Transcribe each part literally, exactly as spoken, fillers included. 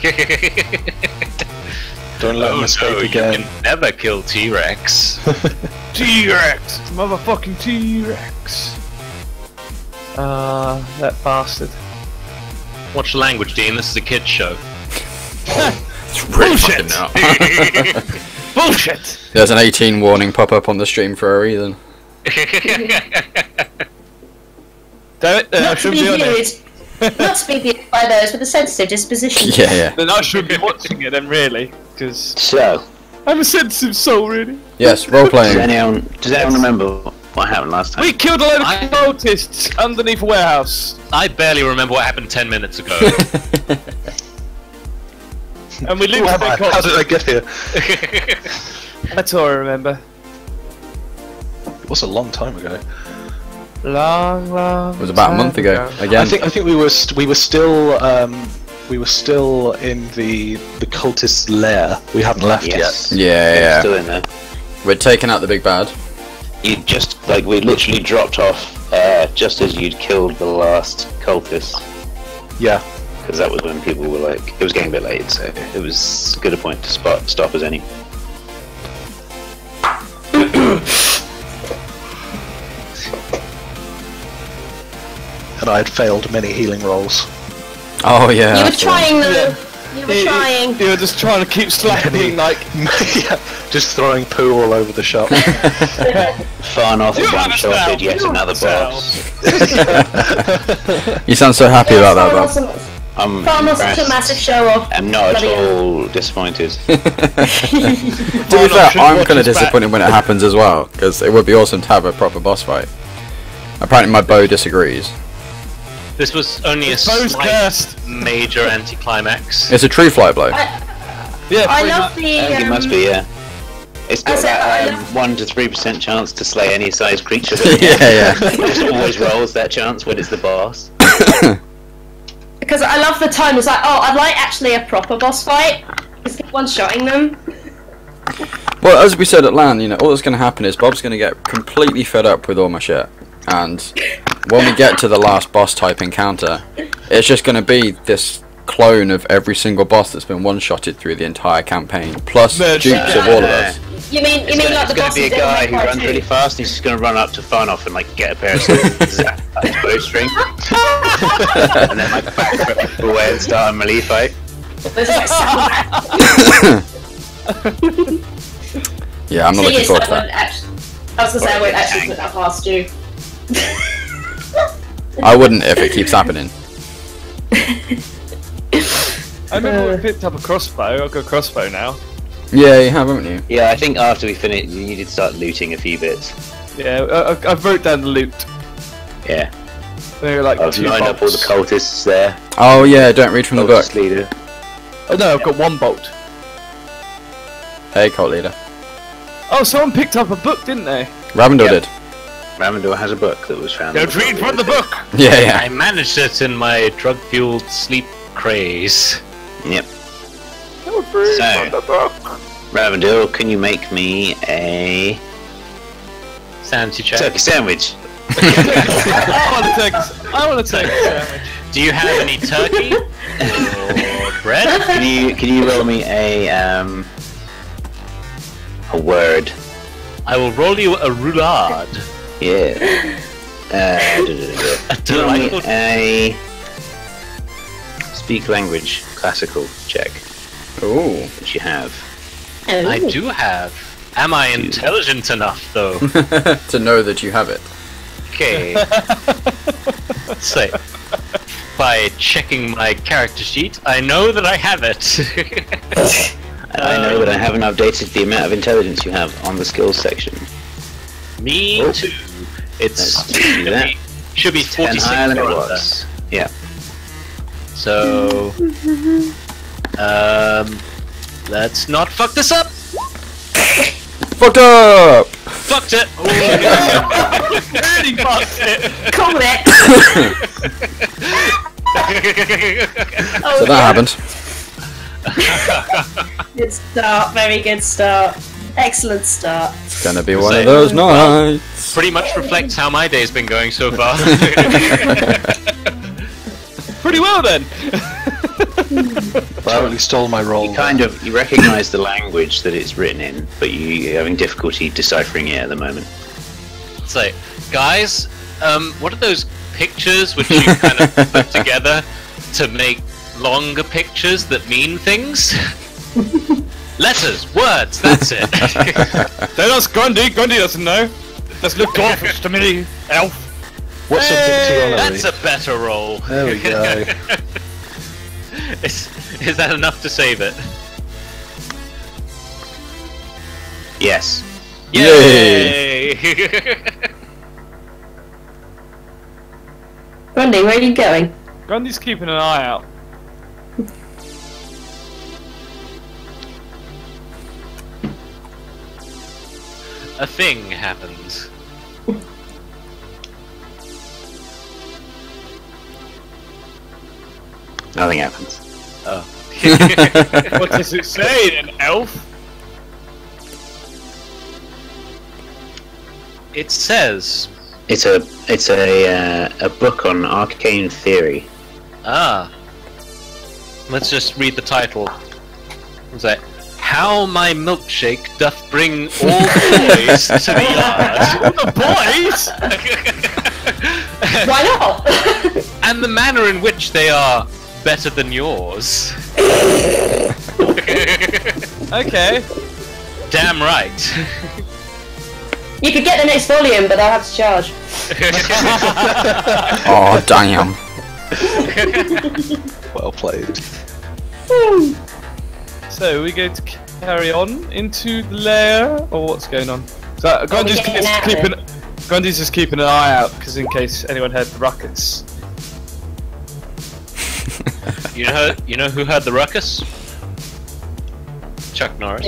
Don't let oh, him escape no, again. You can never kill T-Rex. T-Rex! Motherfucking T-Rex! Ah, uh, that bastard. Watch the language, Dean. This is a kid's show. It's really fucking now. Bullshit! There's an eighteen warning pop up on the stream for a reason. Damn it, uh, I Not to shouldn't be be on it. viewed, not to be viewed by those with a sensitive disposition. Yeah, yeah. Then I should be watching it then, really, because So, I'm a sensitive soul, really. Yes, role does playing. anyone, does anyone remember what happened last time? We killed a load of I- cultists underneath a warehouse, I barely remember what happened ten minutes ago. and we Who looted am their I? How did cultists. I get here? That's all I remember. It was a long time ago. Long, long. It was about a month ago. Again. I think I think we were st we were still um, we were still in the the cultist lair. We hadn't left Yes. yet. Yeah, yeah. Still in there. We're taking out the big bad. You just, like, we literally dropped off uh, just as you'd killed the last cultist. Yeah. Because that was when people were like, it was getting a bit late, so it was as good a point to spot, stop as any. And I had failed many healing rolls. Oh yeah. You were that's the one. trying though. Yeah. You were You- trying. You were just trying to keep slacking, like. Yeah, just throwing poo all over the shop. Farnoth You one-shotted yet understand. another You boss. You sound so happy about that, Farmer's Bob. a- I'm Farmer's such a impressed. massive show off. I'm not at Bloody hell. all disappointed. To be Farnoth fair, should I'm watch kind of his back. disappointed when it happens as well, because it would be awesome to have a proper boss fight. Apparently my bow disagrees. This was only a His bow's slight cursed. major anticlimax. It's a true fly blow. Yeah, I pretty love much. the. I think it Um, must be, yeah. It's I got said I that um, love- one to three percent chance to slay any size creature. Yeah, yeah. It just always rolls that chance when it's the boss. Because I love the time. It's like, oh, I'd like actually a proper boss fight. Just keep one-shotting them. Well, as we said at LAN, you know, all that's going to happen is Bob's going to get completely fed up with all my shit. And when we get to the last boss type encounter, it's just going to be this clone of every single boss that's been one-shotted through the entire campaign, plus Man, dupes of all of us. You mean you It's mean gonna, like the it's gonna boss be a in Devil guy May who Cry runs two? really fast and he's just gonna run up to Farnoff and like get a pair of scissors, zap his bowstring, and then like back away and start a melee fight. This is like samurai. Yeah, I'm not Thing looking is, forward I to won't that. actually. I was gonna say I won't actually put that past you. I wouldn't if it keeps happening. I remember when we picked up a crossbow. I've got a crossbow now. Yeah, you have, haven't you? Yeah, I think after we finish, you need to start looting a few bits. Yeah, I, I, I wrote down the loot. Yeah, There were like I've two lined up all the bolts. cultists there. Oh yeah, don't read from the book. Cultist leader. Oh no, I've got one bolt. Hey, cult leader. Oh, someone picked up a book, didn't they? Ravendor Yep. did. Ravendor has a book that was found. in Don't the read from the book! Yeah, yeah. I managed it in my drug-fueled sleep craze. Yep. Don't read So- from the book! Ravendor, can you make me a Sanity check. turkey sandwich? I want to take. I want to take a sandwich. Do you have any turkey or bread? Can you can you roll me a um a word? I will roll you a roulade. Yeah. Uh, da, da, da, da. A Roll me delightful. a speak language classical check, Ooh. which you have. Oh. I do have. Am I intelligent enough, though? To know that you have it. Okay. So, by checking my character sheet, I know that I have it. And I know that I haven't updated the amount of intelligence you have on the skills section. Me Oh. too. It's Let's do should that. be, should be Ten forty-six higher than it or under. was. Yeah. So, um, let's not fuck this up. Fucked up! Fucked it. Really fucked it. Call it. Oh, So that happened. Good start. Very good start. Excellent start. It's gonna be one Say- of those nights. Pretty much reflects how my day's been going so far. Pretty well then. totally stole my role. You kind of you recognise the language that it's written in, but you're having difficulty deciphering it at the moment. So, guys, um, what are those pictures which you kind of put together to make longer pictures that mean things? Letters, words, that's it. Don't ask Grundy. Grundy doesn't know. Doesn't look dwarfish to me, elf. What's a dictionary? That's a better roll. There we go. is, is that enough to save it? Yes. Yay! Grundy, where are you going? Grundy's keeping an eye out. A thing happens. Nothing happens. Oh. What does it say, an elf? It says, It's a it's a uh, a book on arcane theory. ah. Let's just read the title. What's that? How my milkshake doth bring all boys to the yard. The boys? Why not? And the manner in which they are better than yours. Okay. Damn right. You could get the next volume, but I'll have to charge. Oh damn! Well played. So, are we going to carry on into the lair, or what's going on? So, Grundy's getting just out of keeping, Grundy's just keeping an eye out, because in case anyone heard the ruckus. You know, you know who heard the ruckus? Chuck Norris.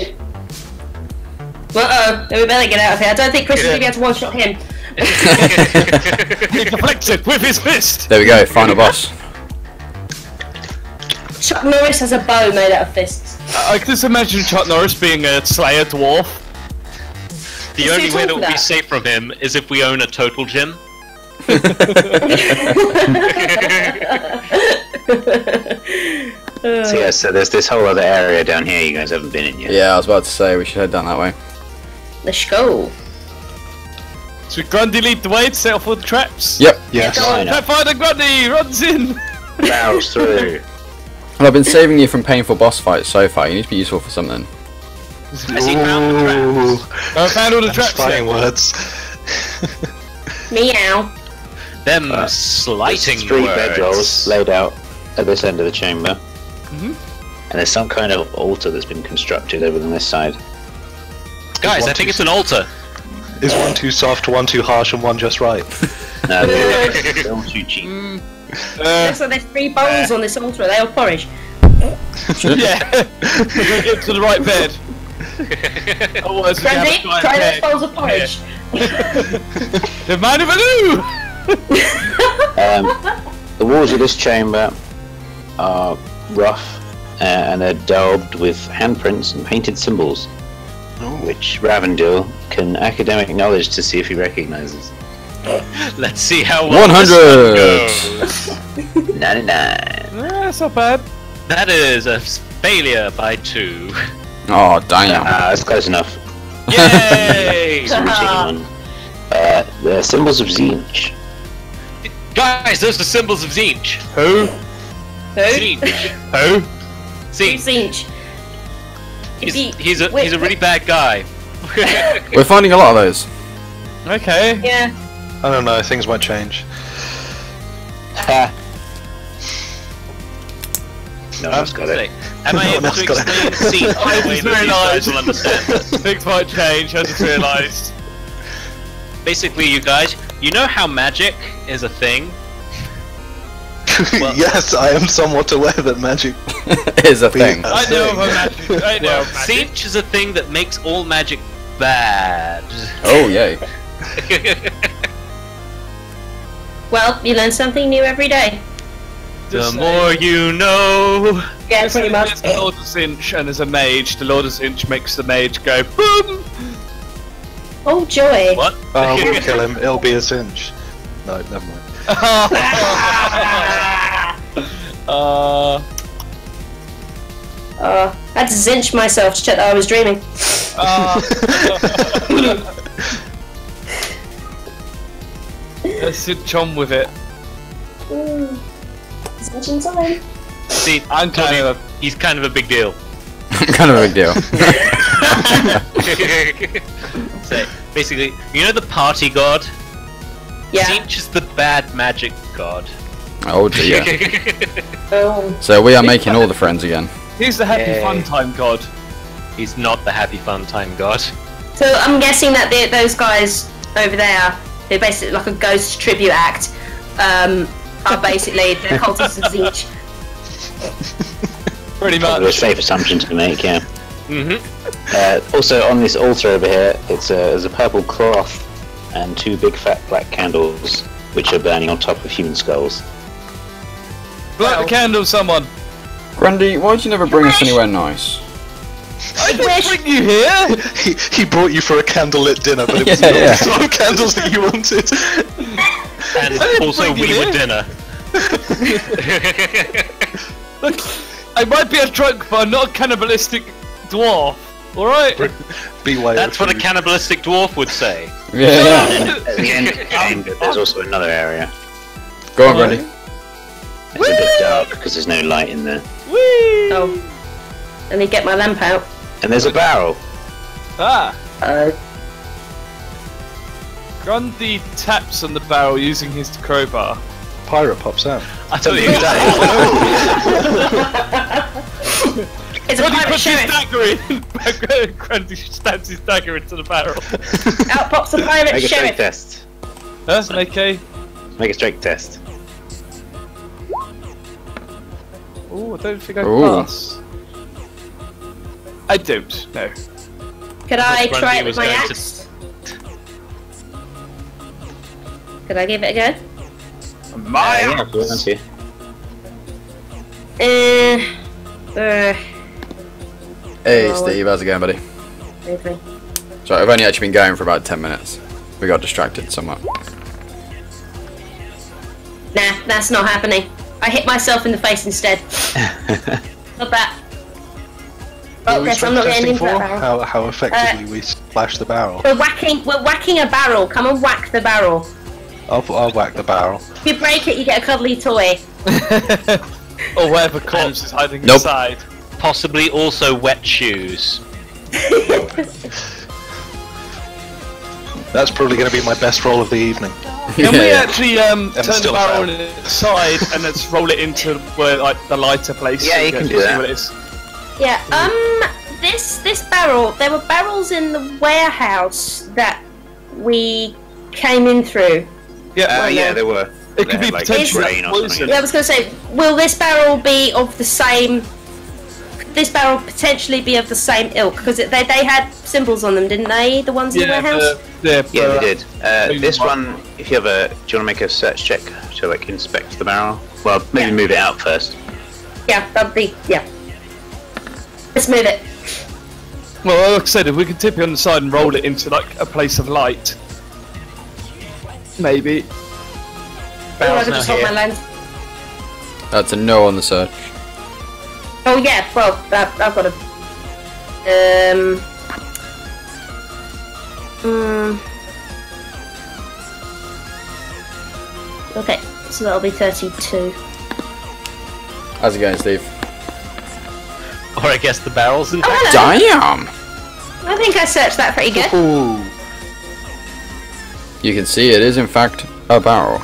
Uh-oh, then we better get out of here. I don't think Chris is going to be able to one-shot him. He deflects it with his fist! There we go, final boss. Chuck Norris has a bow made out of fists. I can just imagine Chuck Norris being a Slayer dwarf. The Is only he way that talking we'll be that? safe from him is if we own a total gym. So yeah, so there's this whole other area down here you guys haven't been in yet. Yeah, I was about to say we should head down that way. Let's go. So Grundy lead the way to set off all the traps. Yep. Yes. Line up, Pathfinder Grundy runs in! barrels through. Well, I've been saving you from painful boss fights so far. You need to be useful for something. Has he found the Ooh, traps? I found all the traps fighting here. words. Meow. Them Uh, slighting There's three words. bedrolls laid out at this end of the chamber. Mhm. And there's some kind of altar that's been constructed over on this side. Guys, I One, think two, it's an altar. Is one too soft, one too harsh, and one just right? No, they're they're all too cheap. Uh, So there's three bowls on this altar. Are they all porridge? yeah. We're gonna get to the right bed. Otherwise, we have Grundy, a giant try those bed. bowls of porridge. The man of a new! Um, the walls of this chamber are rough uh, and they're daubed with handprints and painted symbols, which Ravendil can academic knowledge to see if he recognizes. Let's see how well one hundred! this one goes. ninety-nine. Nah, that's not bad. That is a failure by two. Oh damn! Ah, that's close enough. Yay! It's a routine one. Uh, the symbols of Zinch. Guys, those are symbols of Zinch. Who? Who? Zinch. Who? Zinch. Who's Zinch? He's, Is he- he's, a, wait, he's a really bad guy. We're finding a lot of those. Okay. Yeah. I don't know, things might change. Ah. No one's got Say, it. am I No able one to else got explain Zinch in a way just that you guys realised. will understand? Things might change, I just realised. Basically, you guys, you know how magic is a thing? Well- Yes, I am somewhat aware that magic. Is a be thing. a I know thing. of a magic. I know Well, of magic. Zinch is a thing that makes all magic bad. Oh yay! Well, you learn something new every day. The Just more you know. Yeah, pretty much. There's the Lord of Zinch and there's a mage. The Lord of Zinch makes the mage go boom! Oh, joy. What? Oh, we'll kill him. It'll be a cinch. No, never mind. uh, Uh, I had to zinch myself to check that I was dreaming. Uh, let's sit chom with it. Mm. Zinching time. See, I'm kind of he's kind of a big deal. Kind of a big deal. So basically, you know the party god? Yeah. Zinch is the bad magic god. Oh dear. Oh. So we are making all the friends again. He's the happy Yay. fun time god. He's not the happy fun time god. So I'm guessing that the, those guys over there, they're basically like a ghost tribute act, um, are basically the cultists of Zinch. Pretty Probably a much. safe assumption to make, yeah. Mm-hmm. Uh, also, on this altar over here, it's a, there's a purple cloth and two big fat black candles, which are burning on top of human skulls. Light the candle, someone. Grundy, why'd you never bring us anywhere nice? I didn't bring you here. He, he brought you for a candlelit dinner, but it was Yeah, not yeah. the sort of candles that you wanted. And also bring you we were here. dinner. Look, I might be a drunk, but I'm not a cannibalistic dwarf. All right. Beware. That's what a cannibalistic dwarf would say. Yeah, yeah. And at the end of the chamber, there's also another area. Go on, Grundy. It's a bit dark because there's no light in there. Whee! Oh. Let me get my lamp out. And there's a barrel. Ah. Uh, Grundy taps on the barrel using his crowbar. Pyro pops out. I tell you it's a Grundy pirate puts his sheriff. dagger in. Grundy stabs his dagger into the barrel. Out pops the pirate Make a strength sheriff. test. That's an A K. Make a strength test. Oh, I don't think I Ooh. pass. I don't. No. Could I Grundy try it was with my going to- axe? Could I give it a My Uh, yeah, if you want to. go? Uh, uh, Hey, Oh, Steve, how's it going, buddy? okay. Sorry, I've only actually been going for about ten minutes. We got distracted somewhat. Nah, that's not happening. I hit myself in the face instead. Not that. What Oh, are we yes, I'm not strength getting testing into for? that barrel. How, how effectively we splash the barrel. We're whacking. We're whacking a barrel. Come and whack the barrel. I'll, I'll whack the barrel. If you break it, you get a cuddly toy. Or whatever corpse is hiding Nope. inside. possibly also wet shoes. That's probably going to be my best roll of the evening. Can we actually um, And turn the still barrel fail. on its side and let's roll it into where like the lighter place? Yeah, so we you can can do see that. what it is. Yeah, um, this this barrel, there were barrels in the warehouse that we came in through. Yeah, Uh, well, yeah, there were. It could They be had, like, potentially rain or poison. something. Yeah, I was going to say, will this barrel be of the same... Could this barrel potentially be of the same ilk? Because they, they had symbols on them, didn't they? The ones in the Yeah, warehouse? the, the, Yeah, uh, they did. Uh, maybe this one. one, if you have a, do you want to make a search check to like inspect the barrel? Well, maybe Yeah. move it out first. Yeah, that'd be... Yeah. Let's move it. Well, like I said, if we could tip it on the side and roll it into like a place of light, maybe. Or I Barrel's could now just hold here. my lens. That's a no on the search. Oh yeah, well, I, I've got to... Um... Mm, okay, so that'll be thirty-two. How's it going, Steve? Or I guess the barrels in Oh, fact. hello. Damn! I think I searched that pretty good. Ooh. You can see it is in fact a barrel.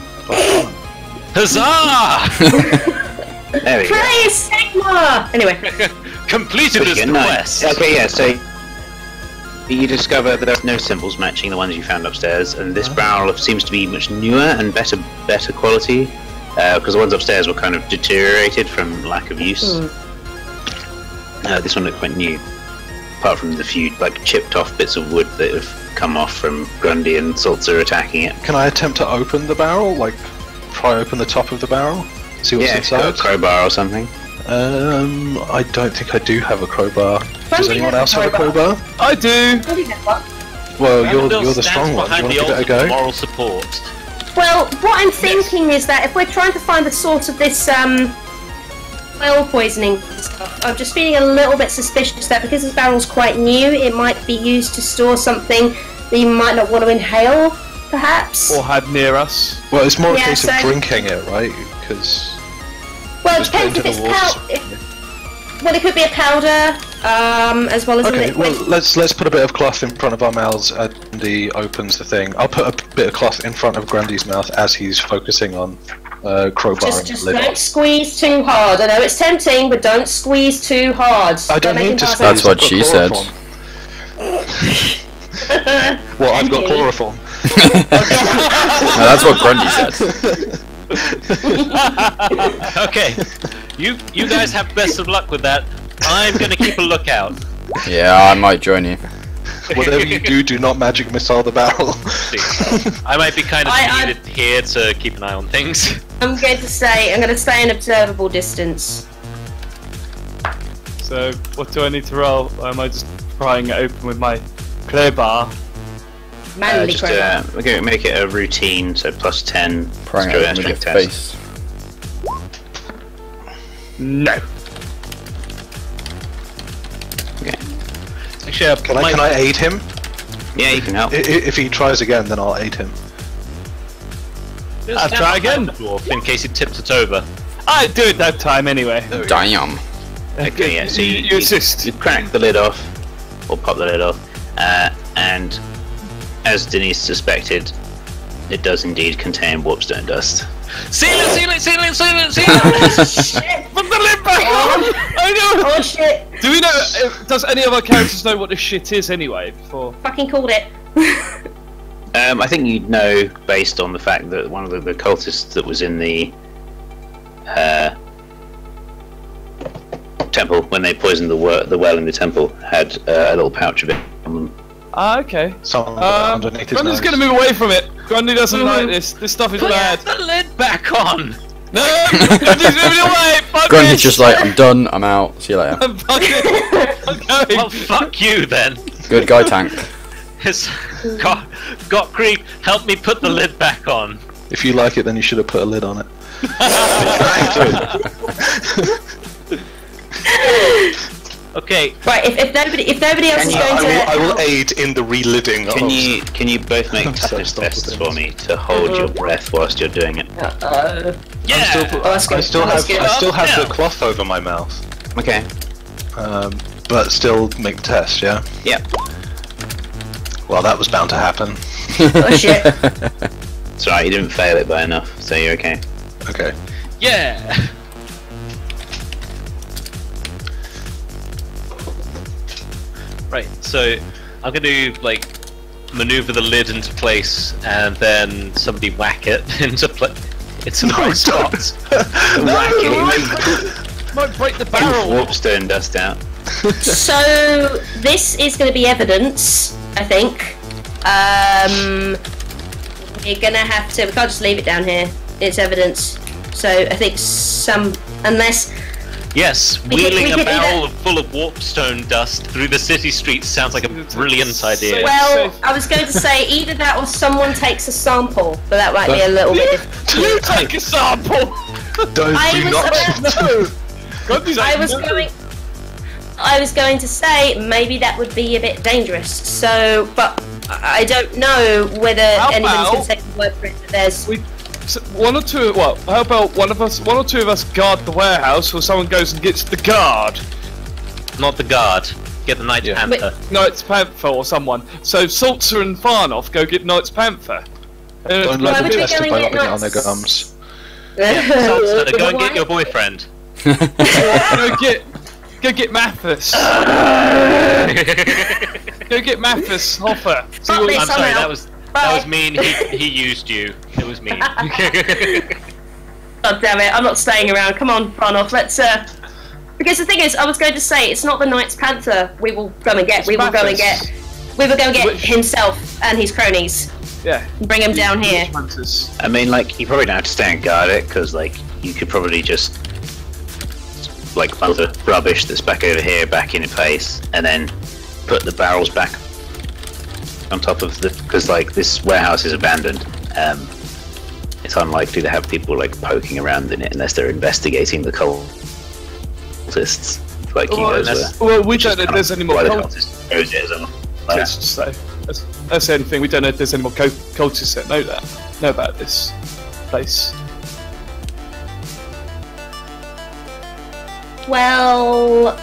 Huzzah! There we go. Praise Sigma! Anyway, Completed this Pretty good, quest. nice. Okay, yeah, so you discover that there are no symbols matching the ones you found upstairs, and this barrel seems to be much newer and better better quality, because the ones upstairs were kind of deteriorated from lack of use. Hmm. Uh, this one looked quite new, apart from the few like chipped off bits of wood that have come off from Grundy and Salzer attacking it. Can I attempt to open the barrel? Like, pry open the top of the barrel? See what's Yeah, if you've got a inside? crowbar or something. Um, I don't think I do have a crowbar. Does Grundy anyone has else a have a crowbar. crowbar? I do. what do you have, what? Well, you're, Randall you're the stands strong one. Do you behind want to the give it a altar for go? moral support. Well, what I'm thinking is that if we're trying to find the source of this, um, oil poisoning stuff, I'm just feeling a little bit suspicious that because this barrel's quite new, it might be used to store something that you might not want to inhale, perhaps. Or had near us. Well, it's more a Yeah, case so- of drinking it, right? Because Well, it just put depends if into it's the water. powder. Well, it could be a powder, um, as well as a okay, liquid. well let's let's put a bit of cloth in front of our mouths as Grundy opens the thing. I'll put a bit of cloth in front of Grundy's mouth as he's focusing on uh, crowbarring Just, the just lid don't off. squeeze too hard. I know it's tempting, but don't squeeze too hard. I don't make need him to pass squeeze. out. That's what I've got she said. chloroform. Well, I've got Thank you. chloroform. No, that's what Grundy said. Okay, you you guys have best of luck with that. I'm gonna keep a lookout. Yeah, I might join you. Whatever you do, do not magic missile the barrel. I might be kind of I- I- needed here to keep an eye on things. I'm going to say I'm going to stay in observable distance. So, what do I need to roll? Or am I just prying it open with my crowbar? Uh, Manually, just crowbar. uh, we're going to make it a routine, so plus ten. Prying Let's go out with with our your strength test. face. No. Okay. Actually, uh, Can I my- can I aid him? Yeah, you can help. I- i- If he tries again, then I'll aid him. just I'll stand try behind again. the dwarf in case he tips it over. I'd do it that time anyway. Damn. Okay, yeah, so you, you assist. You crack the lid off, or pop the lid off, uh, and as Denise suspected, it does indeed contain warpstone dust. Seal it! Seal it! Seal it! Seal it! Seal it! Shit! Put the lid back on! I know! Oh shit! Do we know, uh, does any of our characters know what this shit is anyway? Before? Fucking called it. Um, I think you'd know based on the fact that one of the, the cultists that was in the uh, temple, when they poisoned the, wor- the well in the temple, had uh, a little pouch of it on them. Ah, okay. Someone Um, underneath his Grundy's nose. gonna move away from it. Grundy doesn't like this. This stuff is Put bad. the lid back on! No! Grundy's moving away! Fuck Grundy's this! just like, I'm done, I'm out, see you later. I'm fucking... I'm going! Well, fuck you then. Good guy, Tank. It's got got creep. Help me put the lid back on. If you like it, then you should have put a lid on it. Okay, Right, if, if nobody if nobody else Can is you- going I to will, I will aid in the relidding Can of... you can you both make I'm so toughness stop with tests this. for me to hold your breath whilst you're doing it? Uh, yeah. I'm still, Oh, that's I good. still That's have, good. I still have Yeah. the cloth over my mouth, Okay. um, but still make the test, yeah? Yeah. Well, that was bound to happen. oh shit. It's alright, you didn't fail it by enough, so you're okay. Okay. Yeah. Right. So I'm gonna like maneuver the lid into place, and then somebody whack it into place. It's in the right spot. Whack it, Might break the you barrel! warpstone dust out. So this is going to be evidence, I think. Um, we're going to have to. We can't just leave it down here. It's evidence. So I think some, unless Yes, We could- wheeling we a could barrel either- full of warpstone dust through the city streets sounds like a brilliant idea. well, Safe. I was going to say either that or someone takes a sample, but that might be a little bit. different. You take a sample! Don't I do was not. about- No! Grundy's I like, was no. going. I was going to say maybe that would be a bit dangerous. So, but I I don't know whether How anyone's going about- to take the word for it. That there's We, so one or two. Well, how about one of us? One or two of us guard the warehouse, or someone goes and gets the guard. Not the guard. Get the Knight Yeah. Panther. Knight's Panther or someone. So Salter and Farnoff go get Knight's Panther. Uh, Don't Why let them would we test go it and by get rubbing it on their nuts? gums. Salter, go and Why- get your boyfriend. go get, go get Mathis. Go get Mathis Hoffer. See Fuck what- this. I'm sorry, somehow. that was that Bye. was mean. He, he used you. It was mean. God damn it! I'm not staying around. Come on, Farnoff. Let's. uh... Because the thing is, I was going to say it's not the Knight's Panther we will go and get. It's we will go and Mathis. get. We will go and get Which- himself and his cronies. Yeah. And bring him down here. Mathis. I mean, like, you probably don't have to stay and guard it, because, like, you could probably just, like, put the rubbish that's back over here back in place, and then put the barrels back on top of the, because, like, this warehouse is abandoned. Um, it's unlikely to have people, like, poking around in it unless they're investigating the cult. cultists, like you Well, guys that's- were. well, we don't know if there's any more Why the cultists. cultists chose it as a Let's just say that's, that's the only thing. We don't know if there's any more co- cultists that know that know about this place. Well,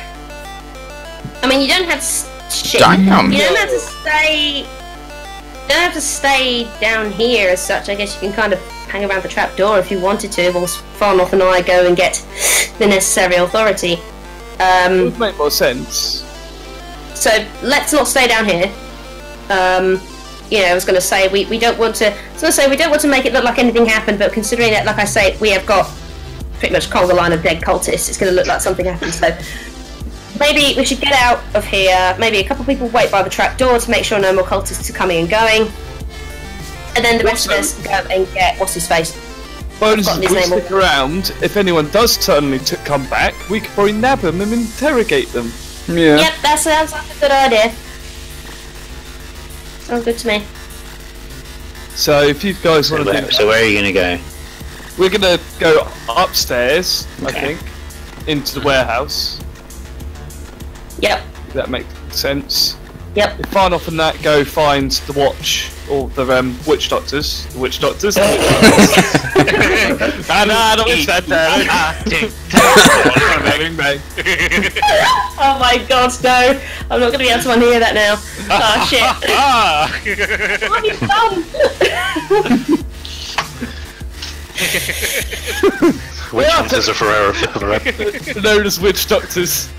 I mean, you don't have to shit. Damn. You don't have to stay. You don't have to stay down here as such. I guess you can kind of hang around the trapdoor if you wanted to, whilst Farnoth and I go and get the necessary authority. It Um, would make more sense. so let's not stay down here. Um, you know, I was going to say we, we don't want to. I was going to say we don't want to make it look like anything happened, but considering that, like I say, we have got pretty much conga line of dead cultists, it's going to look like something happened. So maybe we should get out of here. Maybe a couple of people wait by the trapdoor to make sure no more cultists are coming and going, and then the rest of us go and get what's his face. Bonus Got is his we name stick around. If anyone does suddenly t- come back, we could probably nab them and interrogate them. Yeah. Yep, that sounds like a good idea. Sounds good to me. So if you guys So want to do where, that, so where are you gonna go? we're gonna go upstairs. I Okay. think into the warehouse. Yep, If that makes sense. yep. If Farnoff and that go find the watch or the um, witch doctors, the witch doctors. Ah, nah, not witch doctor. Bang, bang. Oh my god, no! I'm not going to be able to unhear that now. Oh shit! What have you done? Which Yeah. hunters are Ferrero Ferrero? Known as witch doctors.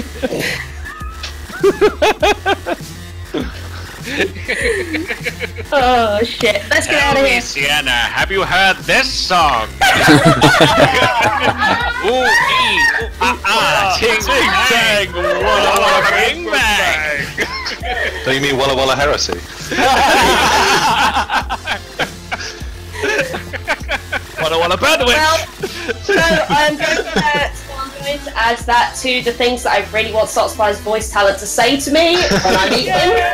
Oh shit! Let's get out of here. Sienna, have you heard this song? Ooh, ee, ooh, ah, ah, ting, tang, walla, walla, bing, bang. Do you mean Walla Walla Heresy? What I want about the witch. Well, so I'm going to so I'm going to add that to the things that I really want Saltspy's voice talent to say to me when I meet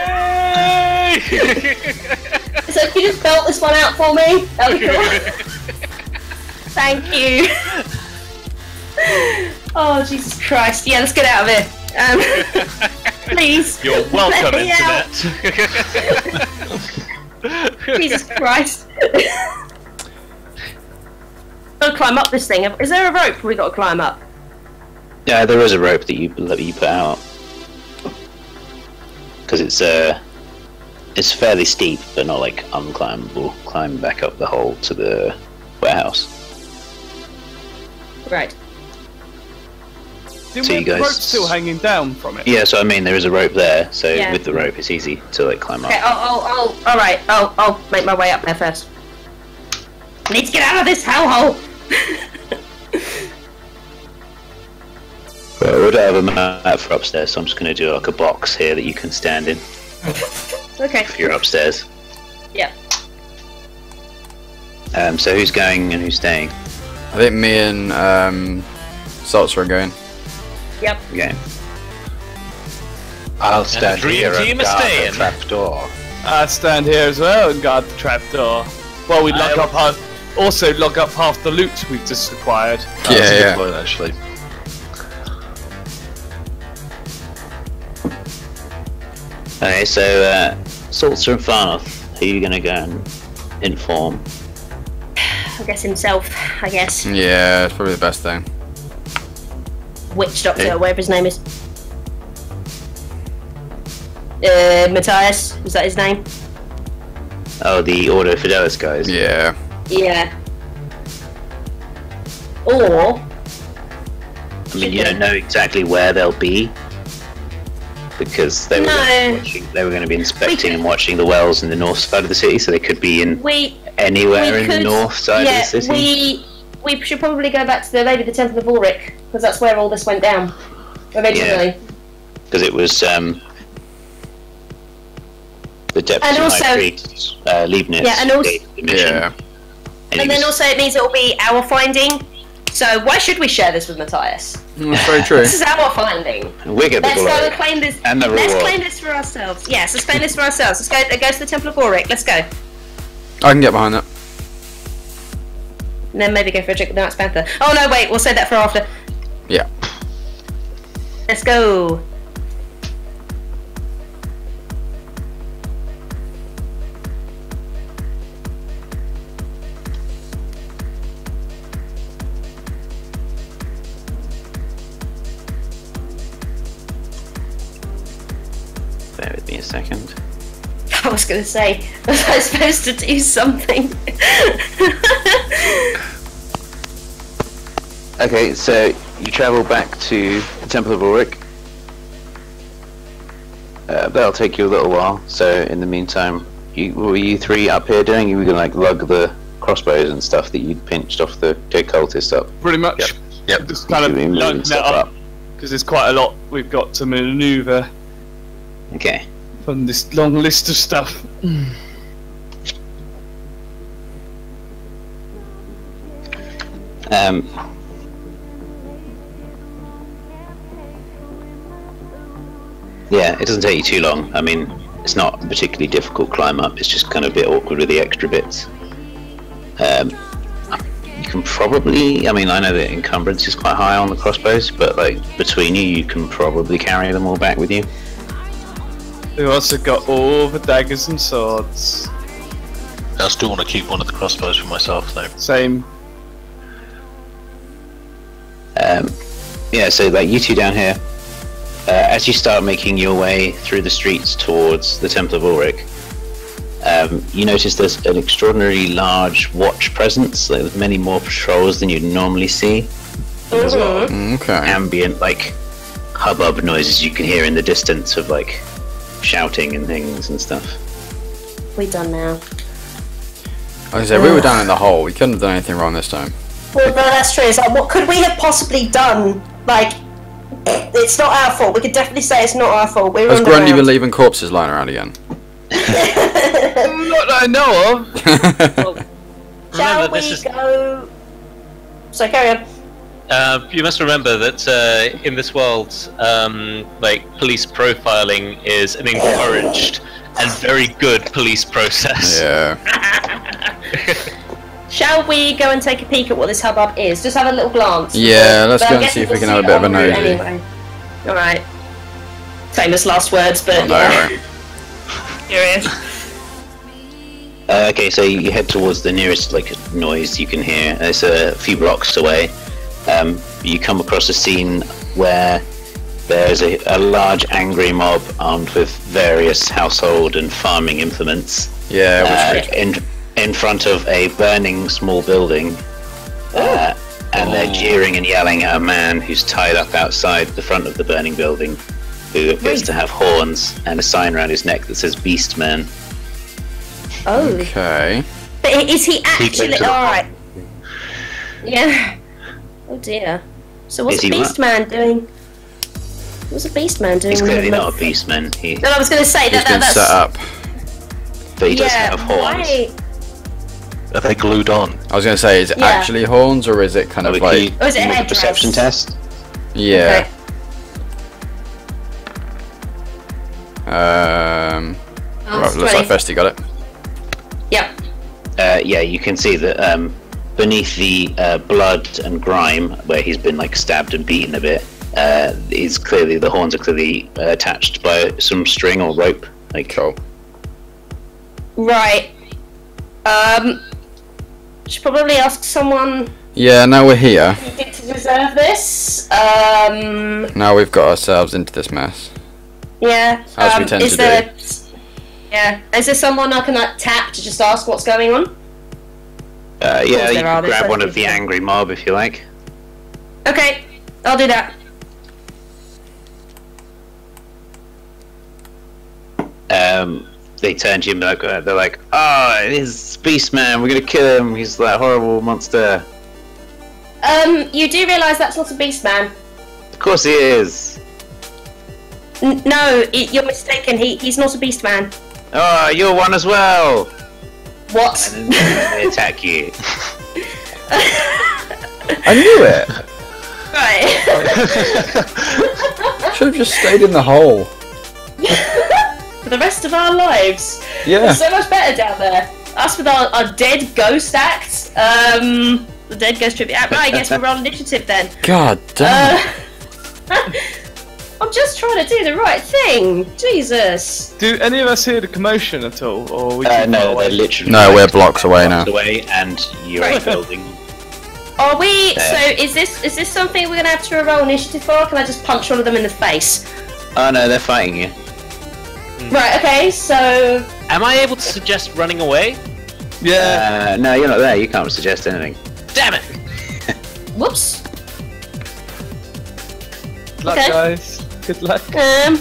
him. So if you just belt this one out for me, that would be cool. Thank you. Oh Jesus Christ! Yeah, let's get out of here. Um, please. You're welcome, Let me out. Internet. Jesus Christ. Gotta climb up this thing. Is there a rope we gotta climb up? Yeah, there is a rope that you that you put out because it's uh it's fairly steep, but not like unclimbable. Climb back up the hole to the warehouse. Right. Didn't So we you have the guys- rope still hanging down from it? Yeah, so I mean there is a rope there, so Yeah. with the rope it's easy to like climb up. Okay, I'll, I'll, I'll, alright, I'll, I'll make my way up there first. I need to get out of this hellhole! Well, we don't have a map for upstairs, so I'm just going to do like a box here that you can stand in Okay. if you're upstairs. Yeah. Um, so who's going and who's staying? I think me and um, Saltzer are going. Yep. Okay. I'll stand dream here team and is guard the staying. trapdoor. I stand here as well and guard the trapdoor. Well, we lock I- up half, also lock up half the loot we've just acquired. That's a Yeah, good yeah. point, actually. Okay, so uh, Saltzer and Farnoth, who are you going to go and inform? I guess himself, I guess. Yeah, it's probably the best thing. Witch Doctor, Yeah. or whatever his name is. Uh, Matthias, is that his name? Oh, the Ordo Fidelis guys. Yeah. Yeah. Or, I mean, you don't know exactly where they'll be because they were No. gonna be watching, they were going to be inspecting and watching the wells in the north side of the city, so they could be in we, anywhere we in could, the north side yeah, of the city. we, we should probably go back to the, maybe the Temple of Ulrich, because that's where all this went down, originally. Because it was um, the deputy And also- high priest, uh, Leibniz, Yeah, and also- gave the mission, Yeah. and, And he then was- also it means it will be our finding. So why should we share this with Matthias? Mm, That's very true. This is our finding. we're going to Let's go and claim this. And the let's reward. claim this for ourselves. Yes, let's claim this for ourselves. Let's go. Go to the Temple of Ulrich. Let's go. I can get behind that. And then maybe go for a drink with the Knights Panther. Oh no, wait. We'll save that for after. Yeah. Let's go. Bear with me a second. I was going to say, was I supposed to do something? Okay, so you travel back to the Temple of Ulrich. Uh, that'll take you a little while. So in the meantime, you, what were you three up here doing? You were gonna like lug the crossbows and stuff that you'd pinched off the dead cultist up. Pretty much. Yep. Yep. Just kind of You should be moving loading that stuff up up. because there's quite a lot we've got to manoeuvre Okay. from this long list of stuff. Um. Yeah, it doesn't take you too long. I mean, it's not a particularly difficult climb up. It's just kind of a bit awkward with the extra bits. Um, you can probably, I mean, I know that encumbrance is quite high on the crossbows, but like between you, you can probably carry them all back with you. We've also got all the daggers and swords. I still want to keep one of the crossbows for myself, though. Same. Um, yeah, so like you two down here, uh, as you start making your way through the streets towards the Temple of Ulrich, um, you notice there's an extraordinarily large watch presence, like with many more patrols than you'd normally see. And there's a lot of Okay. ambient, like, hubbub noises you can hear in the distance of, like, shouting and things and stuff. We done now. Like I said, we were down in the hole. We couldn't have done anything wrong this time. Well, no, that's true. It's like, what could we have possibly done? Like, it's not our fault. We could definitely say it's not our fault. We were Has Grundy been underground. leaving corpses lying around again? Not that I know of. Shall Remember, we this is- go? So carry on. Uh, you must remember that uh, in this world, um, like police profiling is an encouraged and very good police process. Yeah. Shall we go and take a peek at what this hubbub is? Just have a little glance. Yeah, let's But go I'm and see guessing if we we'll can have a it bit of a en route nosy. Anyway. All right. Famous last words, but I know, yeah. right? Curious. Uh, okay, so you head towards the nearest like noise you can hear. It's a few blocks away. Um, you come across a scene where there's a, a large angry mob armed with various household and farming implements Yeah, uh, which in in front of a burning small building, uh, and they're jeering and yelling at a man who's tied up outside the front of the burning building, who appears to have horns and a sign around his neck that says Beast Man. Oh, Okay. but i- is he came actually to the all right? Yeah. Oh dear. So what's Is a he what? beast man doing? What's a beast man doing? He's in the clearly middle not of- a Beast Man. He, No, I was going to say He's that. been that set that's up. but he does yeah. have horns. Why? Are they glued on? I was going to say, is it Yeah. actually horns or is it kind Oh, of can like... you Or is it a make a headdress? perception test? Yeah. Okay. Um... Oh, Right, looks like twenty. Festy got it. Yep. Uh, yeah, you can see that um, beneath the uh, blood and grime, where he's been like stabbed and beaten a bit, uh, is clearly the horns are clearly uh, attached by some string or rope. Like, Cool. Right. Um. Should probably ask someone Yeah, now we're here. who did to deserve this. Um. Now we've got ourselves into this mess. Yeah. As we um, tend is to there, Yeah. Is there someone I can like tap to just ask what's going on? uh, yeah, there you are, can there's grab one loads of the of them. angry mob if you like. Okay. I'll do that. Um, they turn to you and like, uh, they're like, "Oh, it is Beast Man. We're gonna kill him. He's that horrible monster." Um. You do realise that's not a beast man? Of course he is. N- no, it, you're mistaken. He he's not a beast man. Oh, you're one as well. What? And then they attack you. I knew it! Right. Should have just stayed in the hole. For the rest of our lives. Yeah. It's so much better down there. Us with our, our dead ghost act. Um, the dead ghost tribute act. Right, I guess we're on initiative then. God damn. Uh, I'm just trying to do the right thing. Jesus. Do any of us hear the commotion at all, or are we Uh, too no, far they're away? literally. No, we're like blocks away now. Away, and you're Right. in the building. Are we? Uh, So is this is this something we're gonna have to roll initiative for? Or can I just punch all of them in the face? Oh no, they're fighting you. Right. Okay. So Am I able to suggest running away? Yeah. Uh, no, you're not there. You can't suggest anything. Damn it! whoops. Good luck, okay. guys. Good luck. Um.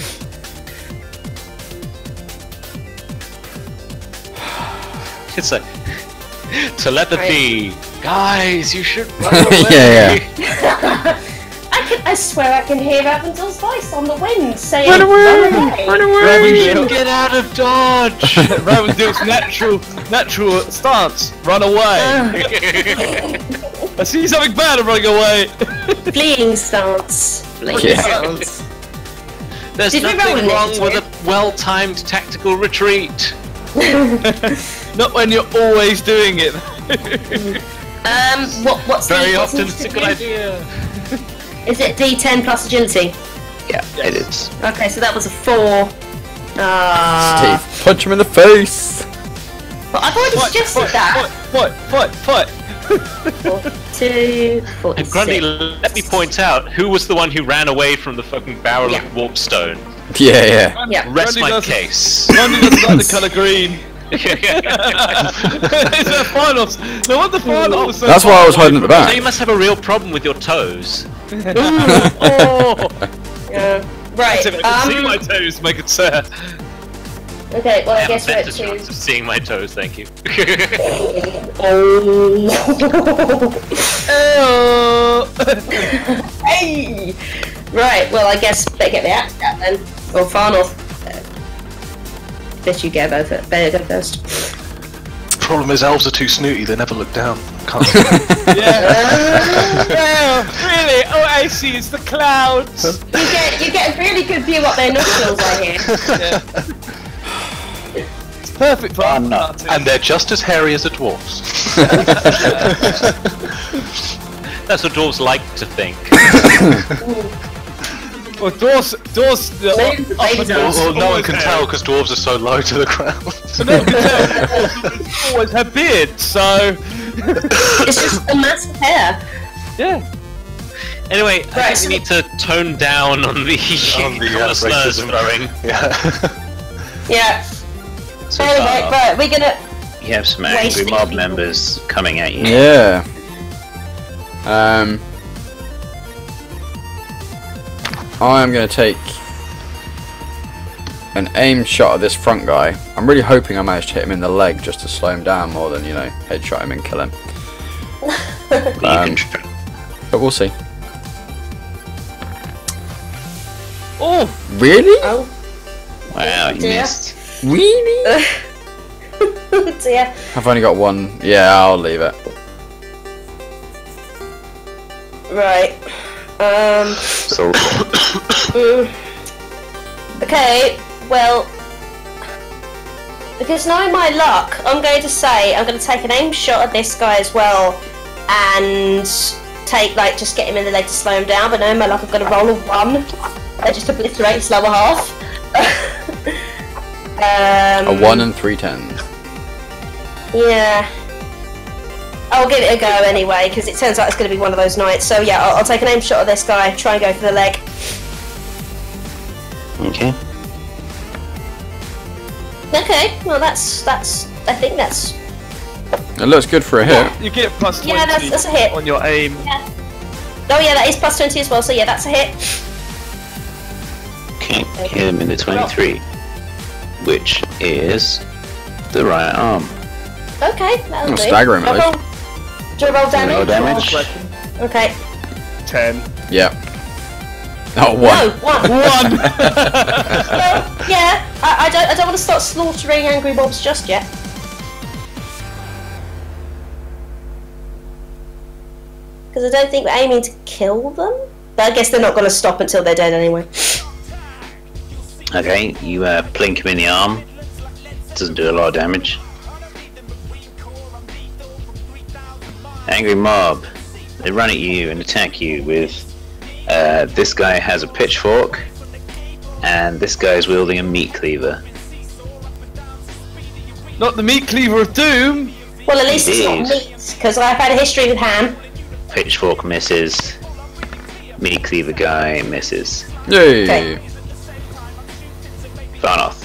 It's like telepathy. Guys, you should run away. Yeah, I can. I swear I can hear Ravendell's voice on the wind saying, Run away! Run away! Ravendell, Get out of dodge! Ravendell's natural, natural stance. Run away. I see something bad. I'm running away. Fleeing stance. Fleeing Yeah. stance. There's Did we roll nothing wrong initiative? with a well-timed tactical retreat. Not when you're always doing it. Um. What? What's Very the, what's often it's a good idea. Is it D ten plus agility? Yeah, it is. Okay, so that was a four. Ah. Steve, punch him in the face! But I've already Fight, suggested fight, that. fight, fight, fight, fight. Two, four, And Grundy, six. let me point out who was the one who ran away from the fucking barrel Yeah. of warpstone. Yeah, yeah. Yeah. Rest Grundy my doesn't- case. Grundy doesn't like the colour green. It's the finals. No wonder finals was so That's why I was hiding at the So back. you must have a real problem with your toes. Oh, Yeah. Right. I can see my Um. toes, my good sir. Okay. Well, I I have guess a we're at better two. chance of seeing my toes, thank you. Oh. Oh. Hey. Right. Well, I guess better get the axe out then. Or Farnorth. Bet you go both. Better go first. Problem is, elves are too snooty. They never look down. Can't. Yeah. Yeah, really? All I see is the clouds. You get you get a really good view up their nostrils, I hear. It's perfect for I'm art not. artists. And they're just as hairy as the dwarves. That's what dwarves like to think. Well, doors, doors. Uh, Maybe the up babies and are- doors Well, no one always can have- tell because dwarves are so low to the ground. No one can tell. Dwarves always have beards, so It's just a massive hair. yeah. Anyway, I Right, think we need to tone down on the, On the, on uh, the slurs racism. throwing. Yeah. Yeah. So Anyway, far, right, we're gonna. you have some Waste angry these mob people. members coming at you. Yeah. Um. I'm gonna take an aim shot at this front guy. I'm really hoping I manage to hit him in the leg just to slow him down more than, you know, headshot him and kill him. But you Um, can try. But we'll see. Oh, Really? Oh, Wow, you dear. missed. Really? dear. I've only got one. Yeah, I'll leave it. Right. Um. So mm. Okay. Well. Because knowing my luck, I'm going to say I'm going to take an aim shot at this guy as well, and take like just get him in the leg to slow him down. But knowing my luck, I'm going to roll a one. That just obliterate his lower half. um, A one and three tens. Yeah. I'll give it a go anyway, because it turns out it's going to be one of those nights. So yeah, I'll, I'll take an aim shot at this guy, try and go for the leg. okay. Okay, well that's, that's, I think that's, It looks good for a hit. you get plus twenty Yeah, that's- that's a hit. on your aim. oh yeah, that is plus twenty as well, so yeah, that's a hit. Okay, hit him in the twenty-three, which is the right arm. Okay, that'll I'll do. stagger him, Do I at roll, do I roll damage? Roll damage. Okay. Ten. Yeah. Oh, No, one. one. One. Well, yeah, I, I don't, I don't want to start slaughtering angry mobs just yet. Because I don't think we're aiming to kill them. But I guess they're not going to stop until they're dead anyway. Okay, you uh, plink him in the arm. Doesn't do a lot of damage. Angry mob. They run at you and attack you with Uh, this guy has a pitchfork, and this guy is wielding a meat cleaver. Not the meat cleaver of doom. Well, at least it's not Indeed. meat, because I've had a history with ham. Pitchfork misses. Meat cleaver guy misses. Yay! Okay. Varnoth.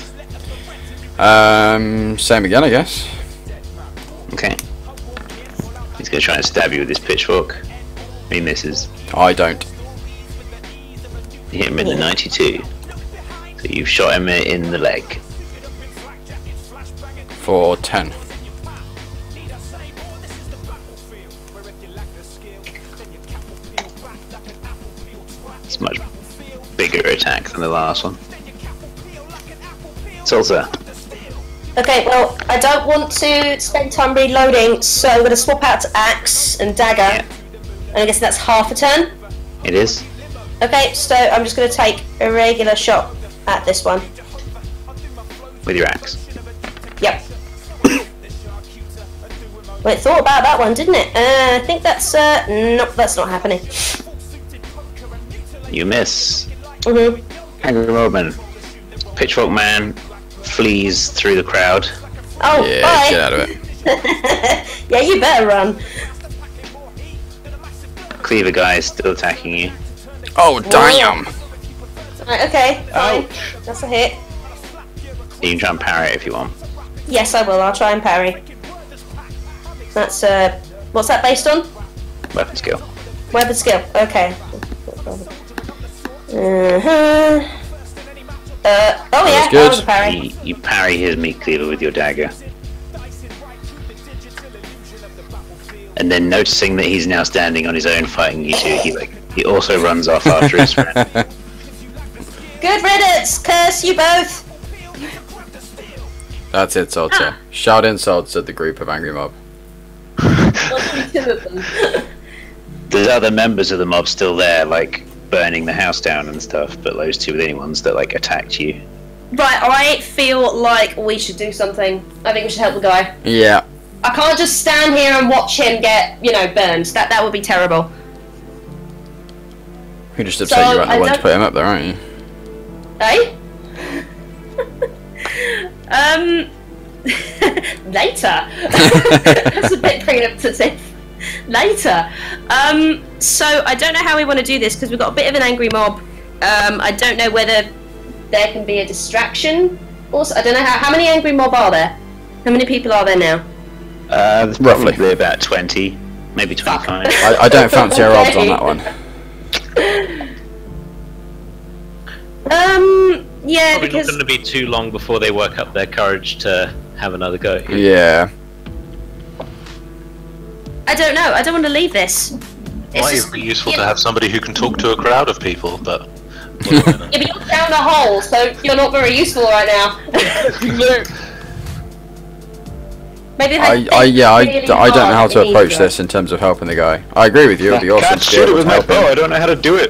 Um, same again, I guess. Okay. He's gonna try and stab you with his pitchfork. He misses. I don't. You hit him in the ninety-two. So you've shot him in the leg. For ten. It's a much bigger attack than the last one. Salsa. Okay, well, I don't want to spend time reloading, so I'm going to swap out to axe and dagger. Yeah. And I guess that's half a turn. It is. Okay, so I'm just going to take a regular shot at this one. With your axe. Yep. Well, it thought about that one, didn't it? Uh, I think that's, uh, nope, that's not happening. You miss. Mm-hmm. Angry Robin. Pitchfork Man flees through the crowd. Oh, Yeah, bye. get out of it. Yeah, you better run. Cleaver guy is still attacking you. Oh, damn! Right, okay, fine. Ouch. That's a hit. You can try and parry it if you want. Yes, I will. I'll try and parry. That's, uh, what's that based on? Weapon skill. Weapon skill. Okay. Uh-huh. Uh, oh yeah, was good. that was a parry. You, you parry his meat cleaver with your dagger. And then noticing that he's now standing on his own fighting you two, he like he also runs off after his friend. Good riddance! Curse you both! That's it, Salter. Shout insults at the group of angry mob. Two of them. There's other members of the mob still there, like burning the house down and stuff, but those two were the only ones that like attacked you. Right, I feel like we should do something. I think we should help the guy. Yeah. I can't just stand here and watch him get, you know, burned. That that would be terrible. You're just upset So, you weren't I the one to don't- put him up there, aren't you? Eh? um, later. That's a bit preemptive. Later. Um, so I don't know how we want to do this because we've got a bit of an angry mob. Um, I don't know whether there can be a distraction. Also, I don't know how. How many angry mob are there? How many people are there now? Uh, there's Roughly. probably about twenty, maybe twenty-five. I, I don't fancy our odds on Okay. that one. Um, yeah, Probably not because going to be too long before they work up their courage to have another go at you. Yeah. I don't know. I don't want to leave this. It's Might just- even be useful yeah. to have somebody who can talk to a crowd of people, but Yeah, but you're down a hole, so you're not very useful right now. Maybe if I, they I yeah, I, really I don't know hard, how to it'd be approach easier. this in terms of helping the guy. I agree with you, it'd be awesome Can't to be shoot it able with to my help bow, him. I don't know how to do it.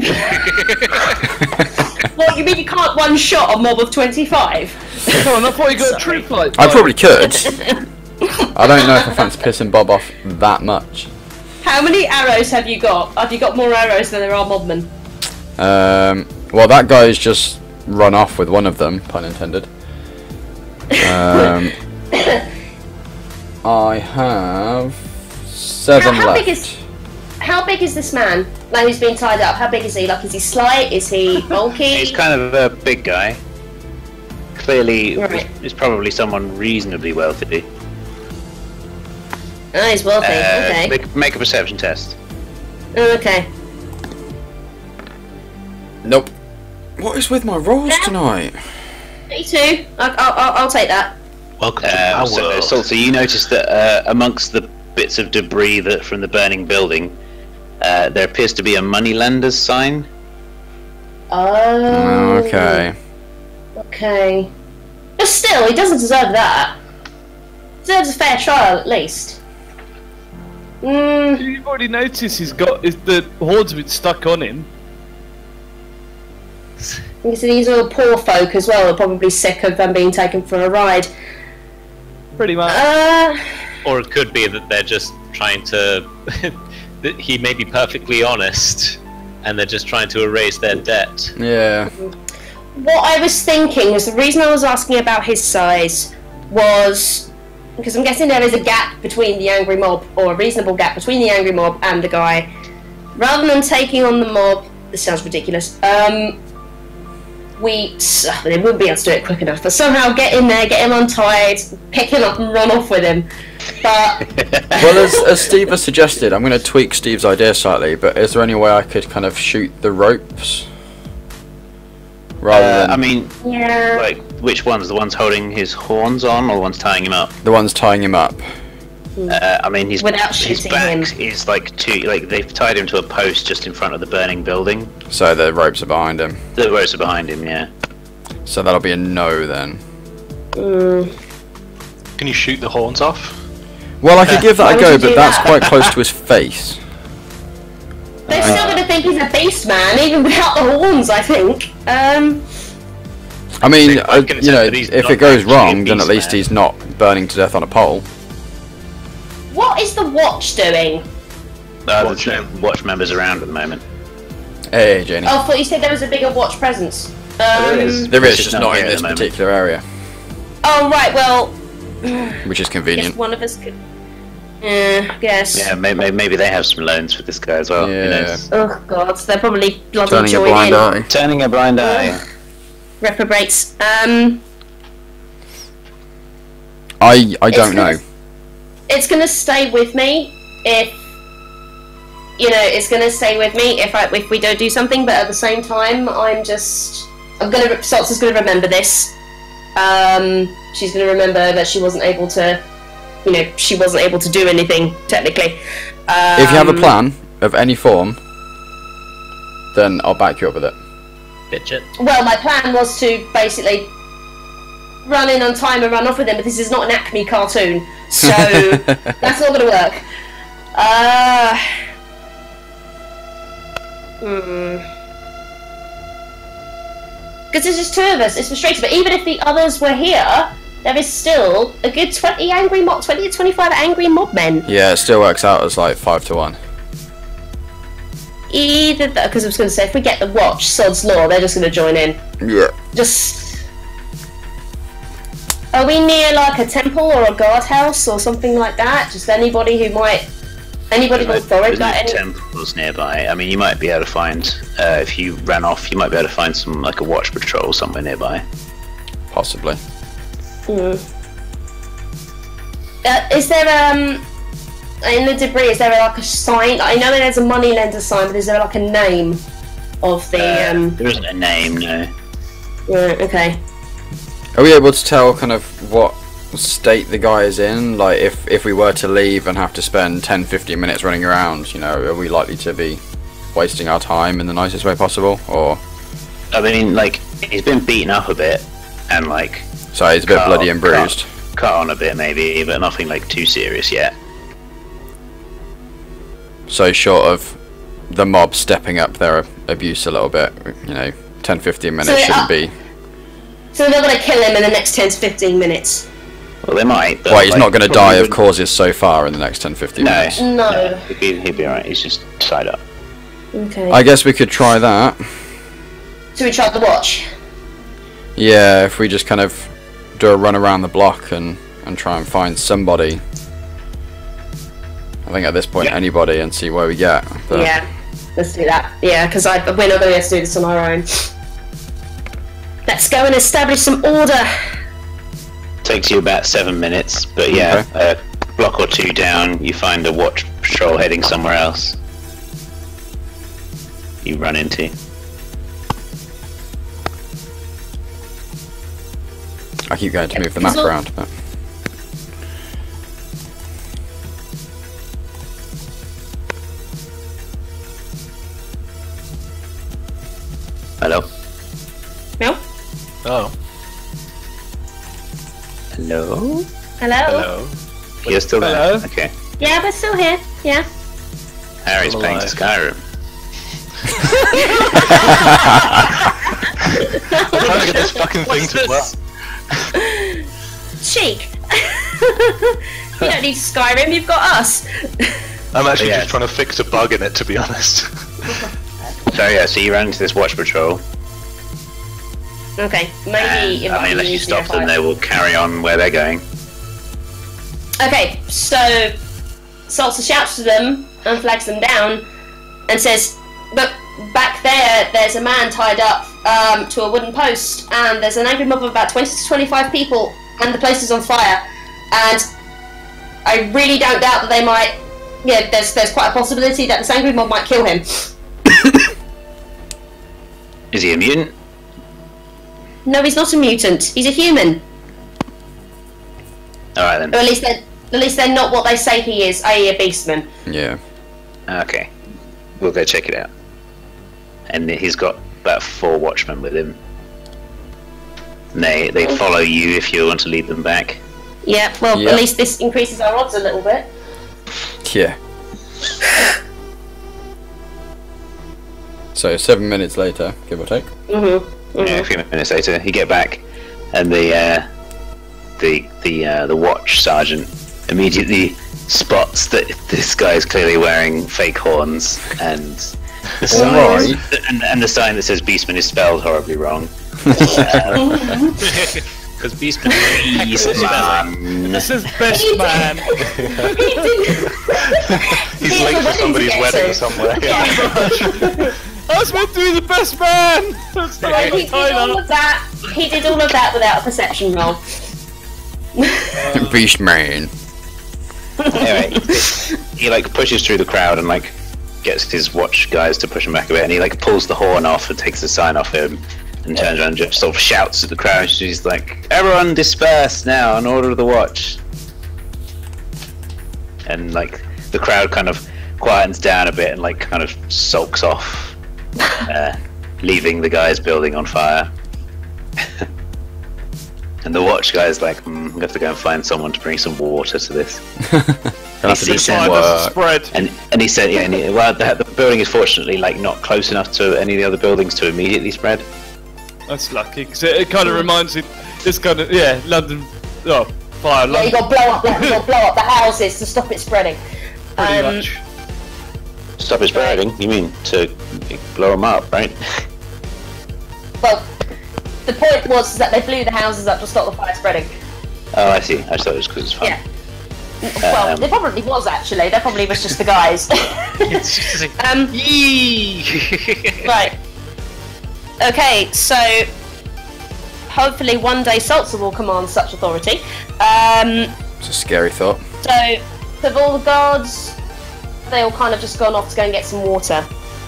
What, you mean you can't one shot a mob of twenty-five? Come on, I thought you got a true fight. I probably could. I don't know if I fancy pissing Bob off that much. How many arrows have you got? Have you got more arrows than there are mobmen? Um, well, that guy's just run off with one of them, pun intended. Um, I have seven How, how left. big is how big is this man? Like who's been tied up? How big is he? Like is he slight? Is he bulky? He's kind of a big guy. Clearly, Right. he's probably someone reasonably wealthy. Oh, he's wealthy. Uh, okay. make, make a perception test. Oh, okay. Nope. What is with my rolls Yeah. tonight? thirty-two. I'll, I'll, I'll take that. welcome to Um, our so, world. Salsa, you notice that uh, amongst the bits of debris that from the burning building, uh, there appears to be a moneylender's sign. Oh. Okay. Okay. But still, he doesn't deserve that. He deserves a fair trial, at least. Mm, You've already noticed he's got is the horde's been stuck on him. because these are all poor folk as well, are probably sick of them being taken for a ride. Pretty much. Uh, Or it could be that they're just trying to. that he may be perfectly honest, and they're just trying to erase their debt. Yeah. What I was thinking was the reason I was asking about his size was because I'm guessing there is a gap between the angry mob, or a reasonable gap between the angry mob and the guy. Rather than taking on the mob, this sounds ridiculous. Um, we they wouldn't be able to do it quick enough, but somehow get in there, get him untied, pick him up, and run off with him. But Well, as, as Steve has suggested, I'm going to tweak Steve's idea slightly. But is there any way I could kind of shoot the ropes? Rather Uh, than I mean, yeah, like, which ones? The ones holding his horns on, or the ones tying him up? the ones tying him up. Uh, I mean, his, Without his shooting back him. is like two. Like they've tied him to a post just in front of the burning building. So the ropes are behind him. The ropes are behind him. Yeah. So that'll be a no then. mm, Can you shoot the horns off? Well, I could give that Why a would go, you but do that's that? quite close to his face. they're still going to think he's a beast man, even without the horns. I think. Um, I mean, I uh, can you know, accept that he's if not it goes actually a wrong, then at beast least man. he's not burning to death on a pole. what is the watch doing? Uh, Watch there's no watch members around at the moment. Hey, Janie. Oh, I thought you said there was a bigger watch presence. Um, There is. There is, It's just not here in at this the moment. particular area, Oh right, well, which is I guess convenient. one of us could. Yeah, I guess. Yeah, maybe, maybe they have some loans for this guy as well. Who Yeah. knows? Oh god, they're probably bloody Turning a joining blind in. eye. Turning a blind eye. Reprobates. Um, I I It's don't gonna- know. it's gonna stay with me if you know. It's gonna stay with me if I if we don't do something. But at the same time, I'm just I'm gonna Salsa's gonna remember this. Um, she's gonna remember that she wasn't able to. You know, she wasn't able to do anything technically. Um, If you have a plan of any form, then I'll back you up with it. Bitch it. Well, my plan was to basically run in on time and run off with him, but this is not an Acme cartoon, so that's not going to work. Uh, hmm. Because there's just two of us, it's frustrating, but even if the others were here, there is still a good twenty angry mob, twenty to twenty-five angry mob men. Yeah, it still works out as like five to one. Either that, because I was going to say, if we get the watch, sod's law, they're just going to join in. Yeah. Just. Are we near like a temple or a guardhouse or something like that? Just anybody who might. Anybody with authority? There's no Like any... temples nearby. I mean, you might be able to find, uh, if you ran off, you might be able to find some, like a watch patrol somewhere nearby. Possibly. Hmm. Uh, is there um in the debris? Is there like a sign? I know there's a moneylender sign, but is there like a name of the Uh, um? There isn't a name, no. Right, okay. Are we able to tell kind of what state the guy is in? Like, if if we were to leave and have to spend ten, fifteen minutes running around, you know, are we likely to be wasting our time in the nicest way possible? Or I mean, like, he's been beaten up a bit, and like, so he's a bit cut- bloody and bruised. Cut, cut on a bit maybe, but nothing like too serious yet. So short of the mob stepping up their abuse a little bit, you know, ten, fifteen minutes So, shouldn't uh, be. So they're gonna kill him in the next ten to fifteen minutes. Well, they might. But Well, he's like, not going to probably die of wouldn't- causes so far in the next ten, fifteen No. minutes. No. He'd be, he'd be alright. He's just tied up. Okay. I guess we could try that. So we tried the watch. Yeah, if we just kind of do a run around the block and, and try and find somebody. I think at this point, Yeah. anybody, and see where we get. But Yeah. Let's do that. Yeah, because we're not going to be able to do this on our own. Let's go and establish some order. Takes you about seven minutes, but yeah, a block or two down, you find a watch patrol heading somewhere else. You run into. I keep going to move the map So- around. But Hello? No? Oh, Hello? Hello? hello. You're still there? Hello? Okay. Yeah, we're still here. Yeah. Harry's I'm playing alive. Skyrim. I'm trying to get this fucking thing What's to work. this? Cheek. You don't need Skyrim, you've got us. I'm actually Yeah. just trying to fix a bug in it, to be honest. So yeah, so you run into this watch patrol. Okay, maybe if And, I mean, unless you stop them, they will carry on where they're going. Okay, so Salsa shouts to them and flags them down and says, "Look, back there, there's a man tied up um, to a wooden post, and there's an angry mob of about twenty to twenty-five people, and the place is on fire. And I really don't doubt that they might. Yeah, there's there's quite a possibility that this angry mob might kill him." Is he a mutant? No, he's not a mutant. He's a human. All right then. Or at least they're at least they're not what they say he is, that is a beastman. Yeah. Okay, we'll go check it out. And he's got about four watchmen with him. And they they follow you if you want to lead them back. Yeah, well, Yep. at least this increases our odds a little bit. Yeah. So seven minutes later, give or take. Mm-hmm. Yeah, a few minutes later, you get back, and the uh, the the uh, the watch sergeant immediately spots that this guy is clearly wearing fake horns, and the sign, Alright. and, and the sign that says Beastman is spelled horribly wrong. Because Beastman is Beastman. This is best man. He's He's late the for somebody's wedding wedding somewhere. I was meant to be the best man. That's Well, he did all of that. He did all of that without a perception roll. Beast man. Anyway, he like pushes through the crowd and like gets his watch guys to push him back a bit, and he like pulls the horn off and takes the sign off him, and turns around and just sort of shouts at the crowd. She's like, "Everyone disperse now in order of the watch." And like the crowd kind of quietens down a bit and like kind of sulks off, uh, leaving the guy's building on fire. And the watch guy's like, mm, "We have to go and find someone to bring some water to this." Gonna have to do He some said- work. Spread. And and he said, yeah, and he, well, the, the building is fortunately like not close enough to any of the other buildings to immediately spread. That's lucky, because it, it kind of reminds me. This kind of yeah, London. Oh, fire, Yeah, you London. got to blow up. You got to blow up the houses to stop it spreading. Pretty Um, much. Stop it spreading? You mean to blow them up, right? Well, the point was that they blew the houses up to stop the fire spreading. Oh, I see. I thought it was because it's fun. Yeah. Well, Um, there probably was actually. There probably was just the guys. It's just like, um, yee! right. Okay, so hopefully one day Salsa will command such authority. Um, It's a scary thought. so, have all the guards, they all kind of just gone off to go and get some water.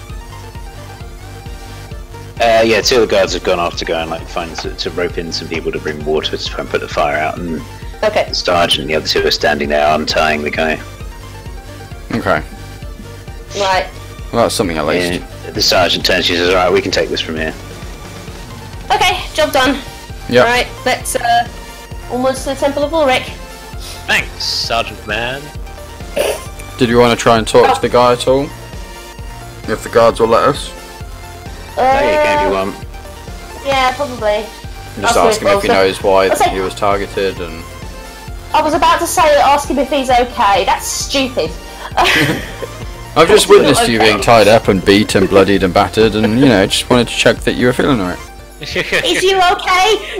Uh, yeah, two of the guards have gone off to go and like find to, to rope in some people to bring water to try and put the fire out, and Okay. the sergeant and the other two are standing there untying the guy. Okay. Right. Well, that's something at least. And the sergeant turns to you and says, "Alright, we can take this from here." Okay, job done. Yep. Right, let's uh, almost to the Temple of Ulrich. Thanks, Sergeant Man. Did you want to try and talk to the guy at all? If the guards will let us? Uh, No, you can if you want. Yeah, probably. Just Okay, ask him if he well, knows why I'll say- he was targeted and... I was about to say ask him if he's okay. That's stupid. I've just witnessed you Okay. being tied up and beat and bloodied and battered, and, you know, just wanted to check that you were feeling alright. Is you okay?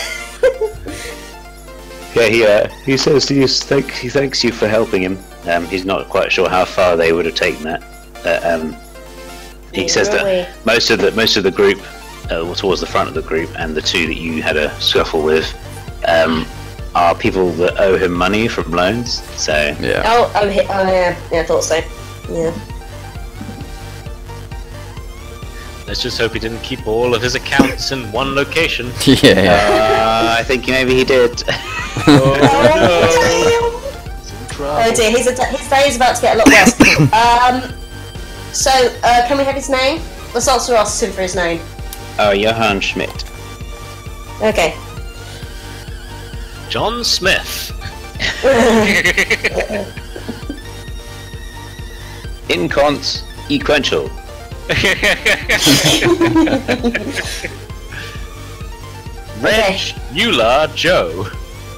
Yeah, he uh, he says to you, thank, he thanks you for helping him. Um, he's not quite sure how far they would have taken that. Uh, um, he Yeah, says really. that most of the most of the group, uh, were towards the front of the group, and the two that you had a scuffle with, um, are people that owe him money from loans. So Yeah. oh, oh, he- oh, yeah. Yeah, I thought so. Yeah. Let's just hope he didn't keep all of his accounts in one location. yeah, yeah. uh, I think maybe he did. Oh dear, his, his day is about to get a lot worse. um, so, uh, can we have his name? Let's also ask him for his name. Oh, Johann Schmidt. Okay. John Smith. Incons Equential. Okay. Eula Joe.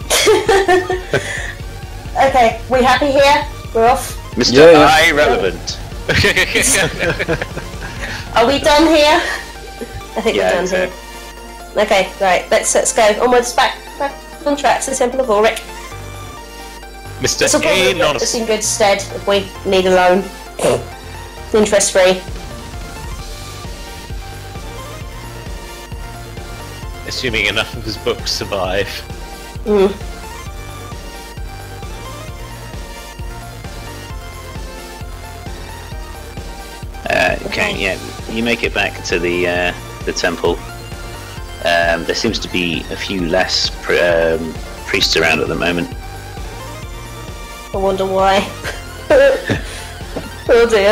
Okay, we happy here? We're off. Mister Yeah, yeah. Irrelevant. Are we done here? I think Yeah, we're done so- here. Okay, right. Let's let's go onwards back back on track to the Temple of Ulrich. Mister This will probably put us Anonymous. in good stead if we need a loan. Interest free. Assuming enough of his books survive. Mm. Uh, okay, yeah, you make it back to the uh, the temple. Um, there seems to be a few less pr- um, priests around at the moment. I wonder why. Oh dear.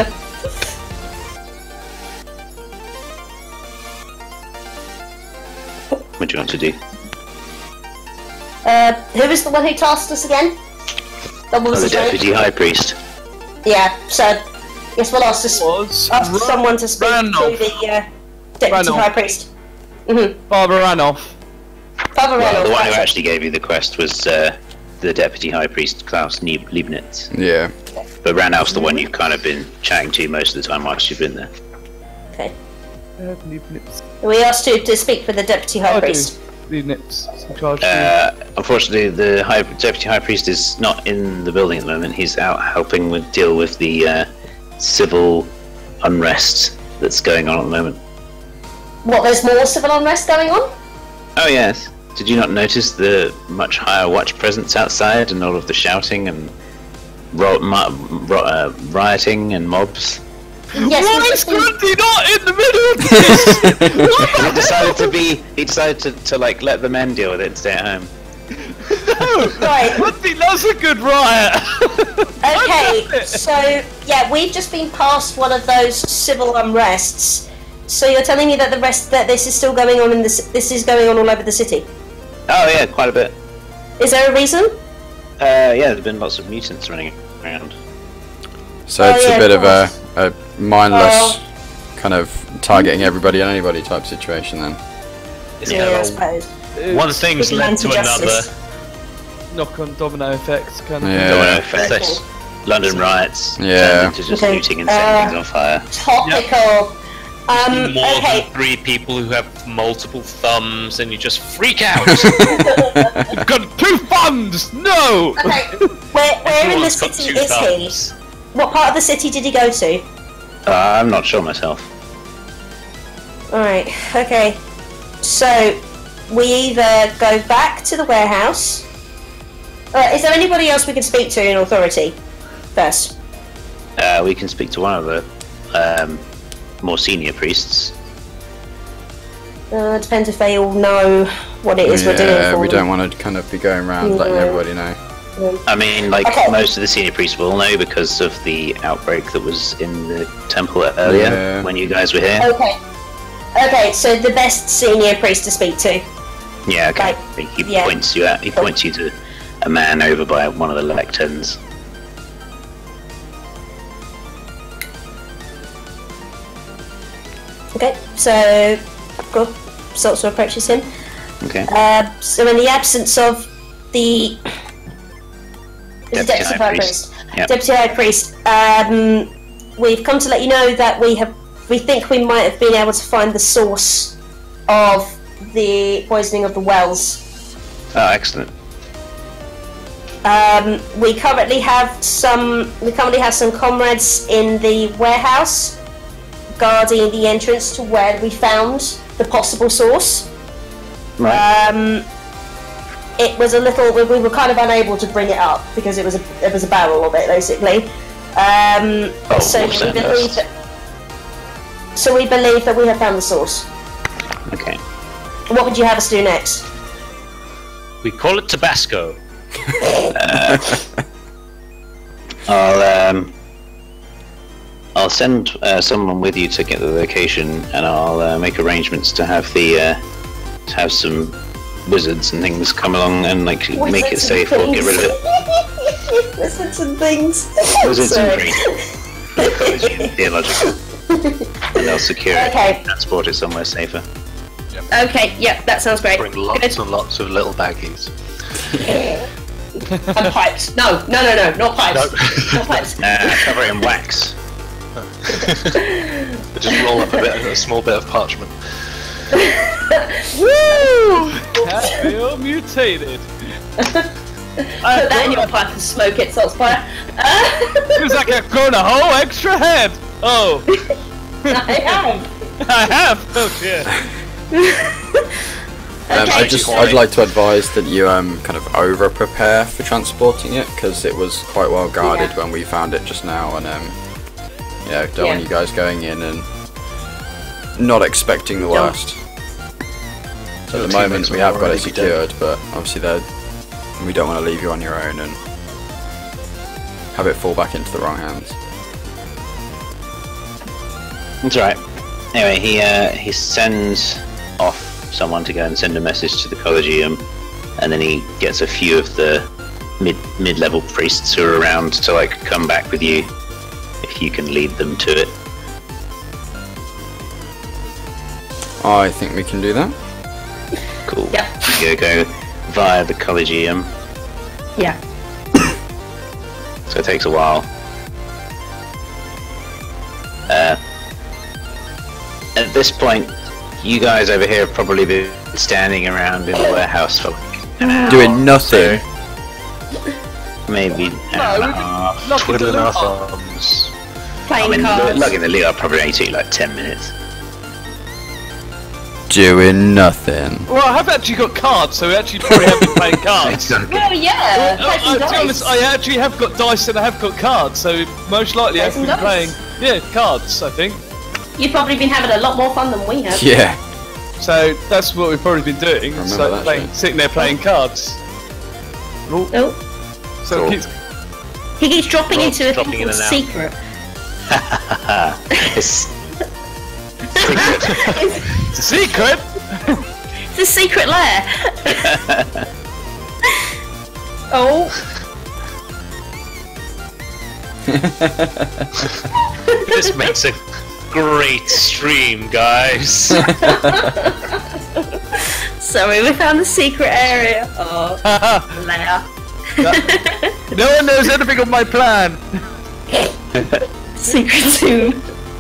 What do you want to do? Uh, who is the one who tasked us again? That Oh, was the his name? deputy high priest. Yeah, so yes, we'll ask, us, Was ask Ra- someone to speak Ranulph. to the uh, deputy Ranulph. high priest. Mm-hmm. Father Ranulph. Father Well, Ranulph, the one who that's it. actually gave you the quest was uh, the deputy high priest Klaus Lieb- Liebnitz. Yeah. But Ranulph's the one you've kind of been chatting to most of the time whilst you've been there. Okay. Uh, Leibniz. We asked to to speak with the deputy high I do. priest. Leibniz. It's in charge. Uh, unfortunately, the high, deputy high priest is not in the building at the moment. He's out helping with deal with the uh, civil unrest that's going on at the moment. What? There's more civil unrest going on? Oh yes. Did you not notice the much higher watch presence outside and all of the shouting and ro- mu- ro- uh, rioting and mobs? Yes. Why we've is just been- Grundy not in the middle of this? He decided to be. He decided to, to like let the men deal with it and stay at home. Right. Grundy loves a good riot. Okay. So yeah, we've just been past one of those civil unrests. So you're telling me that the rest that this is still going on in this this is going on all over the city? Oh yeah, quite a bit. Is there a reason? Uh, yeah, there's been lots of mutants running around. So Oh, it's yeah, a bit of of a, a mindless Oh. kind of targeting everybody and anybody type situation then. Yeah, I suppose. One thing's led to another. Knock on domino effects, kind of. Yeah. Domino effect. Okay. London riots. Yeah. turned into just Okay, looting and setting uh, things on fire. Topical. Um. More Okay. than three people who have multiple thumbs, and you just freak out. You've got two thumbs! No! Okay. Where where in the Everyone's got city two is he? thumbs. What part of the city did he go to? Uh, I'm not sure myself. Alright, okay. So, we either go back to the warehouse. Uh, is there anybody else we can speak to in authority first? Uh, we can speak to one of the um, more senior priests. Uh, depends if they all know what it is we're doing Yeah, for we them. don't want to kind of be going around letting No. everybody know. I mean, like Okay. most of the senior priests will know because of the outbreak that was in the temple earlier Yeah. when you guys were here. Okay. Okay, so the best senior priest to speak to. Yeah, okay. Like, he yeah. points you out. He points you to a man over by one of the lecterns. Okay, so cool. Salter approaches him. Okay. Uh, so in the absence of the is it Deputy Deputy High High Priest. Priest, Yep. Deputy High Priest, um, we've come to let you know that we have we think we might have been able to find the source of the poisoning of the wells. Oh, excellent. Um, we currently have some we currently have some comrades in the warehouse guarding the entrance to where we found the possible source. Right. Um, it was a little. We, we were kind of unable to bring it up because it was a it was a barrel of it basically. Um, Oh, so we send believe us. that. So we believe that we have found the source. Okay. What would you have us do next? We call it Tabasco. I'll um, I'll send uh, someone with you to get the location, and I'll uh, make arrangements to have the uh, to have some wizards and things come along and like make it Wizards safe and or get rid of it. things. Wizards and things. Wizards and Sorry. priests. For the Colossian theological, and they'll secure it Okay. and transport it somewhere safer. Okay, yeah, that sounds great. Bring lots and lots of little baggies. And pipes. No, no, no, no, not pipes. Not pipes. Uh, cover it in wax. Just roll up a bit, a small bit of parchment. Woo! Cat feel mutated. Put that in your pipe and smoke it so it's fire. Feels like I've grown a whole extra head. Oh, I have. I have. Oh shit. Um, Okay. I just, I'd like to advise that you um kind of over prepare for transporting it because it was quite well guarded Yeah. when we found it just now, and um, you know, don't Yeah. want you guys going in and not expecting the Don't. worst. So Your at the moment teammates we will have got it already be dead. secured, but obviously they're, we don't want to leave you on your own and have it fall back into the wrong hands. That's right. Anyway, he uh, he sends off someone to go and send a message to the Collegium, and then he gets a few of the mid mid level priests who are around to like come back with you if you can lead them to it. I think we can do that. Cool. Yeah. You go via the Collegium, Yeah. so it takes a while. Uh, at this point, you guys over here have probably been standing around in the warehouse for like an hour. Doing nothing. So maybe an hour and a half. Look at the Twiddling our loot. thumbs. I Playing mean, cards. logging the loot, I'll probably only take like ten minutes. Doing nothing. Well, I have actually got cards, so we actually probably have been playing cards. Well, yeah. Uh, play some uh, to be dice. honest, I actually have got dice and I have got cards, so most likely Play I've some been dice. playing, yeah, cards, I think. You've probably been having a lot more fun than we have. Yeah. So that's what we've probably been doing. I It's remember like that playing, shit. sitting there playing cards. Oh, Oh, so Cool. it keeps, he keeps dropping Rob's into a dropping thing in called and out. secret. It's it's a secret! It's a secret lair. Oh, This makes a great stream, guys. sorry, we found the secret area. Oh, lair. No one knows anything of my plan! Secret tomb.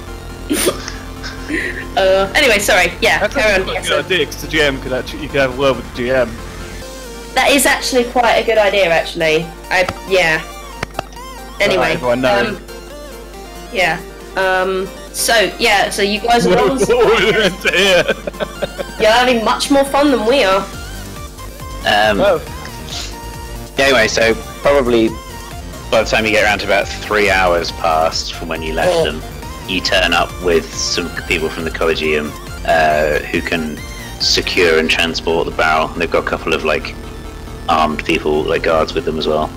uh, anyway, sorry. Yeah, That's carry on. actually Yeah, quite a so good idea, because the G M could actually, you could have a word with the G M. that is actually quite a good idea, actually. I yeah. Anyway, everyone know. um, yeah. Um. So yeah. So you guys are What all, we meant to hear. you're having much more fun than we are. um, Oh, anyway, so probably by the time you get around to about three hours past from when you left Oh. them, you turn up with some people from the Collegium uh, who can secure and transport the barrel. And they've got a couple of like armed people, like guards, with them as well.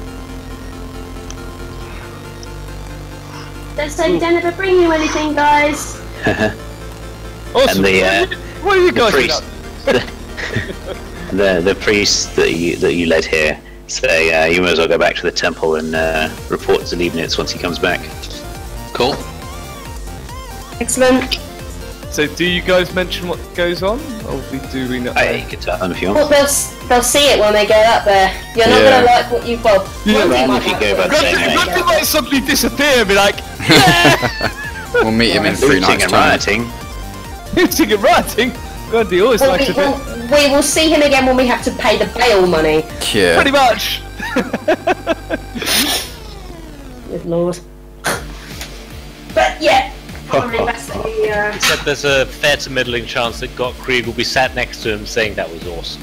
Don't say you don't ever bring you anything, guys. awesome. And the, uh, what are you the guys priest, doing? the the priest that you that you led here say uh, you might as well go back to the temple and uh, report to Leibniz once he comes back. Cool. Excellent. So do you guys mention what goes on? Or we do we not? I you can tell them if you Well, want. they'll s- they'll see it when they get up there. You're not Yeah. gonna like what you well. Yeah, one thing well, might if you like go what back you there, like. mate. Gunter might suddenly disappear and be like, We'll meet him in three Looting nights' and time. rioting. looting and writing. God, he always Well, likes we, a bit. will, we will see him again when we have to pay the bail money. Yeah. Pretty much. Good lord. But yeah, probably best that we. Uh... Except there's a fair to middling chance that Gottkrieg will be sat next to him saying that was awesome.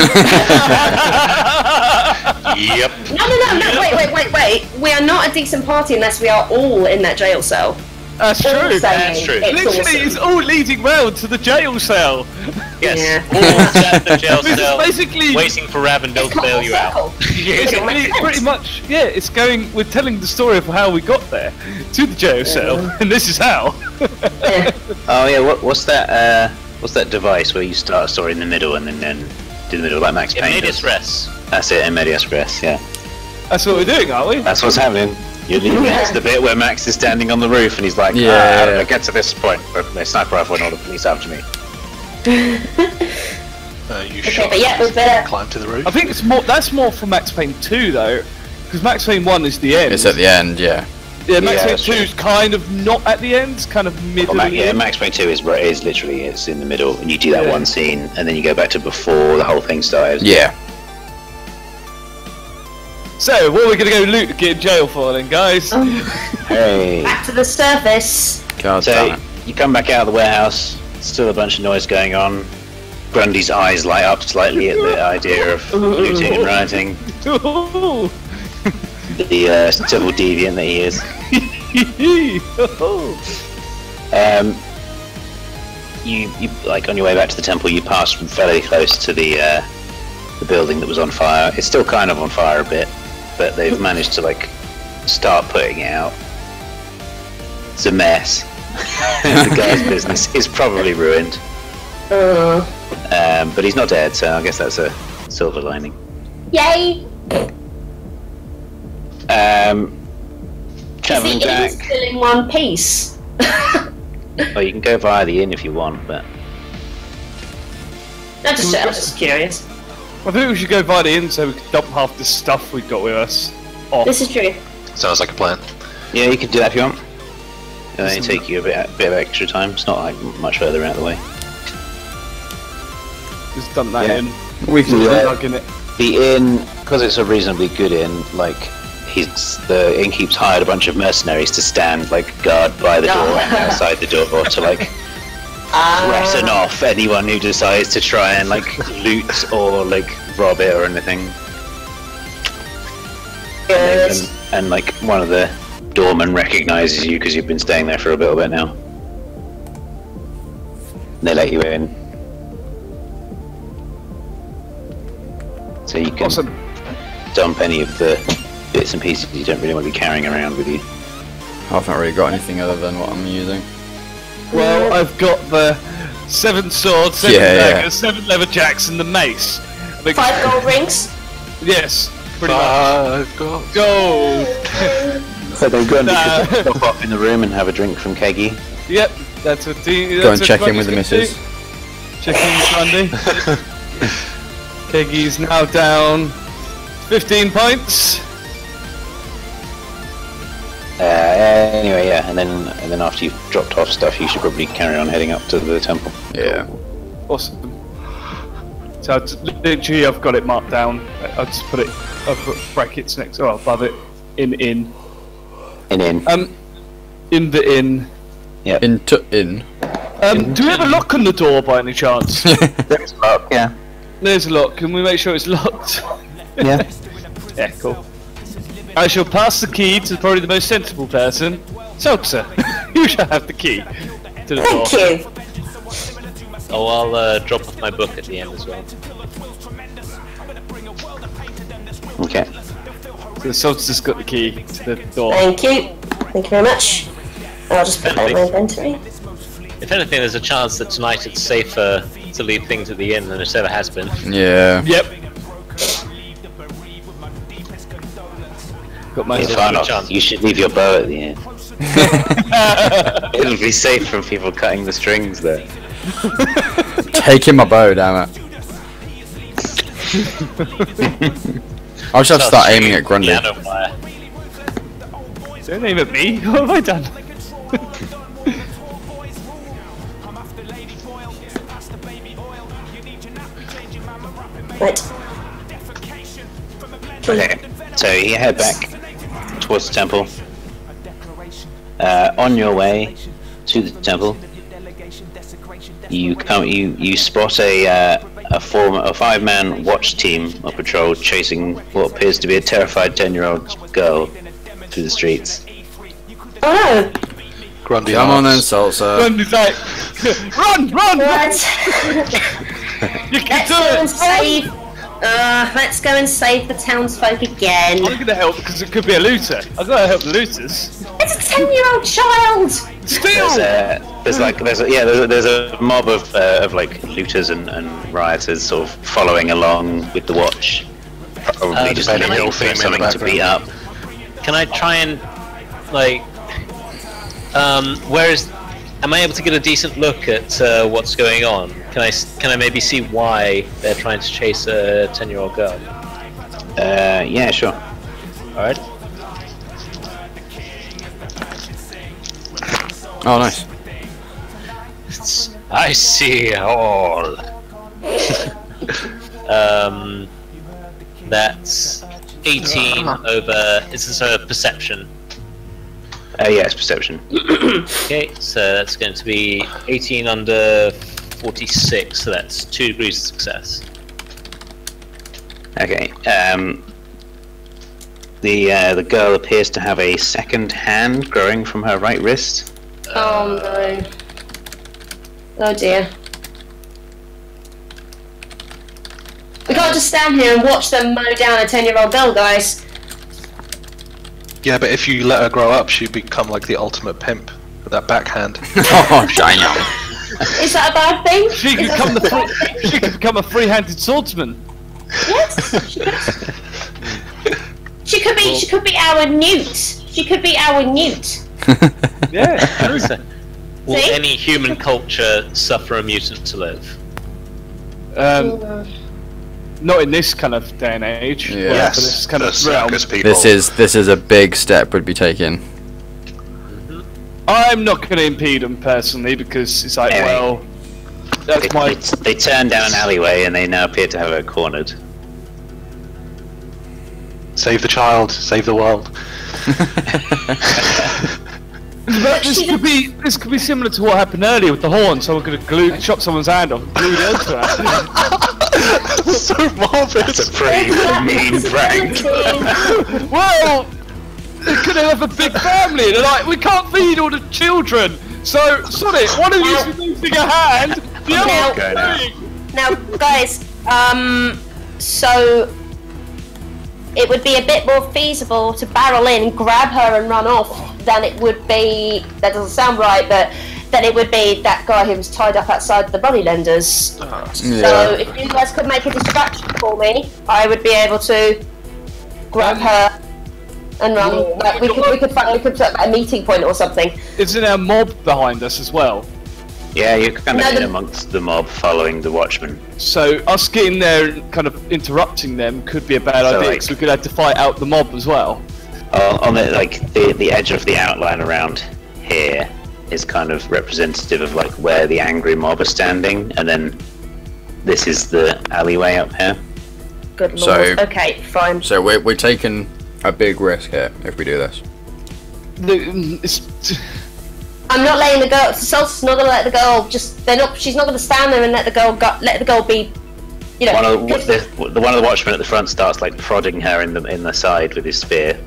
Yep. No, no, no, no! Wait, wait, wait, wait! We are not a decent party unless we are all in that jail cell. That's All true. saying That's true. It's Literally, awesome. it's all leading round to the jail cell. Yes. Yeah. All sat at the jail This is cell, basically- waiting for Ravendell It's to bail not you a out. circle. It's It'll make pretty, sense. pretty much, yeah. It's going. We're telling the story of how we got there to the jail cell, and this is how. Yeah. Oh yeah, what, what's that? Uh, what's that device where you start a story in the middle and then, then do the middle like Max In Payne medias does? res. That's it, in medias res. Yeah, That's what we're doing, aren't we? that's what's happening. You're leaving That's the bit where Max is standing on the roof and he's like, Yeah, ah, yeah, how did yeah. I get to this point? But my sniper rifle and all the police after me. Uh, you Okay, shot but yeah, we better. climb to the roof. I think it's more. That's more for Max Payne two though, because Max Payne one is the end. It's at the end, yeah. Yeah, Max Yeah, Payne that's two true. is kind of not at the end, it's kind of middle. Well, Ma- yeah, Max Payne two is right, is literally it's in the middle, and you do that Yeah. one scene, and then you go back to before the whole thing started. Yeah. So, what are we gonna go loot to get in jail for then, guys? Hey. Back to the surface. God So damn it. you come back out of the warehouse. Still a bunch of noise going on. Grundy's eyes light up slightly at the idea of looting and rioting. Ooh. The uh, civil deviant that he is. Um, you, you like on your way back to the temple. You pass fairly close to the uh, the building that was on fire. It's still kind of on fire a bit, but they've managed to like start putting it out. It's a mess. The guy's business is probably ruined. Uh, Um, but he's not dead, so I guess that's a silver lining. yay! Um, Is traveling the inn back. still in one piece? Well, you can go via the inn if you want, but I'm just, I'm just curious. I think we should go via the inn so we can dump half the stuff we've got with us off. This is true. Sounds like a plan. yeah, you can do that if you want. It'll only take you a bit, a bit of extra time. It's not like much further out of the way. Just dump that Yeah. in. We can do Yeah. that. Plug in it. The inn, because it's a reasonably good inn, like he's the innkeep's hired a bunch of mercenaries to stand like guard by the door and outside the door to like threaten off anyone who decides to try and like loot or like rob it or anything. Good. And, and like one of the doormen recognizes you because you've been staying there for a little bit now. They let you in. So you can Awesome. dump any of the bits and pieces you don't really want to be carrying around with you. I've not really got anything other than what I'm using. Well, I've got the seven swords, seven Yeah, yeah. daggers, seven leather jacks, and the mace. I think- Five gold rings. Yes, pretty much. Uh, go. Gold. So then go and Nah. pop up in the room and have a drink from Keggy. Yep, that's what the. Go and check in with the missus. Check in with Grundy. Keggy's now down fifteen points. Uh, anyway, yeah, and then and then after you've dropped off stuff, you should probably carry on heading up to the temple. Yeah. Awesome. So I've just- literally, I've got it marked down. I'll just put it. I'll put brackets next, or above it. In in. And in. Um, in the inn. Into in. Um, do we have a lock on the door by any chance? There's a lock, yeah. There's a lock. Can we make sure it's locked? Yeah. Yeah, cool. I shall pass the key to probably the most sensible person. Seltzer, you shall have the key to the door. Thank you. Oh, I'll uh, drop off my book at the end as well. Okay. So Seltzer's got the key to the door. Thank you. Thank you very much. I'll just put that in my inventory. If anything, there's a chance that tonight it's safer to leave things at the inn than it ever has been. Yeah. Yep. Got my If a I good not, chance. you should leave your bow at the end. It'll be safe from people cutting the strings there. Taking my bow, damn it. I'll just have to start aiming at Grundy. Piano wire. Don't aim at me. What have I done? Right. Okay. So you head back towards the temple. Uh, on your way to the temple, you come you you spot a uh, a form a five man watch team on patrol chasing what appears to be a terrified ten year old girl through the streets. Oh Grundy Come on then, asks, Salsa. Grundy's like, run, run, no! run! Let's, You can let's go and do it! save. Uh, let's go and save the townsfolk again. I'm gonna help because it could be a looter. I've gotta help the looters. It's a ten-year-old child. Still! There's a, there's like there's a, yeah there's a, there's a mob of uh, of like looters and, and rioters sort of following along with the watch, probably Uh, just depending looking on for theme in the something to beat up. Can I try and, like, um, where is? Am I able to get a decent look at uh, what's going on? Can I s- can I maybe see why they're trying to chase a ten-year-old girl? Uh, yeah, sure. All right. Oh, nice. It's- I see all. um, that's eighteen over. Is this a perception? Uh, yes, perception. Okay, so that's going to be eighteen under forty-six. So that's two degrees of success. Okay. Um, the uh, the girl appears to have a second hand growing from her right wrist. Oh no. Oh dear. We can't just stand here and watch them mow down a ten-year-old girl, guys. Yeah, but if you let her grow up, she'd become like the ultimate pimp with that backhand. Oh, shiny. Is that a bad thing? She Is could that become the a bad thing? free, she could become a free-handed swordsman. Yes, she could. She could be. She could be our Newt. She could be our Newt. Yeah, true. Will See? any human culture suffer a mutant to live? Um, not in this kind of day and age. Yeah. Well, Yes, for this kind the of realm. circus people. This is this is a big step would be taken. I'm not going to impede them personally because it's like, Yeah. well, They, that's my. they, they turn down an alleyway and they now appear to have her cornered. Save the child, save the world. But this could be this could be similar to what happened earlier with the horn. Someone could have glued, chopped someone's hand off, and glued it onto her. So morbid. That's a pretty mean prank. Well, they could have a big family. They're like, we can't feed all the children. So, sorry, one of you is losing a hand. The Now- other Okay, now. thing. Now, guys, um, so it would be a bit more feasible to barrel in, grab her, and run off than it would be. That doesn't sound right, but than it would be that guy who was tied up outside the moneylenders. So Yeah. if you guys could make a distraction for me, I would be able to grab her and run. Well, Like, we could, we could find, we could put a meeting point or something. Isn't there a mob behind us as well? Yeah, you're kind of No, in the- amongst the mob following the watchman. So us getting there and kind of interrupting them could be a bad So, idea. like- Because we could have to fight out the mob as well. Uh, on the like the the edge of the outline around here is kind of representative of like where the angry mob are standing, and then this is the alleyway up here. Good So- lord. Okay, fine. So we're we're taking a big risk here if we do this. The- It's, I'm not letting the girl. Salsa's not gonna let the girl just. They're not. She's not gonna stand there and let the girl go, let the girl be. You know. One of the, 'cause- the, the one of the watchmen at the front starts like prodding her in the in the side with his spear.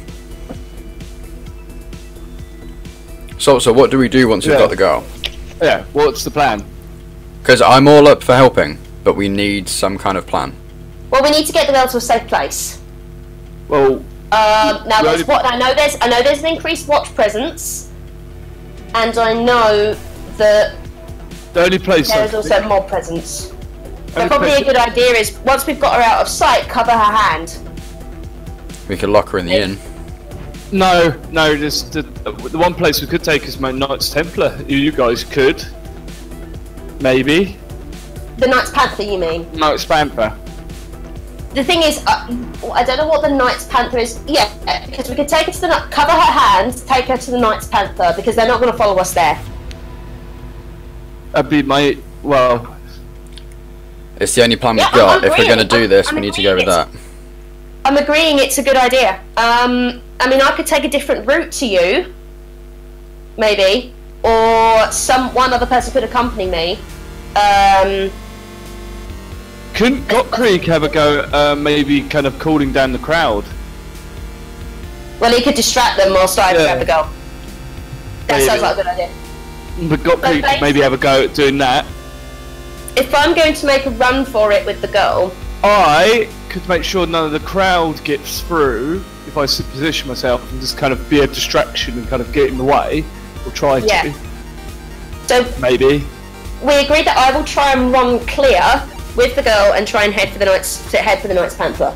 So so what do we do once we've Yeah. got the girl? yeah. What's the plan? Because I'm all up for helping, but we need some kind of plan. well, we need to get the girl to a safe place. Well, Um, now, You there's only- what I know. There's I know there's an increased watch presence, and I know that the only place. there I is also mob presence. So Only probably place- a good idea is once we've got her out of sight, cover her hand. We could lock her in the inn. No, no. There's the the one place we could take is my Knights Templar. You, you guys could, maybe. The Knights Panther, you mean? Knights Panther. The thing is, uh, I don't know what the Knights Panther is. Yeah, because we could take her to the Kni- cover her hand, take her to the Knights Panther because they're not going to follow us there. That'd be my well. It's the only plan we've Yeah, I'm got. If we're agreeing. going to do I'm- this, I'm we need to go with agreeing that. I'm agreeing it's a good idea. Um, I mean, I could take a different route to you, maybe, or some one other person could accompany me. Um, Couldn't Got Creek have a go? Uh, maybe kind of cooling down the crowd. well, he could distract them whilst I Yeah. grab the girl. That Maybe. sounds like a good idea. But Got But Creek could maybe basically- have a go at doing that. If I'm going to make a run for it with the girl, I could make sure none of the crowd gets through if I s- position myself and just kind of be a distraction and kind of get in the way, or try Yeah. to, so maybe. we agreed that I will try and run clear with the girl and try and head for the Knights to head for the Knights Panther.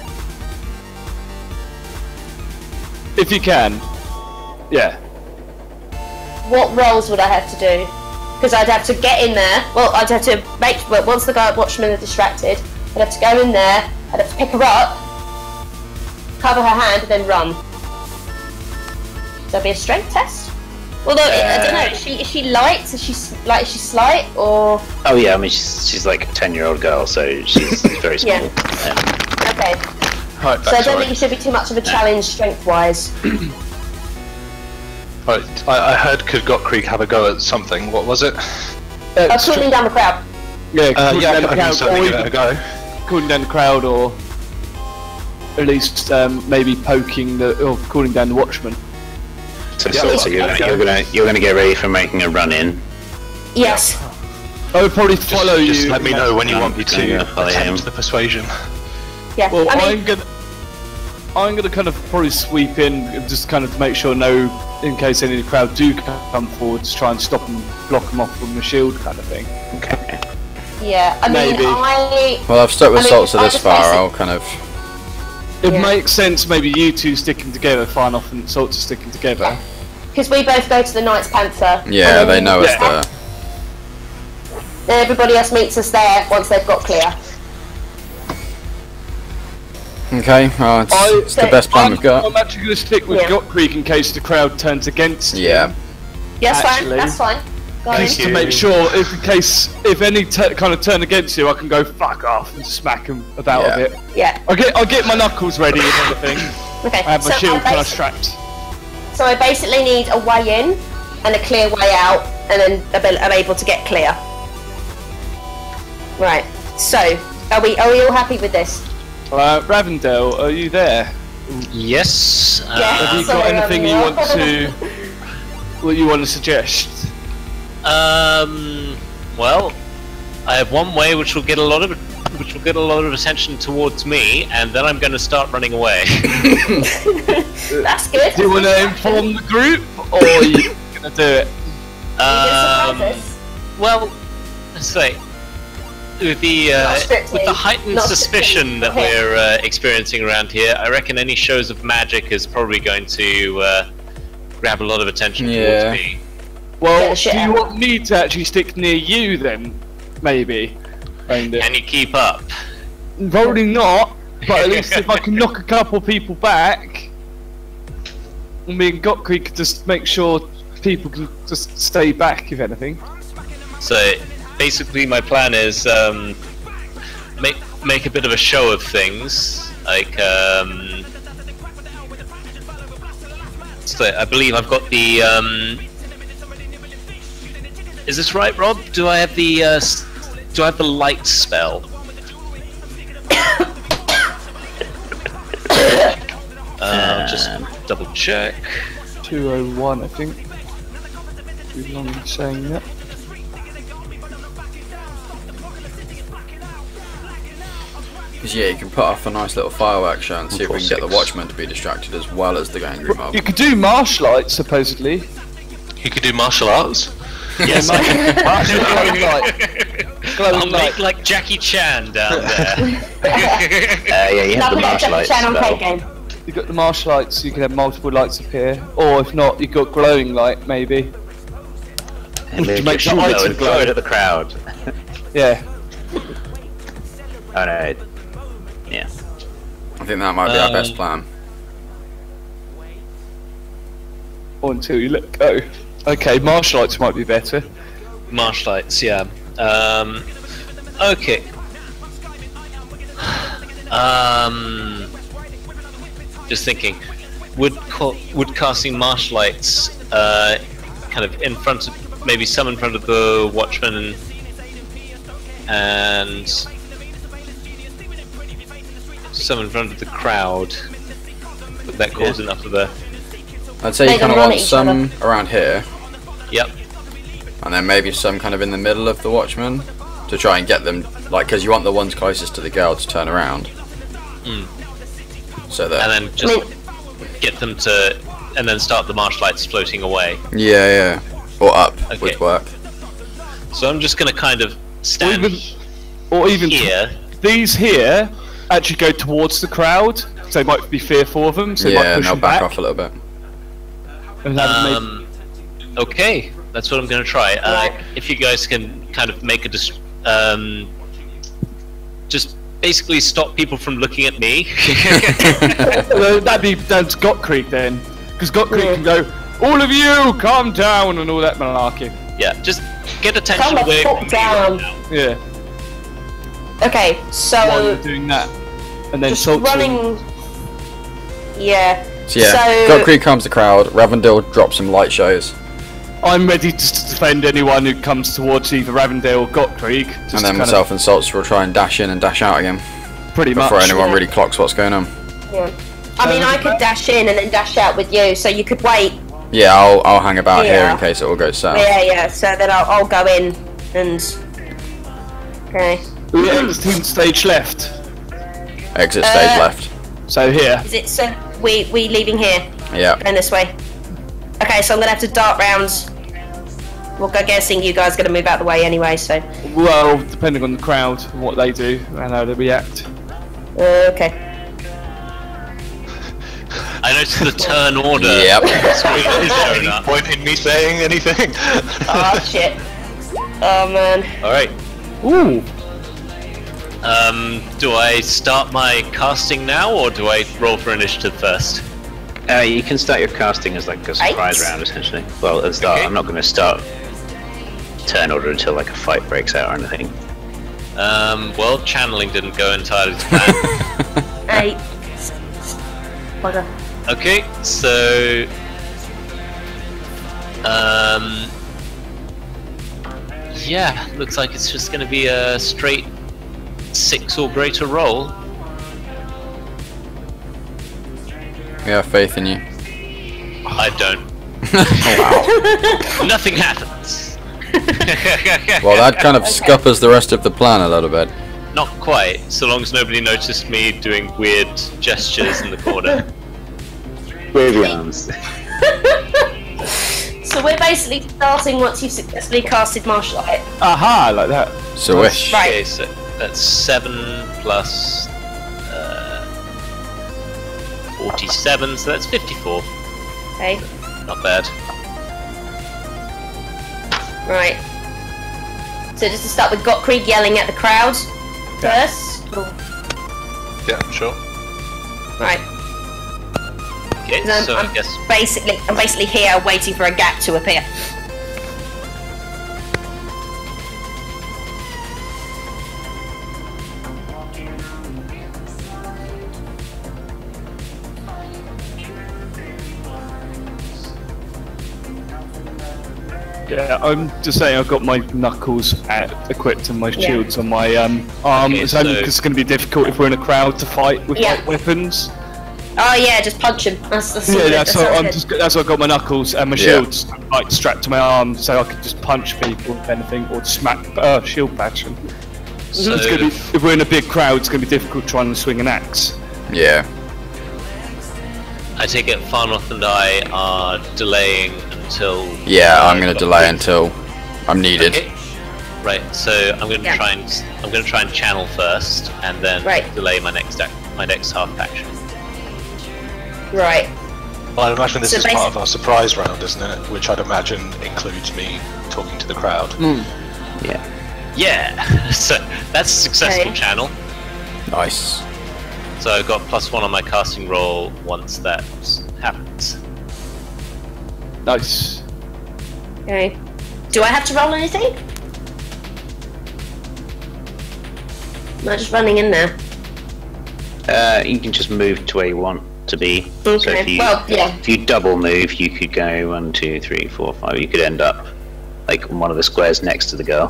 If you can. Yeah. What roles would I have to do? Because I'd have to get in there. Well, I'd have to make. Well, once the guard watchmen are distracted, I'd have to go in there. I'd have to pick her up, cover her hand, and then run. That'd be a strength test. Although I don't know, is she is she light? Is she s- like is she slight or? Oh yeah, I mean she's she's like a ten-year-old girl, so she's very small. Yeah. Um, Okay. Right, So I don't think it should be too much of a challenge strength-wise. Right, I, I heard could Got Creek have a go at something. What was it? Uh, I'm cooling down the crowd. yeah, Uh, cooling yeah, down the I can crowd, certainly or give it even a go. cooling down the crowd, or at least um, maybe poking the or cooling down the watchman. so Yeah, so, so you're, okay. you're gonna you're gonna get ready for making a run in. Yes. I would probably follow just, you. Just let me know when you want me to Yeah, follow him. attempt the persuasion. Yeah. Well, I mean, I'm gonna, I'm gonna kind of probably sweep in, just kind of to make sure no, in case any of the crowd do come forward, to try and stop and block them off from the shield, kind of thing. Okay. yeah. I mean, maybe. I. Well, I've stuck with I mean, Saltzer I this just far. basic- I'll kind of. It Yeah. makes sense, maybe you two sticking together, Farnoff and Salter sticking together. Because we both go to the Knights Panther. Yeah, and they then- know us Yeah. there. Then everybody else meets us there once they've got clear. Okay, well, it's, I- it's the best plan I'm, we've got. I'm actually going to stick with Yeah. Got Creek in case the crowd turns against him. Yeah. Yes, fine. Actually- That's fine. Go on. Just to make sure, if in case, if any t- kind of turn against you, I can go fuck off and smack him about Yeah. a bit. Yeah. I'll get, I'll get my knuckles ready and everything. Okay. I have my so shield I kind of basi- strapped. So I basically need a way in and a clear way out, and then I'm ab- I'm able to get clear. Right. So, are we are we all happy with this? Uh, Ravendale, are you there? Yes. Uh, Yeah. Have you Sorry, got anything you Ravendale. want to, what you want to suggest? Um. Well, I have one way which will get a lot of which will get a lot of attention towards me, and then I'm going to start running away. That's good. Do you want to inform the group, or are you going to do it? um, Um, well, let's say with the uh, Not strictly. with the heightened Not suspicion strictly. that we're uh, experiencing around here, I reckon any shows of magic is probably going to uh, grab a lot of attention Yeah. towards me. Well, Get the shit do you out. want me to actually stick near you then? Maybe. And, uh, Can you keep up? probably not, but at least if I can knock a couple people back, me and Got Creek could just make sure people can just stay back, if anything. So basically, my plan is um, make make a bit of a show of things. Like, um, so I believe I've got the. Um, is this right, Rob? Do I have the? Uh, s- do I have the light spell? Uh, just double check. two oh one, I think. Too long in saying that. Because yeah, you can put off a nice little fireworks show and see if we can get the Six. Watchmen to be distracted as well as the angry mob. You could do marsh lights, supposedly. You could do martial arts. Yes, Glowing light. Glowing I'll light. make like Jackie Chan down there. Uh, yeah, you have Now the put that martial Jackie lights Chan on spell. K game. You've got the marsh lights, you can have multiple lights appear. Or if not, you've got glowing light, maybe. And To make make it sure glow lights and glow. throw it at the crowd. Yeah. Oh no. Yeah. I think that might be our best Um, plan. Or until you let go. Okay, marsh lights might be better. Marsh lights, yeah. Um, okay. Um, just thinking, would ca- would casting marsh lights, uh, kind of in front of maybe some in front of the Watchman and some in front of the crowd, would that cause enough of a? I'd say They you kind can of run want at each some around here, Yep. and then maybe some kind of in the middle of the Watchmen to try and get them, like, because you want the ones closest to the girl to turn around. Mm. So that. And then I just mean, get them to, and then start the marsh lights floating away. Yeah, yeah. Or up Okay. would work. So I'm just gonna kind of stand Or even- Or even here. these here actually go towards the crowd, so they might be fearful of them, so they Yeah, might and push they'll them back back. off a little bit. And have them maybe- Um, okay, that's what I'm going to try. Uh, Right. if you guys can kind of make a dis- um, just basically stop people from looking at me. Well, that'd be that's Got Creek then, because Got Creek Yeah. can go, all of you, calm down, and all that malarkey. Yeah, just get attention Calm the away fuck from me down. right now. Yeah. Okay, While so you're doing that, and then just Sultry. running. Yeah. So yeah, So- Godkrieg calms the crowd. Ravendil drops some light shows, I'm ready to s- defend anyone who comes towards either Ravendale or Gottkrieg. Just and to then kind myself and Salts will try and dash in and dash out again of pretty before much. anyone yeah. really clocks what's going on. Yeah. I mean, Um, I could dash in and then dash out with you, so you could wait. Yeah, I'll I'll hang about here Yeah. in case it all goes south. Yeah, yeah. So then I'll, I'll go in and. Okay. We exit stage left. Exit stage Uh, left. So here. Is it so? We we leaving here? Yeah. Going this way. Okay, so I'm gonna have to dart round. Well, I'm guessing you guys are gonna move out of the way anyway. So. Well, depending on the crowd and what they do and how they react. Uh, okay. I noticed the turn order. Yep. screen is Is there showing any up. point in me saying anything? Oh shit. Oh man. Alright. Ooh. Um, do I start my casting now, or do I roll for initiative first? Uh, you can start your casting as like a surprise Right. round, essentially. Well, at the start, Okay. I'm not going to start turn order until like a fight breaks out or anything. Um, well, channeling didn't go entirely to plan. Eight. Bugger. Okay, so um, yeah, looks like it's just going to be a straight six or greater roll. We have faith in you. I don't. Nothing happens. Well, that kind of scuppers the rest of the plan a little bit. Not quite, so long as nobody noticed me doing weird gestures in the corner. Wave your arms. So we're basically starting once you've successfully casted martial art. Aha, like that. So wish. Right. Okay, so that's seven plus uh, forty-seven, so that's fifty-four. Okay. Not bad. Right. So just to start with Gottkrieg yelling at the crowd first. Yeah, sure. Right. Okay, I'm, so I I'm guess basically I'm basically here waiting for a gap to appear. Yeah, I'm just saying I've got my knuckles at, equipped and my Yeah. shields on my um, arm. Okay, it's only so- because it's going to be difficult if we're in a crowd to fight with Yeah. like, weapons. Oh yeah, just punch him. That's, that's Yeah, good. that's that why sounds I'm good. just that's why I've got my knuckles and my Yeah. shields like strapped to my arm, so I can just punch people if anything, or smack uh, shield patch them. so. It's gonna be, if we're in a big crowd, it's going to be difficult trying to swing an axe. Yeah. I take it Farnoth and I are delaying until. Yeah, uh, I'm gonna got- delay until I'm needed. Okay. Right, so I'm gonna Yeah. try and I'm gonna try and channel first, and then Right. delay my next ac- my next half action. Right. Well, I imagine this So is part basi- of our surprise round, isn't it? Which I'd imagine includes me talking to the crowd. Yeah. Yeah, so that's a successful Okay. channel. Nice. So I've got plus one on my casting roll once that happens. Nice. Okay. Do I have to roll anything? Am I just running in there? Uh, you can just move to where you want to be. So Okay, if you, well, yeah. if you double move, you could go one, two, three, four, five. You could end up like on one of the squares next to the girl.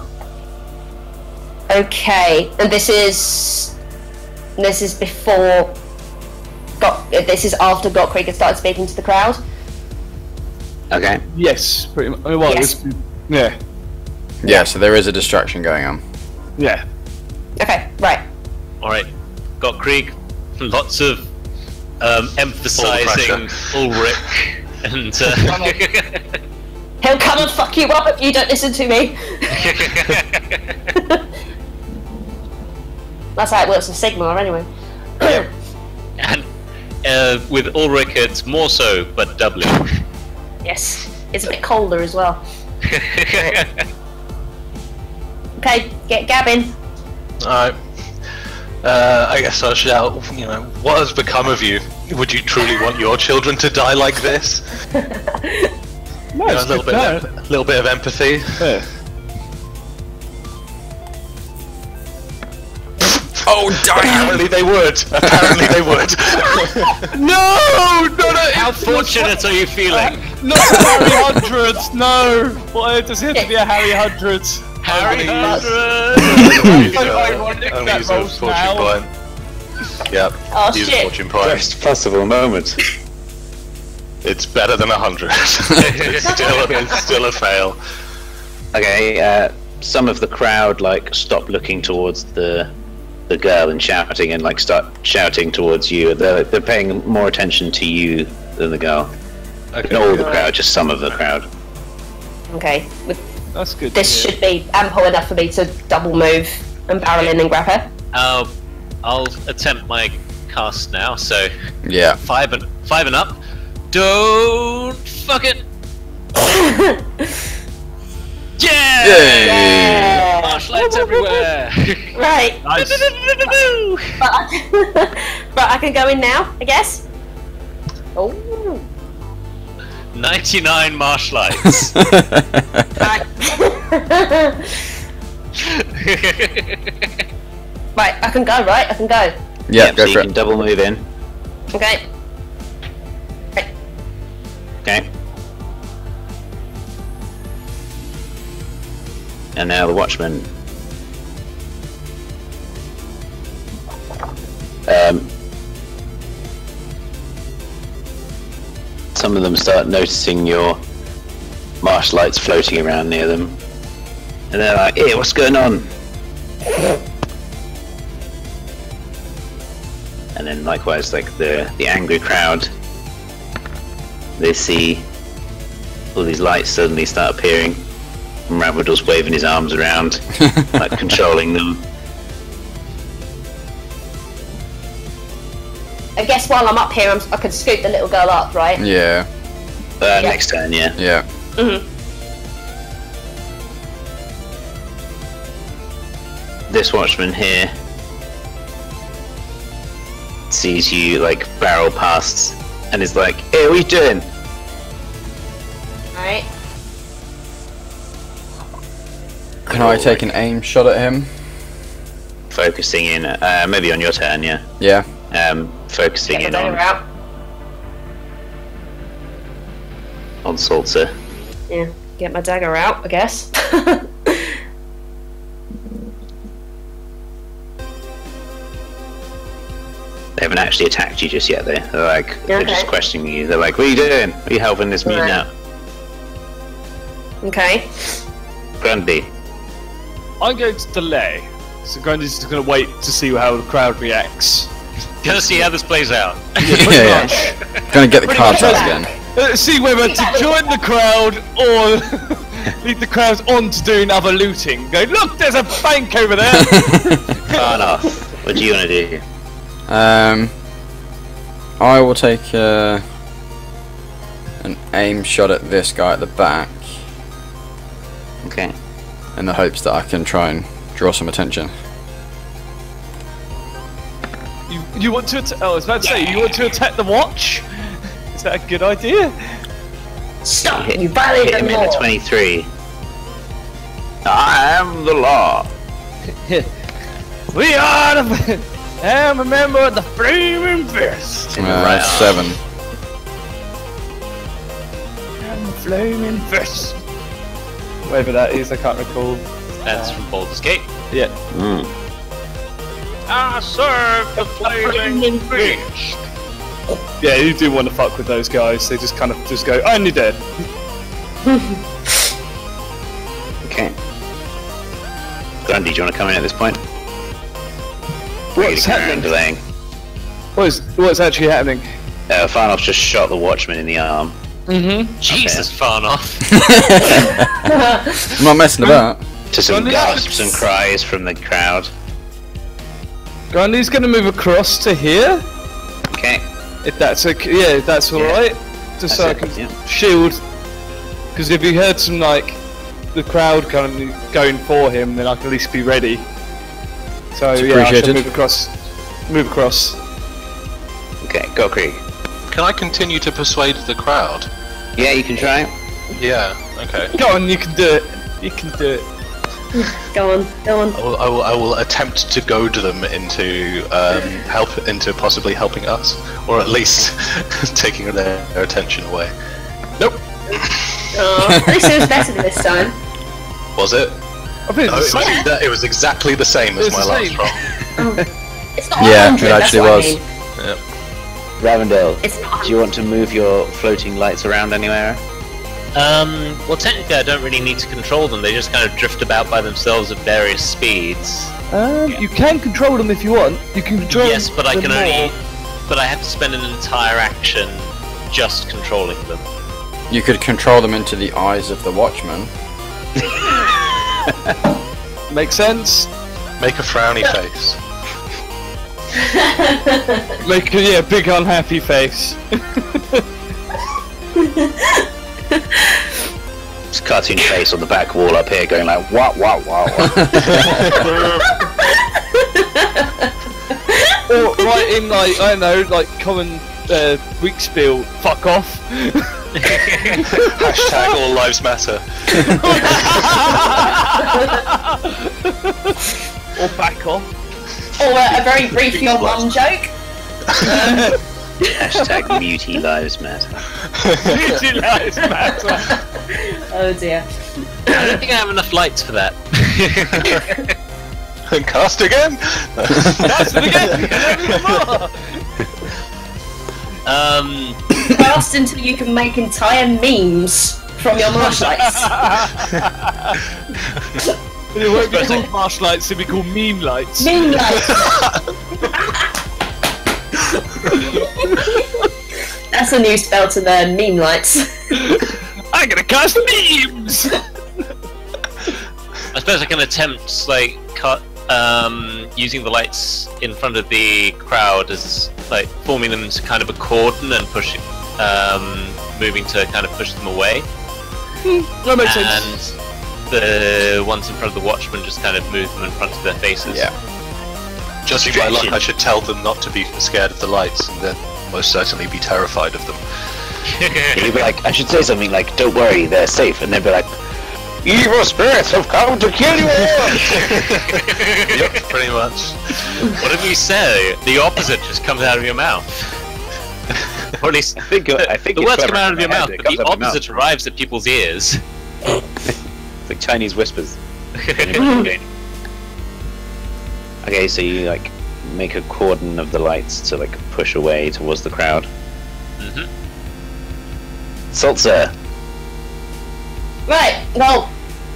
Okay, and this is this is before. Got this is after Gottkrieg has started speaking to the crowd. Okay. Yes, pretty much. Well, Yes. it's- yeah, Yeah, so there is a distraction going on. yeah. Okay, right. All right, got Krieg. Lots of um, emphasizing Ulrich and. Uh, He'll come and fuck you up if you don't listen to me. That's how it works with Sigmar, anyway. and uh, with Ulrich, it's more so, but doubly. Yes, it's a bit colder as well. Okay, get Gavin. Alright. Uh, I guess I'll shout, you know, what has become of you? Would you truly want your children to die like this? No, You know, it's a little good. bit, No. of, little bit of empathy. Yeah. Oh damn! Apparently they would. Apparently they would. No, no, no. How fortunate are you feeling? Not a Harry Hundreds. No. Why does it have to be a Harry Hundreds? Harry Hundred! So ironic Only that use a rolls fortune now. point. Yep. Oh, use shit. a fortune point. Best possible moment. It's better than a hundred. it's still it's still a fail. Okay, uh, some of the crowd like stop looking towards the the girl and shouting, and like start shouting towards you. They're they're paying more attention to you than the girl. Okay. Not all the crowd, just some of the crowd. Okay, with, That's good. this to hear. should be ample enough for me to double move and barrel in and grab her. Uh, I'll attempt my cast now. So Yeah. five and five and up. Don't fuck it. Yeah! Yay! Flashlights everywhere. Right. Nice. But I, but I can go in now, I guess. Oh. ninety-nine marsh lights. Right. Right, I can go, right? I can go. Yeah, Yep, go so you for can it. double move in. Okay. Okay. And now the Watchman. Um, some of them start noticing your marsh lights floating around near them. And they're like, hey, what's going on? And then likewise, like the, the angry crowd, they see all these lights suddenly start appearing. And Ravridor's waving his arms around, like controlling them. I guess while I'm up here, I'm, I can scoop the little girl up, right? Yeah. Uh, next turn, yeah. Yeah. Mm-hmm. This Watchman here sees you like barrel past and is like, hey, what are you doing? Alright. Can I take an aim shot at him? Focusing in, uh, maybe on your turn, yeah. Yeah. Um, focusing Get in the on, dagger out. on Salter. Yeah, get my dagger out, I guess. They haven't actually attacked you just yet, though. They're like, they're Okay. just questioning you. They're like, what are you doing? Are you helping this mutant Right. out? Okay. Grundy. I'm going to delay. So Grundy's just going to wait to see how the crowd reacts. Gonna see how this plays out. Yeah, yeah. Gonna get the cards out again. Uh, see whether to join the crowd or lead the crowd on to doing other looting. Go, look, there's a bank over there. Far enough. What do you want to do? Um, I will take uh, an aim shot at this guy at the back Okay. in the hopes that I can try and draw some attention. you, you want to attack? Oh, I was about to say, you want to attack the watch? Is that a good idea? Stop! Hit, You violated hit him the in law. the twenty-three. I am the law. We are the. I'm a member of the Flaming Fist. Uh, that's seven. I'm the Flaming Fist. Whatever that is, I can't recall. That's from Baldur's Gate. Yeah. Mm. I serve the flaming fish. Yeah, you do want to fuck with those guys. They just kind of just go, and you're dead. Okay. Grundy, do you want to come in at this point? What's Carry on happening? Delaying. What is, what's actually happening? Uh, Farnoff just shot the Watchman in the arm. Mm-hmm. Jesus, Farnoff. I'm not messing about. To some Grundy- gasps and cries from the crowd. Grundy's going to move across to here. Okay. If that's okay, yeah, if that's all Yeah. right. Just so I That's can it, yeah. shield. Because if you heard some like the crowd kind of going for him, then I can at least be ready. So It's yeah, I shall appreciated. move across. Move across. Okay. Okay, go Krieg. Can I continue to persuade the crowd? Yeah, you can try. Yeah. Okay. Go on, you can do it. You can do it. Go on, go on. I will, I will, I will attempt to goad them into um, help into possibly helping us, or at least taking their, their attention away. Nope. Oh, at least it was better this time. Was it? I think No, it's it, the was, same. exa- it was exactly the same as It's my the last same. roll. It's not Yeah, one hundred, it that's actually what was. I mean. Ravendale, It's not do you want to move your floating lights around anywhere? Um, well, technically, I don't really need to control them. They just kind of drift about by themselves at various speeds. Um, you can control them if you want. You can control Yes, but I them can more. only. But I have to spend an entire action just controlling them. You could control them into the eyes of the Watchman. Make sense? Make a frowny face. Make a yeah, big unhappy face. This cartoon face on the back wall up here going like, wow, wow, wow. Or right in like, I don't know, like common uh, weak spiel, fuck off. Hashtag all lives matter. Or back off. Or uh, a very brief your mum joke. Hashtag muty lives matter. Beauty lives matter. Oh dear. I don't think I have enough lights for that. Cast again. That's it again. um, Fast until you can make entire memes from your marshlights. It won't be called marsh lights, it'll be called meme lights. Meme lights. That's a new spell to learn, meme lights. I'm gonna cast memes! I suppose I can attempt like cut um, using the lights in front of the crowd as like forming them into kind of a cordon and pushing, um, moving to kind of push them away. That makes sense. And the ones in front of the Watchmen just kind of move them in front of their faces. Yeah. Just in my luck, I should tell them not to be scared of the lights, and then most certainly be terrified of them. You'd be like, I should say something like, don't worry, they're safe. And they'd be like, evil spirits have come to kill you all! Yep, pretty much. Whatever you say, the opposite just comes out of your mouth. Or at least I think, I think the it's words come clever out of in your my mouth, head, it but comes the out of my mouth. opposite arrives at people's ears. It's like Chinese whispers. Okay, so you like make a cordon of the lights to like push away towards the crowd. Mhm. Saltzer. Right, well.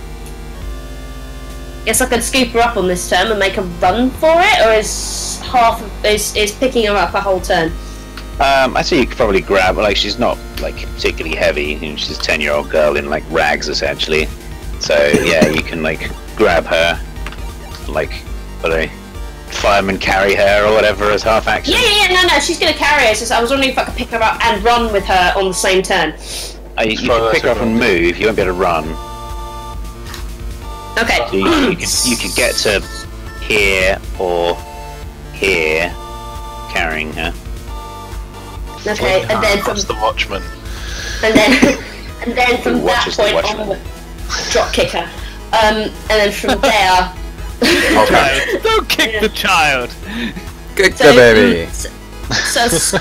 Guess I could scoop her up on this turn and make a run for it, or is half of, is is picking her up a whole turn? Um, I say you could probably grab her. Like she's not like particularly heavy. You know, she's a ten-year-old girl in like rags essentially. So yeah, you can like grab her, like what a fireman carry her or whatever as half action. Yeah, yeah, yeah, no, no, she's gonna carry her. So I was wondering if I could pick her up and run with her on the same turn. Uh, you you Try can that pick her up and different. move. You won't be able to run. Okay. So you, you could you could get to here or here, carrying her. Okay, and then from That's the Watchman. and then and then from Who that watches the point Watchmen? on, drop kick her. Um, and then from there. Okay. Don't kick the child! Kick So, the baby. So, so, so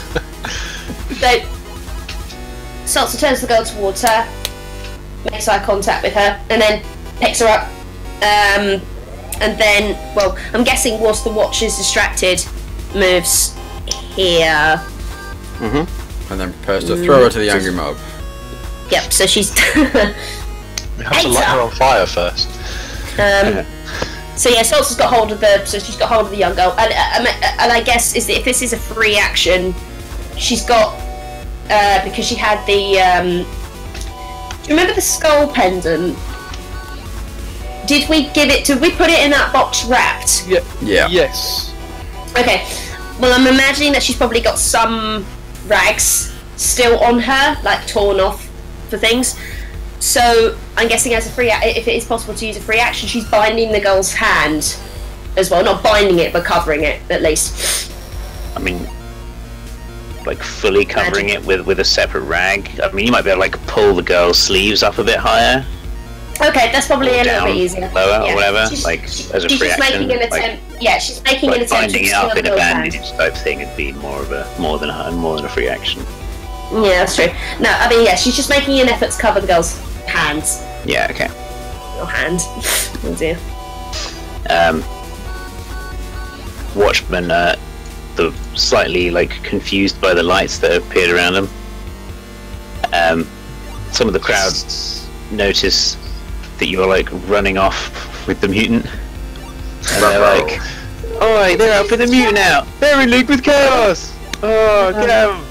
Salsa turns the girl towards her, makes eye contact with her, and then picks her up. Um, and then, well, I'm guessing whilst the watch is distracted, moves here. Mhm. And then prepares to throw her to the angry mob. Yep. So she's. We have to light her on fire first. um, so yeah, Salsa's got hold of the. So she's got hold of the young girl, and, uh, and I guess is that if this is a free action, she's got. Uh, because she had the. Um, do you remember the skull pendant? Did we give it? Did we put it in that box wrapped? Yeah. Yeah. Yes. Okay. Well, I'm imagining that she's probably got some rags still on her, like torn off for things. So I'm guessing as a free, a- if it is possible to use a free action, she's binding the girl's hand as well. Not binding it, but covering it at least. I mean, like fully covering it with with a separate rag. I mean, you might be able to like pull the girl's sleeves up a bit higher. Okay, that's probably Or a little down, bit easier. lower, or Yeah. whatever, She's, like, she's, as a she's free just action, making an like- attempt. yeah, she's making Like an attempt binding to it up steal in the a girl's hand. bandage type thing would be more of a more than a more than a free action. Yeah, that's true. No, I mean, yeah, she's just making an effort to cover the girl's hands. Yeah. Okay. Or hand. Oh dear. Um, Watchman, uh, the slightly like confused by the lights that appeared around him. Um, some of the crowd notice that you are like running off with the mutant, and they're like, "Oi, they're out for the mutant out! They're in league with Chaos! Oh, get out!"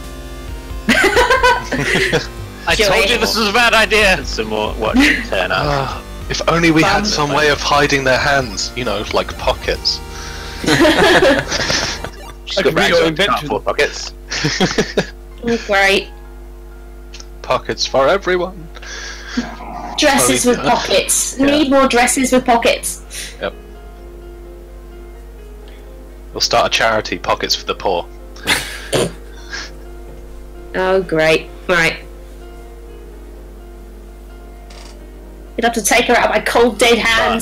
I told you this was a bad idea. And some more Watchmen turn up. Ah, if only we had Fun. some way of hiding their hands, you know, like pockets. She's That got could be rags your on, invention. can't afford pockets. Great. Pockets for everyone. Dresses Oh, with yeah. pockets. Yeah. Need more dresses with pockets. Yep. We'll start a charity, Pockets for the Poor. Oh, great. Right. You'd have to take her out of my cold, dead hands.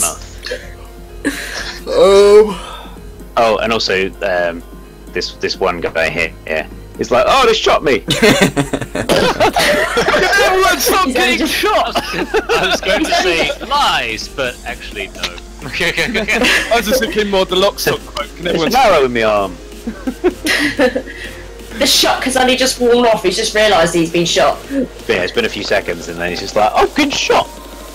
Oh. Oh, and also um, this this one guy here, yeah, is like, "Oh, they shot me." Everyone stop He's only getting just- shot! I was going to say lies, but actually no. I was just thinking more the lockstock quote. And There's everyone's an arrow in my arm. The shock has only just worn off. He's just realised he's been shot. But yeah, it's been a few seconds, and then he's just like, "Oh, good shot."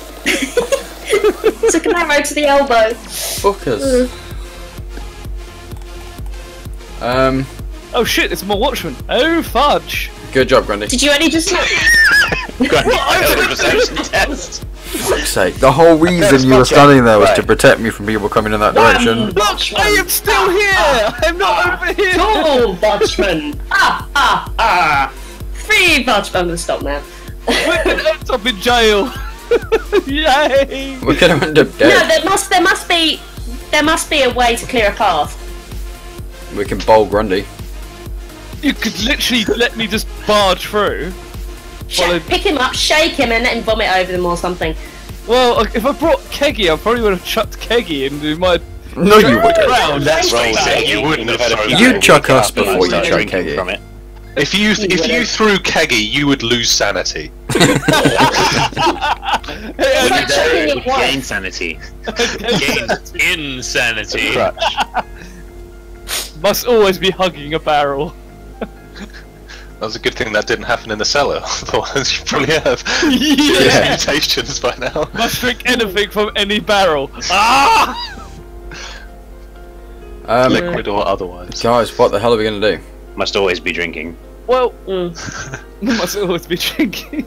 Took an arrow to the elbow. Fuckers. Um, oh shit, there's more Watchmen. Oh fudge! good job, Grundy. Did you only just Test. fuck's sake. The whole reason you were standing there was to protect me from people coming in that direction. Look, I am still here! I'm not over here! Cool, Watchman! Ah, ah, ah! Free Watchman! I'm gonna stop now. We're gonna end up in jail! Yay! We're gonna end up No, dead. there must, there must be, there must be a way to clear a path. We can bowl Grundy. You could literally let me just barge through. Sh- Well, pick him up, shake him, and let him vomit over them or something. Well, if I brought Keggy, I probably would have chucked Keggy into my No, you wouldn't. ground. That's right. right. You wouldn't have thrown You'd that. chuck us Yeah, before you start chuck drinking Keggy. from it. If you if you wouldn't. threw Keggy, you would lose sanity. It's like chucking your Gain wife. sanity. Gain insanity. Crutch. Must always be hugging a barrel. That was a good thing that didn't happen in the cellar. Otherwise, you probably have Yeah. mutations by now. Must drink anything from any barrel. Ah! Um, Liquid or otherwise. guys, what the hell are we gonna do? Must always be drinking. Well, Mm. must always be drinking.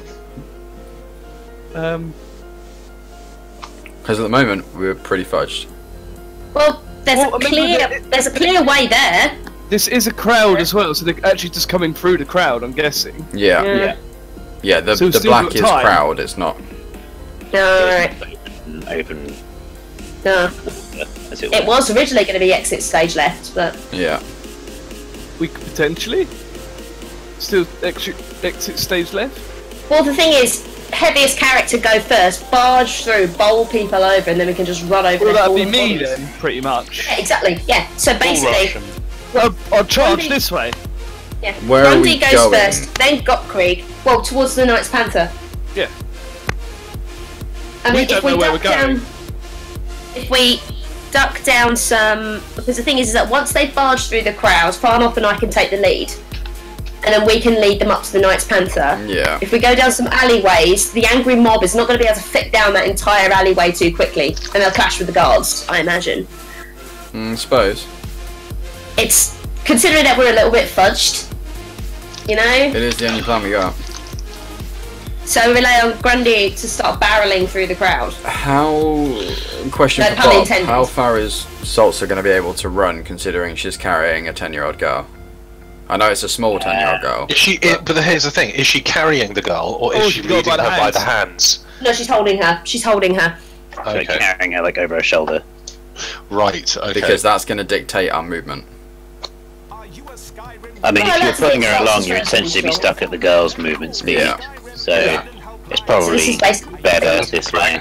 um, Because at the moment we're pretty fudged. Well, there's Well, a I mean, clear, it- there's a clear way there. this is a crowd as well, so they're actually just coming through the crowd, I'm guessing. Yeah, yeah. Yeah. Yeah. the So we've the still black got is time. crowd. It's not. Alright. Open, open. No. As it, It were. was originally going to be exit stage left, but Yeah. We could potentially still exit, exit stage left. well, the thing is, heaviest character go first, barge through, bowl people over, and then we can just run over. Well, their that'd be fallen me bodies. then, pretty much. Yeah, exactly. Yeah. So basically, Well, I'll charge Grundy- this way. yeah. Where are Grundy we goes going? first, then Gottkrieg. Well, towards the Knights Panther. Yeah. I We mean, don't if we know where duck we're going. down, if we duck down some, because the thing is, is that once they barge through the crowd, Farnoff and I can take the lead, and then we can lead them up to the Knights Panther. Yeah. If we go down some alleyways, the angry mob is not going to be able to fit down that entire alleyway too quickly, and they'll clash with the guards, I imagine. Mm, suppose. It's considering that we're a little bit fudged, you know. It is the only plan we got. So we rely on Grundy to start barreling through the crowd. How? Question No for pun Bob. intended. How far is Salsa going to be able to run, considering she's carrying a ten-year-old girl? I know it's a small ten-year-old girl. Is she? But, but here's the thing: is she carrying the girl, or is Oh, she she's got leading her her by the by the hands. hands? No, she's holding her. She's holding her. Like Okay, carrying her like over her shoulder. right. Okay. Because that's going to dictate our movement. I mean, Well, if you're that's pulling a bit her along, fast, you'd that's essentially be control. stuck at the girl's movement speed. Yeah. So Yeah. it's So probably this is basically better this way.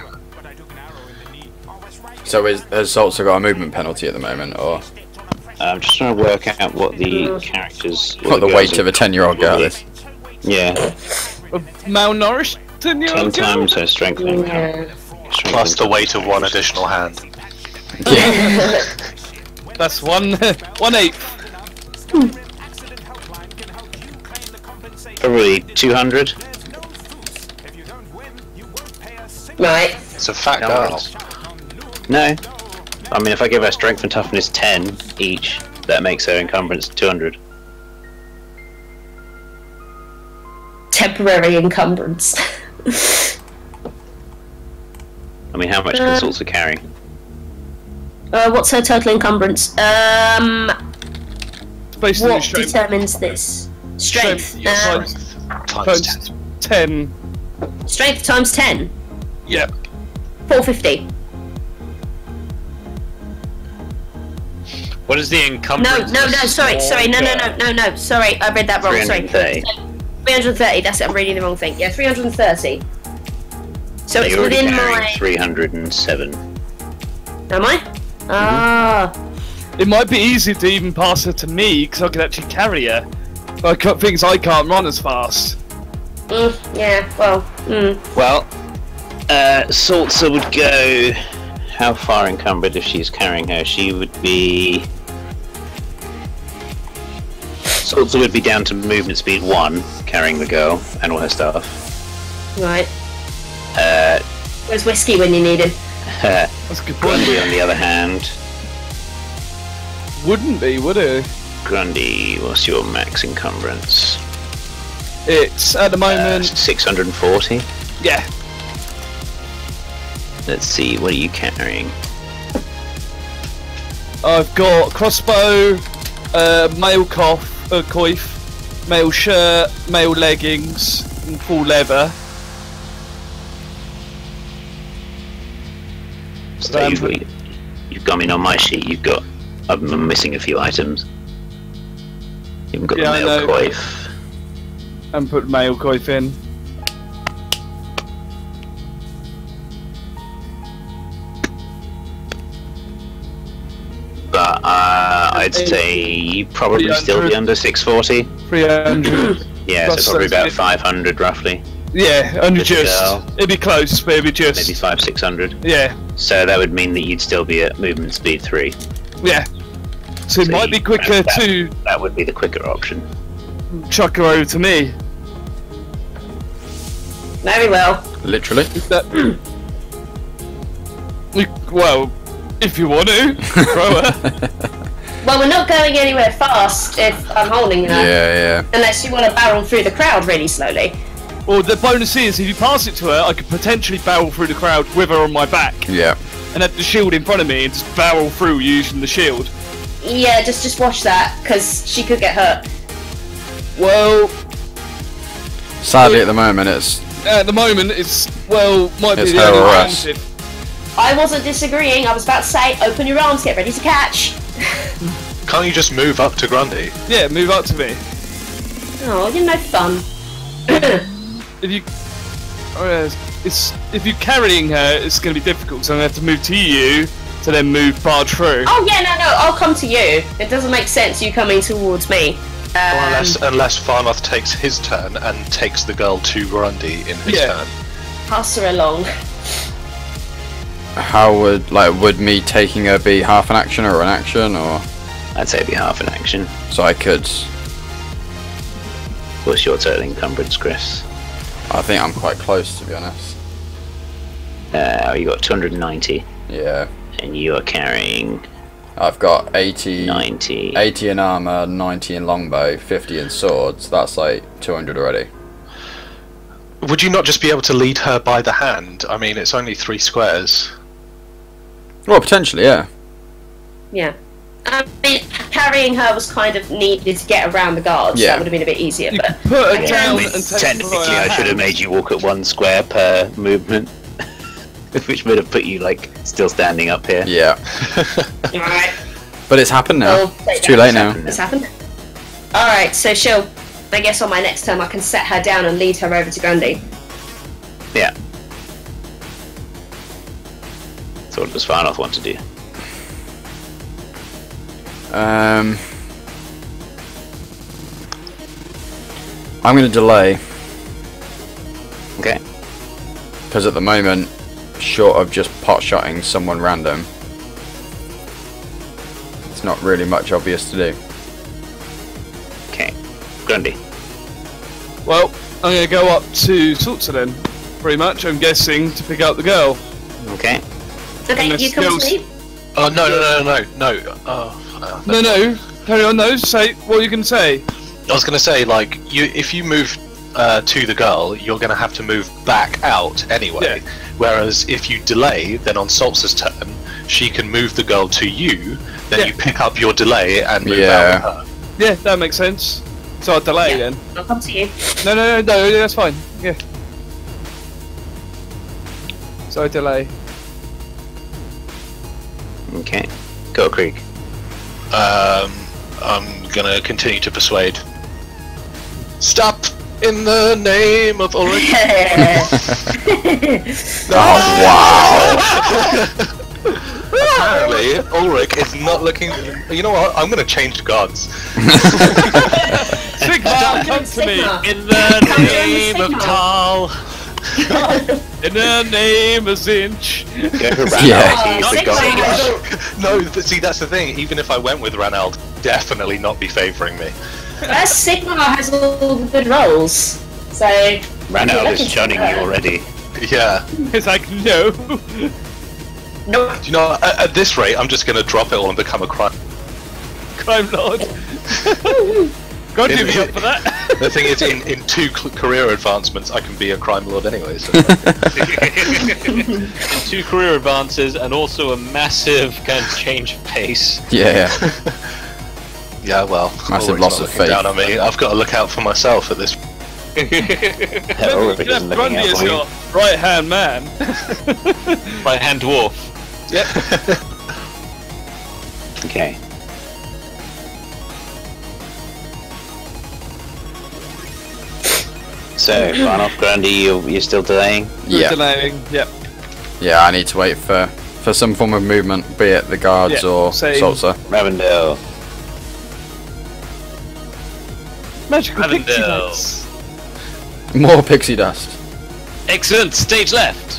So is, has Saltzer got a movement penalty at the moment, or I'm just trying to work out what the Mm. characters. what the girls weight are- of a ten-year-old girl is? Yeah, A malnourished ten year ten old girl? times her strength and Yeah. Plus the weight of one additional hand. Yeah. That's one one eighth. Probably two hundred. Right. It's a fat girl. No. I mean, if I give her strength and toughness ten each, that makes her encumbrance two hundred. Temporary encumbrance. I mean, how much Uh, can Salsa carry? Uh, what's her total encumbrance? Um, It's basically what strength, determines this? Strength. Strength, Uh, times, Times ten. times ten. strength times ten. Yeah. four fifty. What is the No, encumbrance? no, of no, a sorry, sorry, no, no, small no, no, no, sorry, I read that wrong, sorry. three hundred thirty. three hundred thirty, that's it, I'm reading the wrong thing. Yeah, three hundred thirty. So So it's you're already within carrying my... three hundred seven. Am I? Ah, It might be easier to even pass her to me because I could actually carry her. I got things I can't run as fast. mm, yeah, well, mm. Well, uh, Salsa would go. How far encumbered if she's carrying her? She would be. Salsa would be down to movement speed one, carrying the girl and all her stuff. Right. Uh, Where's Whiskey when you need him? That's a good point. Grundy, on the other hand. Wouldn't be, would it? Grundy, what's your max encumbrance? It's at the Uh, moment. six hundred forty. Yeah. Let's see, what are you carrying? I've got crossbow, uh, male coif, uh, coif, male shirt, male leggings, and full leather. So you've got, you've got, I mean, on my sheet, you've got, I'm missing a few items. You haven't got Yeah, I the male know. coif. And put male coif in. But uh, I'd say you probably still be under six forty. three hundred. Yeah, Plus so probably that's about it. five hundred roughly. Yeah, only With the just. girl. It'd be close, but it'd be just. Maybe five, six hundred. Yeah, So that would mean that you'd still be at movement speed three. yeah. So it So might you- be quicker that- to That would be the quicker option. chuck her over to me. Very well. Literally. Is that? You- well, if you want to, throw her. Well, we're not going anywhere fast if I'm holding her. Yeah, yeah. Unless you want to barrel through the crowd really slowly. Well, the bonus is if you pass it to her, I could potentially barrel through the crowd with her on my back, Yeah. and have the shield in front of me and just barrel through using the shield. Yeah, just just watch that, because she could get hurt. Well, Sadly, at the moment, it's at the moment, it's well might It's be the her only or us. alternative. I wasn't disagreeing, I was about to say, open your arms, get ready to catch. Can't you just move up to Grundy? Yeah, move up to me. Oh, you're no fun. If you, oh, yeah, it's if you're carrying her, it's going to be difficult. So I'm going to have to move to you to then move barge through. Oh yeah, no, no, I'll come to you. It doesn't make sense you coming towards me. Um, Or unless unless Farnoth takes his turn and takes the girl to Grundy in his Yeah. turn. pass her along. how would like would me taking her be half an action or an action, or I'd say it'd be half an action. so I could. What's your total encumbrance, Chris? I think I'm quite close, to be honest. Uh, you got two hundred ninety, Yeah. and you are carrying I've got eighty, ninety. eighty in armor, ninety in longbow, fifty in swords. That's like two hundred already. Would you not just be able to lead her by the hand? I mean, it's only three squares. Well, potentially, yeah. Yeah. I mean, carrying her was kind of needed to get around the guards. Yeah. That would have been a bit easier, You but can put her I down can- and take Technically, her by I her should have hand. made you walk at one square per movement, which would have put you like still standing up here. Yeah. Alright. But it's happened now. Well, It's too late now. It's happened. Alright, so she'll... I guess on my next turn I can set her down and lead her over to Grundy. Yeah. So what does Farnoth want to do? Um, I'm going to delay. Okay. Because at the moment, short of just pot-shotting someone random, it's not really much obvious to do. Okay. Grundy. Well, I'm gonna go up to Salter then. Pretty much, I'm guessing, to pick up the girl. Okay. Okay, Unless you come girls- to me. Oh no no no no no! Oh, uh, No, no, carry on. No, say what are you gonna say? I was gonna say, like, you if you move uh, to the girl, you're gonna have to move back out anyway. Yeah. Whereas if you delay, then on Saltz's turn, she can move the girl to you. Then Yeah. you pick up your delay and move Yeah. out with her. Yeah, that makes sense. So I'll delay Yeah. then. I'll come to you. No, no, no, no, yeah, that's fine. Yeah. So I delay. Okay. Go Krieg. Um, I'm gonna continue to persuade. Stop in the name of Ulrich. Oh, wow! Apparently, Ulrich is not looking. You know what? I'm gonna change the gods. Sigma, come to me! Sigma. In the Come here, name of Sigma. Tal. In the name of Zinch. Go for Ranald. Yeah. He's the Sigma. god. No, but see, that's the thing. Even if I went with Ranald, definitely not be favouring me. That Sigma has all the good rolls. So. Ranald You're is looking shunning for you her. already. Yeah. It's like, no. Nope. Do you know? At, at this rate, I'm just gonna drop it all and become a crime. Crime Lord. God, In- do me up for that. The thing is, in, in two cl- career advancements, I can be a crime lord anyway. So. And two career advances and also a massive kind of change of pace. Yeah, Yeah, well, Massive Ulrich's loss not of looking faith. down on me. I've got to look out for myself at this. Ulrich You isn't have looking Grundy out as for you. your right hand man. Right hand dwarf. Okay. So, Farnoth, Grundy, you're, you're still delaying? yeah, Delaying. Yep. yeah. I need to wait for for some form of movement, be it the guards Yeah, or same. Salsa. Ravendale. Magical pixie Ravendale. nuts. More pixie dust. Excellent. Stage left.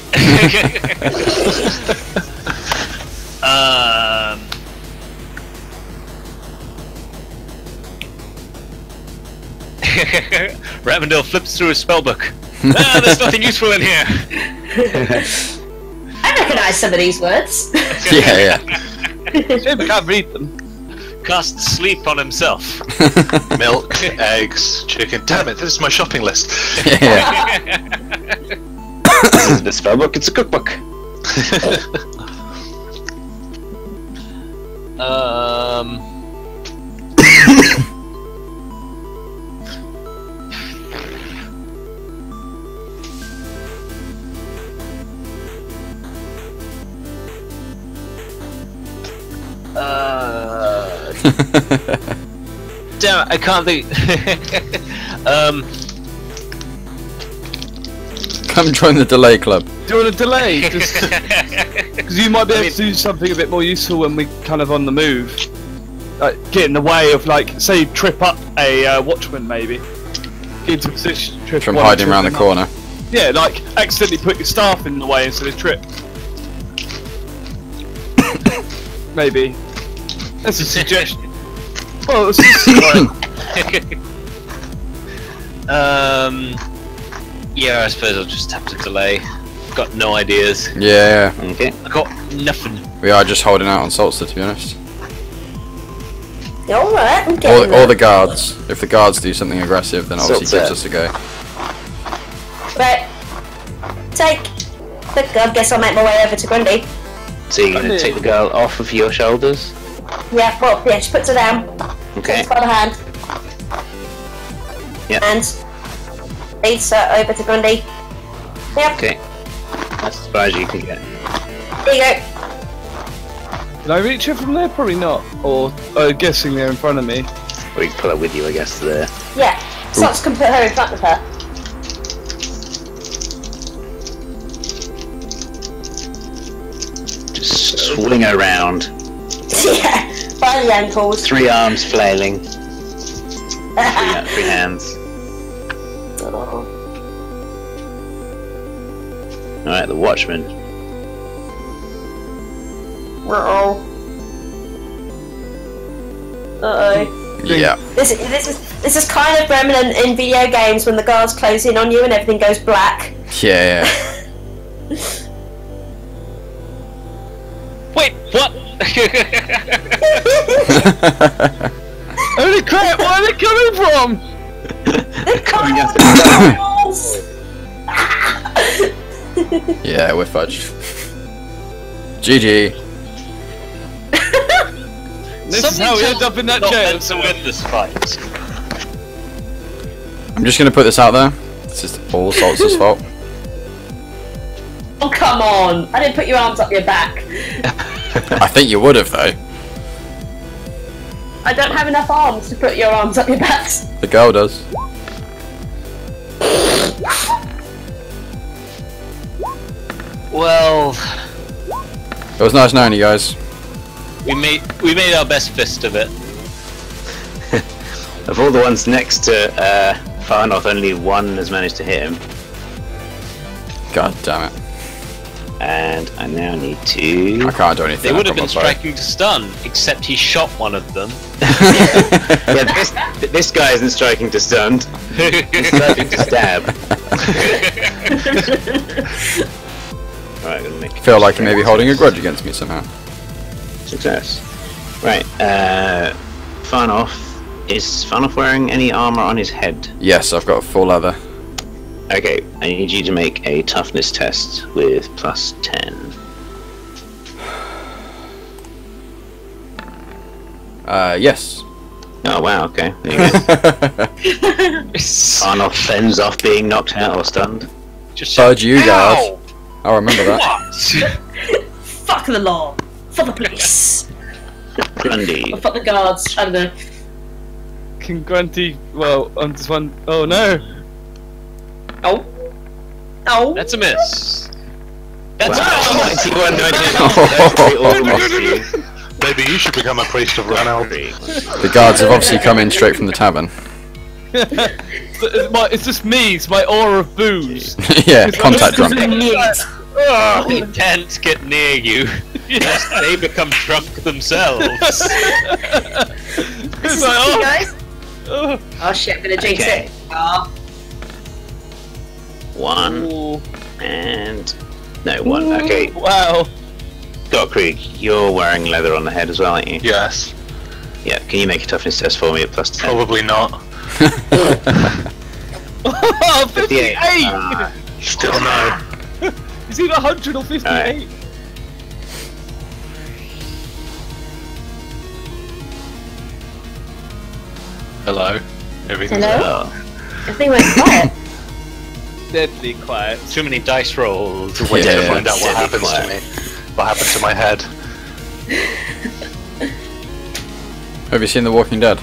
um. Ravendale flips through his spellbook. Ah, there's nothing useful in here. I recognise some of these words. Yeah, yeah. Shame I can't read them. Casts sleep on himself. Milk, eggs, chicken. Damn it! This is my shopping list. yeah. This isn't a spellbook, it's a cookbook. Um. Uh, damn it, I can't think. um, Come join the delay club. Do you want to delay? Because you might be able to do something a bit more useful when we kind of on the move. Like, get in the way of, like, say, trip up a uh, watchman, maybe. Get into position, trip From one, hiding trip around the them corner. up. Yeah, like, accidentally put your staff in the way instead of trip. Maybe. That's a suggestion. Well, it's just, like, um, yeah, I suppose I'll just have to delay. Got no ideas. Yeah, Okay. I got nothing. we are just holding out on Salsa, to be honest. Alright, I'm Or, getting or there. the guards. If the guards do something aggressive, then obviously Salsa. gives us a go. Right. Take. Quick, I guess I'll make my way over to Grundy. So you're going to take the girl off of your shoulders? Yeah, well, yeah, she puts her down. Okay. Takes by the hand. Yeah. And leads her over to Grundy. Yep, Okay. That's as far as you can get. there you go. can I reach her from there? Probably not. Or, uh, guessing they're in front of me. Or you can pull her with you, I guess, there. Yeah, Sox can put her in front of her. Just swing her around. Yeah, by the ankles. Three arms flailing. Three, three hands. Oh. Alright, the Watchman. Uh-oh. Uh-oh. Yeah. This, this is this is kind of remnant in video games when the guards close in on you and everything goes black. Yeah. Wait, what? Holy crap! Where are they coming from? They're coming after Yeah, we're fudged. G G. This is how we end up in that Not jail. meant to win this fight. I'm just gonna put this out there. This is all Saltz's fault. Oh, come on! I didn't put your arms up your back. I think you would have though. I don't have enough arms to put your arms up your backs. The girl does. Well, It was nice knowing you guys. we made we made our best fist of it. Of all the ones next to uh, Far North, only one has managed to hit him. God damn it. And I now need to... I can't do anything. They would have I've been got my bow. striking to stun, except he shot one of them. Yeah, this, this guy isn't striking to stun. He's striking to stab. Right, I'm gonna make Feel like you may be holding a grudge against me somehow. success. Right, uh, Farnoff. Is Farnoff wearing any armor on his head? Yes, I've got full leather. Okay, I need you to make a toughness test with plus ten. Uh, yes. Oh wow, okay. There you go. Farnoff fends off being knocked out or stunned. Just Fudge you guys. Ow! I'll remember that. What? Fuck the law. Fuck the police. Grundy. Or fuck the guards. I don't know. Can Grunty? Well, I'm just one. Oh no! Oh. Oh. That's a miss. That's Wow. a miss. ninety-one, ninety-two. Maybe you should become a priest of Ranald. The guards have obviously come in straight from the tavern. It's, my, it's just me. It's my aura of booze. Yeah, contact drunk. Ugh. They can't get near you. Yes, they become drunk themselves. It's like, oh, guys. oh. Oh shit, I'm gonna jinx Okay. it. Oh. One Ooh. and no one. Okay, Wow. Gottkrieg, you're wearing leather on the head as well, aren't you? Yes. Yeah. Can you make a toughness test for me at plus ten? Probably not. Oh, fifty-eight! Ah, Still no. Is it one hundred or fifty-eight? Hello. Everything's Hello? oh. I think we're quiet. Deadly quiet. Too many dice rolls. Wait Yeah. to find out what Deadly happens quiet. to me. What happened to my head? Have you seen The Walking Dead?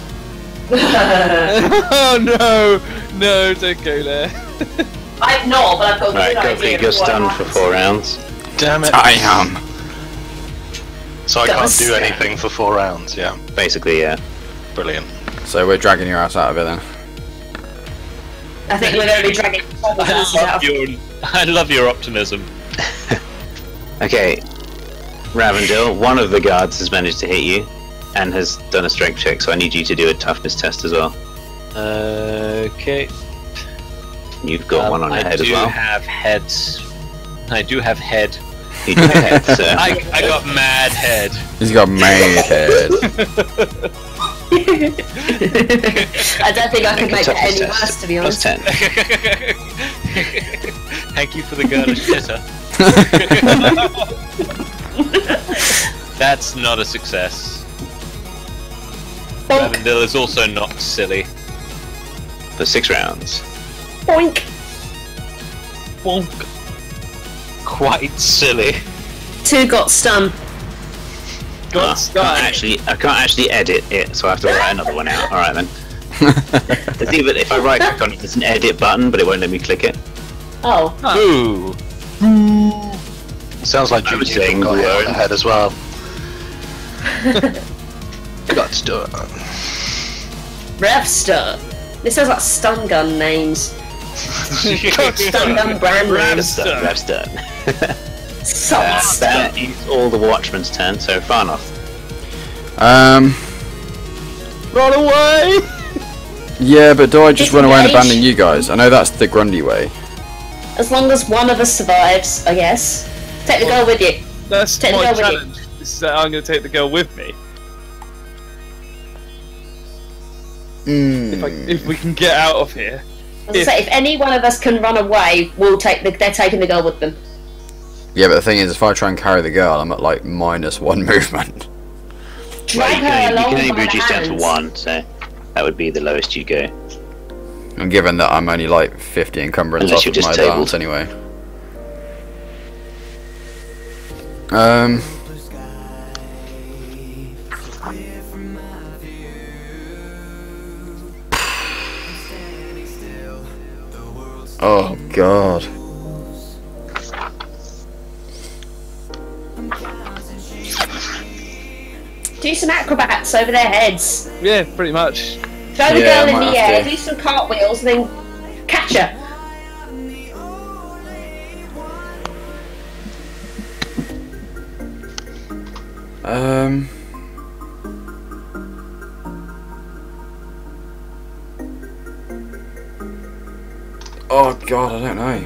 Oh no! No, don't go there. I've not, but I've got a Right, good idea. Gottfried, of you're what stunned for happens. four rounds. Damn it. I am. So I That can't was- do anything for four rounds, yeah. Basically, yeah. Brilliant. So we're dragging your ass out of it then. I think we're going to be dragging all the I horses out. love your, I love your optimism. Okay, Ravendil, one of the guards has managed to hit you and has done a strength check, so I need you to do a toughness test as well. Okay. You've got Um, one on your I head do as well. have heads. I do have head. You do have head, so. I, I got mad head. He's got made head. I don't think I could make it Toughness any test. worse, to be Plus honest. ten. Thank you for the girlish titter. That's not a success. Bonk, Lavendil is also not silly. For six rounds. boink. Bonk. Quite silly. Two got stun. Got Ah, stuck. can't actually, I can't actually edit it, so I have to write another one out. All right then. There's even if I right click on it, there's an edit button, but it won't let me click it. Oh. Ooh. Sounds like I was Junior saying got hit on word. the head as well. Got to do it. Revster. This sounds like stun gun names. Stun gun brand names. Done, that's done. Salt. That is all the Watchman's turn, so far enough. Um. Run away! Yeah, but do I just run away and Disengage. abandon you guys? I know that's the Grundy way. As long as one of us survives, I guess. Take the girl with you. That's Take the my girl with you. challenge. This is that I'm going to take the girl with me. Mm. If, I, if we can get out of here. As I say, if any one of us can run away, we'll take the. They're taking the girl with them. Yeah, but the thing is, if I try and carry the girl, I'm at like minus one movement. Drag Well, you her can, only- along you can only by the reduce down to hands. one, so that would be the lowest you go. And given that I'm only like fifty encumbrance Unless off you're of just my tabled. balance anyway. Um. Oh God. Do some acrobats over their heads. Yeah, pretty much. Throw the Yeah, I girl in might the have air, to. do some cartwheels, and then catch her. Um. Oh God, I don't know.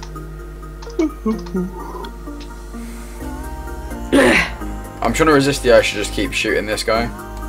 I'm trying to resist the urge to just keep shooting this guy.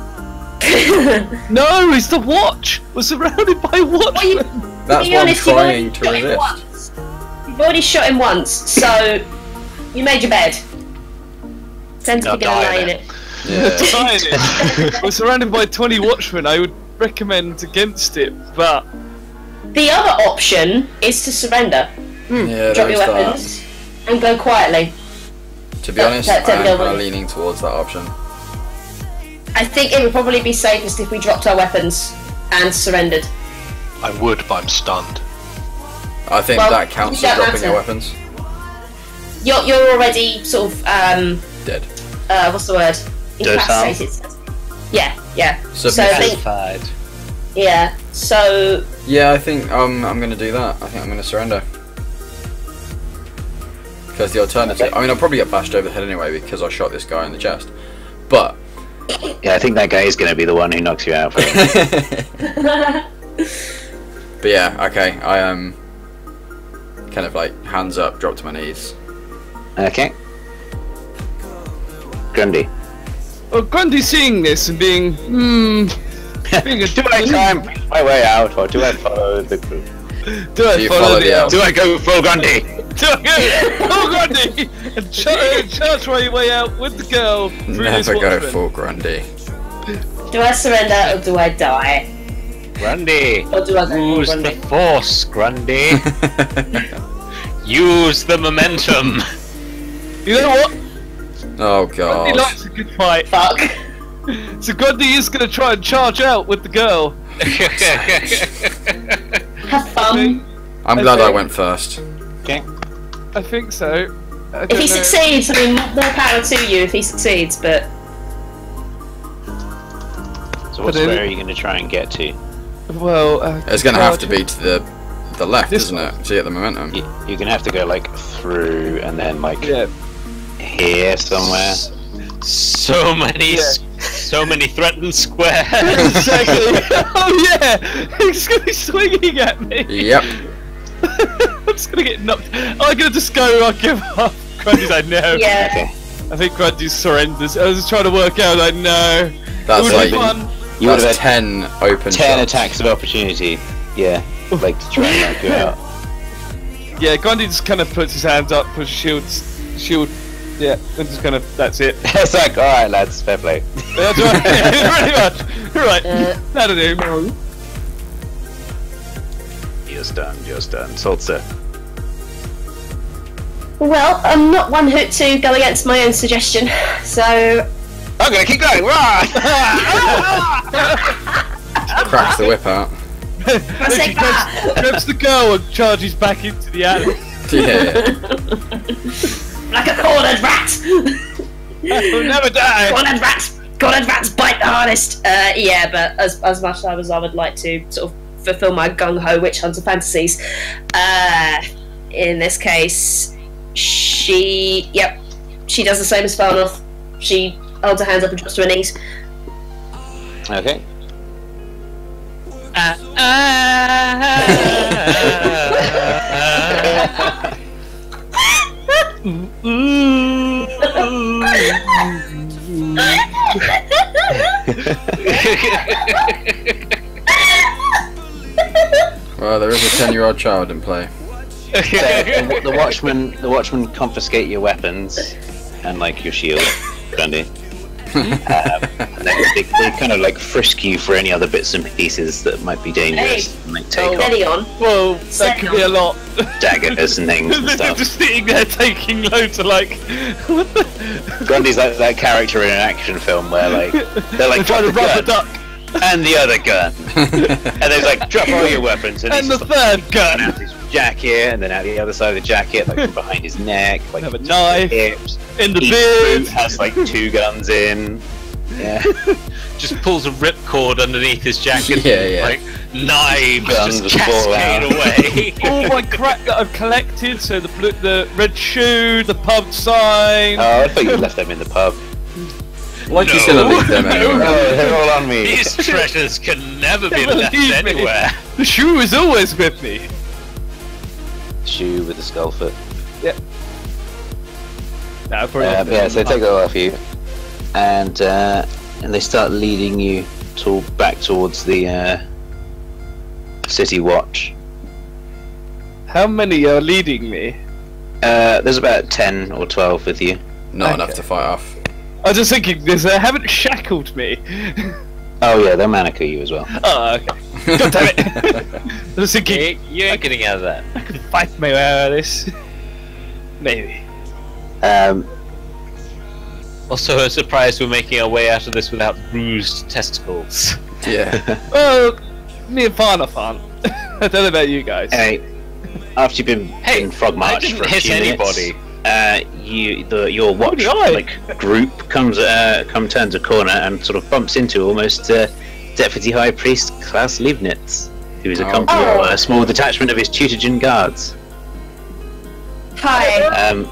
No, it's the watch! We're surrounded by Well, you, watchmen! That's be what I'm honest, you've already trying to shot him resist. once. You've already shot him once, so you made your bed. Tend to Now be gonna die lay in in it. Yeah. Trying it. We're surrounded by twenty watchmen. I would recommend against it, but The other option is to surrender. Yeah, Drop there your is that. weapons and go quietly. To be That- honest, that- that I'm go kind of with- leaning towards that option. I think it would probably be safest if we dropped our weapons and surrendered. I would, but I'm stunned. I think Well, that counts it as don't dropping your matter. weapons. You're you're already sort of um Dead. uh what's the word? Docile? Incapacitated. Yeah, yeah. So I Submissive. think Fired. yeah. So Yeah, I think um, I'm going to do that. I think I'm going to surrender. Because the alternative... I mean, I'll probably get bashed over the head anyway because I shot this guy in the chest. But... Yeah, I think that guy is going to be the one who knocks you out. For But yeah, okay, I um kind of like hands up, drop to my knees. Okay. Grundy. well, Grundy seeing this and being hmm, being a Do I climb my way out, or do I follow the group? Do I Do you follow, follow the the elf? Do I go full Grundy? Do I go full Grundy and charge, charge my way out with the girl through this Never go watchman? full Grundy. do I surrender or do I die? Grundy. Or do I go Use Grundy? the force, Grundy. Use the momentum. You know what? Oh Grundy God. likes a good fight. Fuck. So Grundy is going to try and charge out with the girl. Have fun. I'm I glad I think- went first. Okay. I think so. I If don't he know. succeeds, I mean, more power to you if he succeeds, but So what But then- square are you going to try and get to? Well, uh, It's going to have to charge- be to the the left, This isn't it? To get the momentum. You, you're going to have to go like through and then like Yeah. here somewhere. So many, Yeah. s- so many threatened squares. Exactly. Oh yeah, he's gonna be swinging at me. Yep. I'm just gonna get knocked. I'm gonna just go. I give up. Grundy's like no. yeah. Okay. I think Grundy surrenders. I was just trying to work out. Like no. It That's would like be fun. You would that's have had ten open ten shots. attacks of opportunity. Yeah. Like to try and knock you out. Yeah, Grundy just kind of puts his hands up, puts shields, shield. Yeah, and just kind of. That's it. It's like, alright lads, fair play. That's right. Pretty much. Right. Uh, That'll do. Just done, just done. Salsa. Well, I'm not one who to go against my own suggestion, so I'm gonna keep going. Run! Cracks the whip out. Press She it grabs, back. grabs the girl and charges back into the alley. Yeah. Like a cornered rat. We'll never die. Cornered rats. Cornered rats bite the hardest. Uh, yeah, but as as much as I would like to sort of fulfill my gung ho witch hunter fantasies, uh, in this case, she, yep, she does the same as Farnoth. She holds her hands up and drops to her knees. Okay. Uh, uh, Well, there is a ten-year-old child in play. the, the watchman, the watchman confiscate your weapons and like your shield, Grundy. um, and then they, they kind of like frisk you for any other bits and pieces that might be dangerous. Hey. And they take Steady on. Whoa, that could be a lot. off daggers and things and They're stuff. just sitting there taking loads of like. What the? Grundy's like that character in an action film where like they're like They're trying to drop rub a the gun duck. and the other gun, and they're like drop all your weapons and, And he's the just, like, third gun. out his jacket and then out the other side of the jacket, like from behind his neck, like Have a between knife his hips. in the Each beard. boot has like two guns in. Yeah. just pulls a ripcord underneath his jacket. Yeah, yeah. Like knives Guns just fall cascade out. away. All my crap that I've collected, so the blue, the red shoe, the pub sign. Oh, I thought you left them in the pub. Like he's No. gonna leave them Oh, anywhere. they're all on me. These treasures can never be Never left leave me. anywhere. The shoe is always with me. Shoe with the skull foot. Nah, probably Uh, yeah, so they take that off you, and uh, and they start leading you to back towards the uh, city watch. How many are leading me? Uh, there's about ten or twelve with you. Not Okay. enough to fight off. I was just thinking, because they haven't shackled me. Oh yeah, they'll manacle you as well. Oh, okay. God damn it. I was thinking, You, you ain't getting out of that. I could fight my way out of this. Maybe. Um, Also, a surprise we're making our way out of this without bruised testicles. Yeah. Well, me and Farnoth aren't. I don't know about you guys. Hey, after you've been Hey, in Frog I March didn't for a hit few anybody. minutes, uh, you the your watch did I? like group comes uh, come turns a corner and sort of bumps into almost uh, Deputy High Priest Klaus Liebnitz, who is Oh. accompanied Oh. by a small detachment of his Tutagen guards. Hi. Um,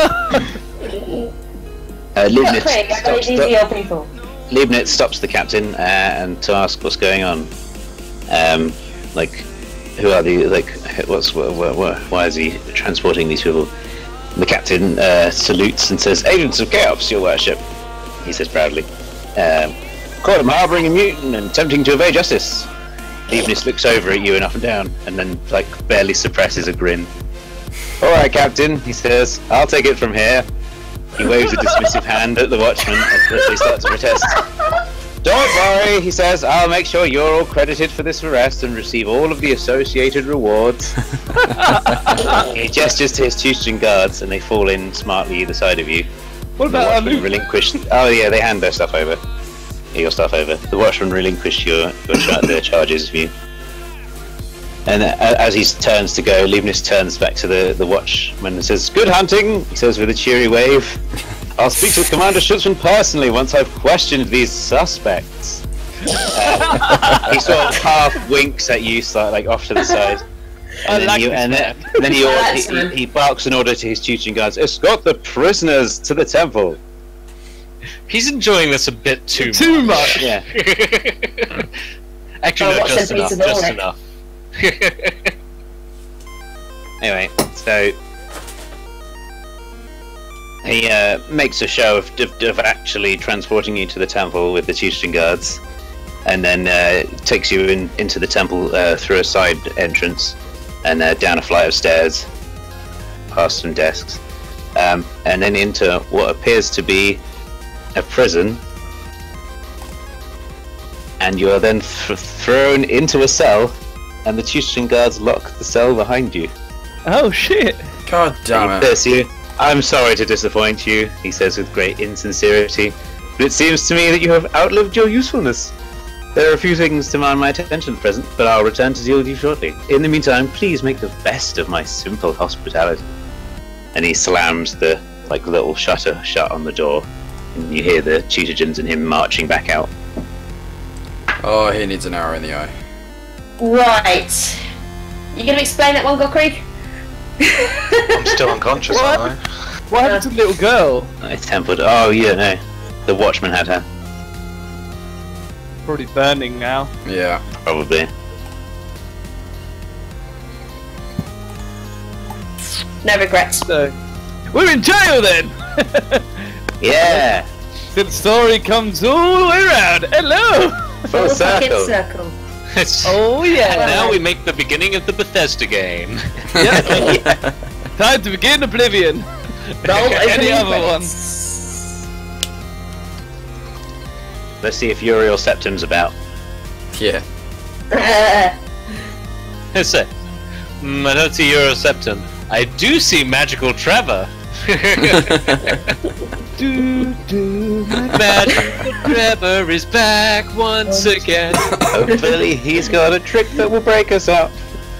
uh, Look, Liebnitz, Craig, I stops, believe these are your people. Liebnitz stops the captain uh, and to ask what's going on. Um, like, who are the like? What's wh- wh- wh- why is he transporting these people? The captain uh, salutes and says, "Agents of Chaos, your worship," he says proudly. Um, Caught him harbouring a mutant and attempting to evade justice. Leibniz looks over at you and up and down, and then like barely suppresses a grin. "All right, Captain," he says. "I'll take it from here." He waves a dismissive hand at the watchman as they start to protest. "Don't worry," he says. "I'll make sure you're all credited for this arrest and receive all of the associated rewards." He gestures to his Tucson guards, and they fall in smartly either side of you. What The about our watchman loot? relinquish. Oh yeah, they hand their stuff over. Your stuff over. The watchman relinquish your, your char- their charges of you. And uh, as he turns to go, Leibniz turns back to the, the watchman and says, "Good hunting," he says with a cheery wave. "I'll speak to Commander Schutzman personally once I've questioned these suspects." Uh, he sort of half winks at you, so, like off to the side. I And then, like you, this and then, man. then he, or- That's he, fine. he barks an order to his Tucson guards, "Escort the prisoners to the temple." He's enjoying this a bit too, Too much. Yeah. Actually, Oh, no, watch just them enough. pieces Just all enough. Anyway, so he uh, makes a show of, of, of actually transporting you to the temple with the Tucson guards, and then uh, takes you in, into the temple uh, through a side entrance and uh, down a flight of stairs, past some desks, um, and then into what appears to be a prison. And you are then th- thrown into a cell, and the Tucson guards lock the cell behind you. Oh shit! God damn He it. says to you, "I'm sorry to disappoint you," he says with great insincerity, but it seems to me that you have outlived your usefulness. There are a few things to demand my attention at present, but I'll return to deal with you shortly. In the meantime, please make the best of my simple hospitality. And he slams the like little shutter shut on the door, and you hear the Cheetahgens and him marching back out. Oh, he needs an arrow in the eye. Right. You gonna explain that one, Gokrig? I'm still unconscious, What? aren't I? What happened to the little girl? It's tempered. Oh, you don't know. The Watchman had her, Probably burning now. Yeah. probably. No regrets. So, we're in jail then! Yeah! The story comes all the way around. Hello! Full fucking circle. circle. Oh And yeah! now we make the beginning of the Bethesda game. Yeah. Time to begin Oblivion. Roll Any opening other one? credits. Let's see if Uriel Septum's about. Yeah. Uh, So, mm, I don't see Euroseptum. I do see Magical Trevor. Do, do, Magical Trevor is back once again. Hopefully he's got a trick that will break us up.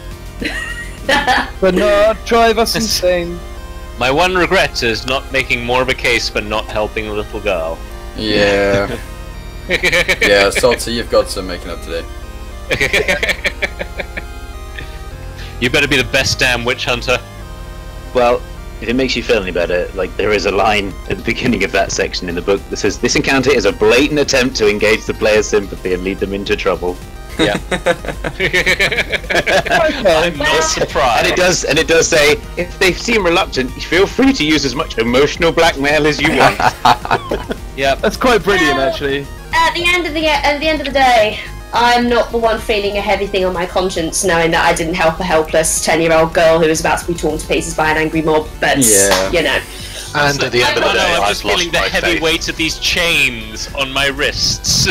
but not drive us insane. My one regret is not making more of a case for not helping the little girl. Yeah. Yeah, Salty, you've got some making up today. You better be the best damn witch hunter. Well, if it makes you feel any better, like there is a line at the beginning of that section in the book that says, "This encounter is a blatant attempt to engage the player's sympathy and lead them into trouble." Yeah. I'm not And surprised. it does, and it does say, if they seem reluctant, feel free to use as much emotional blackmail as you want. Yeah. That's quite brilliant, Well- actually. At the end of the at the end of the day, I'm not the one feeling a heavy thing on my conscience, knowing that I didn't help a helpless ten-year-old girl who was about to be torn to pieces by an angry mob. But Yeah. you know, And at the end of I the know, day, I'm I've just lost feeling the my heavy faith. weight of these chains on my wrists.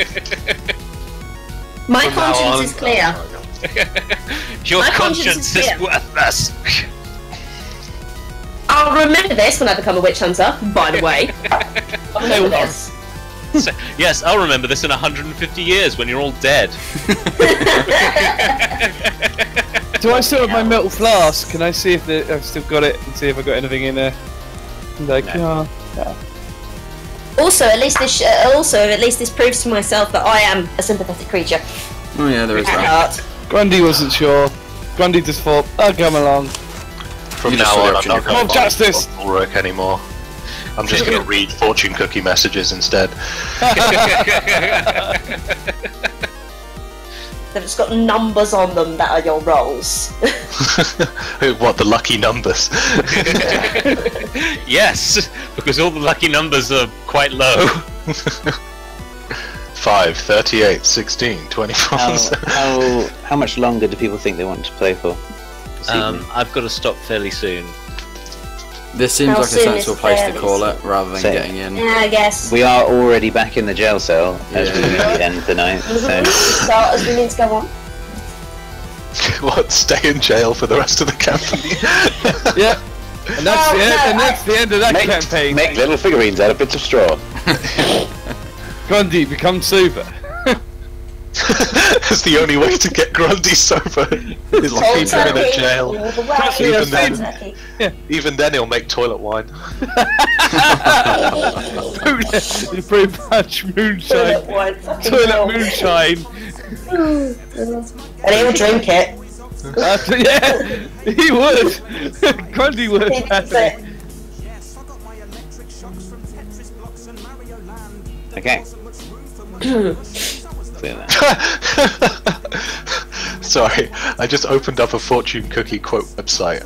my From now conscience on- is clear. Your My conscience conscience is is clear. worthless. I'll remember this when I become a witch hunter. By the way, I'll remember this. So- yes, I'll remember this in one hundred fifty years when you're all dead. Do I still have my metal flask? Can I see if the, I've still got it and see if I've got anything in there? Like, No. oh, Also, at least this uh, also at least this proves to myself that I am a sympathetic creature Oh yeah, there is at that. heart. Grundy wasn't sure. Grundy just thought, I'll come along. From You now just on, saw the I'm option not you've going got. to Justice! Ulrich anymore. I'm just going to read fortune cookie messages instead. They've just got numbers on them that are your rolls. What, the lucky numbers? Yes, because all the lucky numbers are quite low. five, thirty-eight, sixteen, twenty-four. How, how, how much longer do people think they want to play for? this Um, evening? I've got to stop fairly soon. This seems How like a soon sensible is place to fairly call soon? it, rather than Same. getting in. Yeah, I guess. We are already back in the jail cell as we Yeah. end the night, so So as we need to go on. What, stay in jail for the rest of the campaign? Yeah. And that's, Oh, the, end, no, and that's the end of that make, campaign. make little figurines out of bits of straw. Grundy, become sober. That's the only way to get Grundy sober. Is to keep him in a jail. All the way. Even then- Turkey. Even then, he'll make toilet wine. Pretty much moonshine. Toilet wine, fucking Toilet hell. moonshine. And he'll drink it. Uh, yeah, he would. Grundy would. But Okay. Clear that. Sorry, I just opened up a fortune cookie quote website.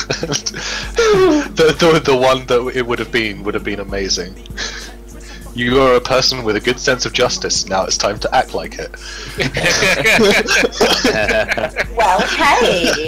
the, the the one that it would have been would have been amazing. You are a person with a good sense of justice. Now it's time to act like it. well, hey.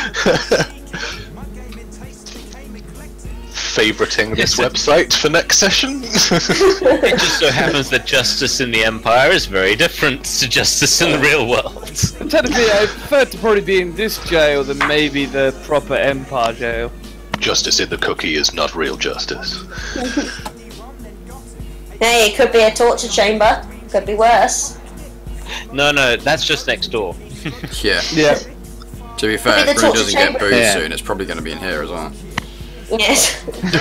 Favoriting this Yes, it- website for next session. It just so happens that justice in the Empire is very different to justice in the real world. Technically, I prefer to probably be in this jail than maybe the proper Empire jail. Justice in the cookie is not real justice. Hey, it could be a torture chamber. Could be worse. No, no, that's just next door. Yeah. Yeah. To be fair, Could be if the Brew torture doesn't get chamber. booed Yeah. soon, it's probably going to be in here as well. Yes.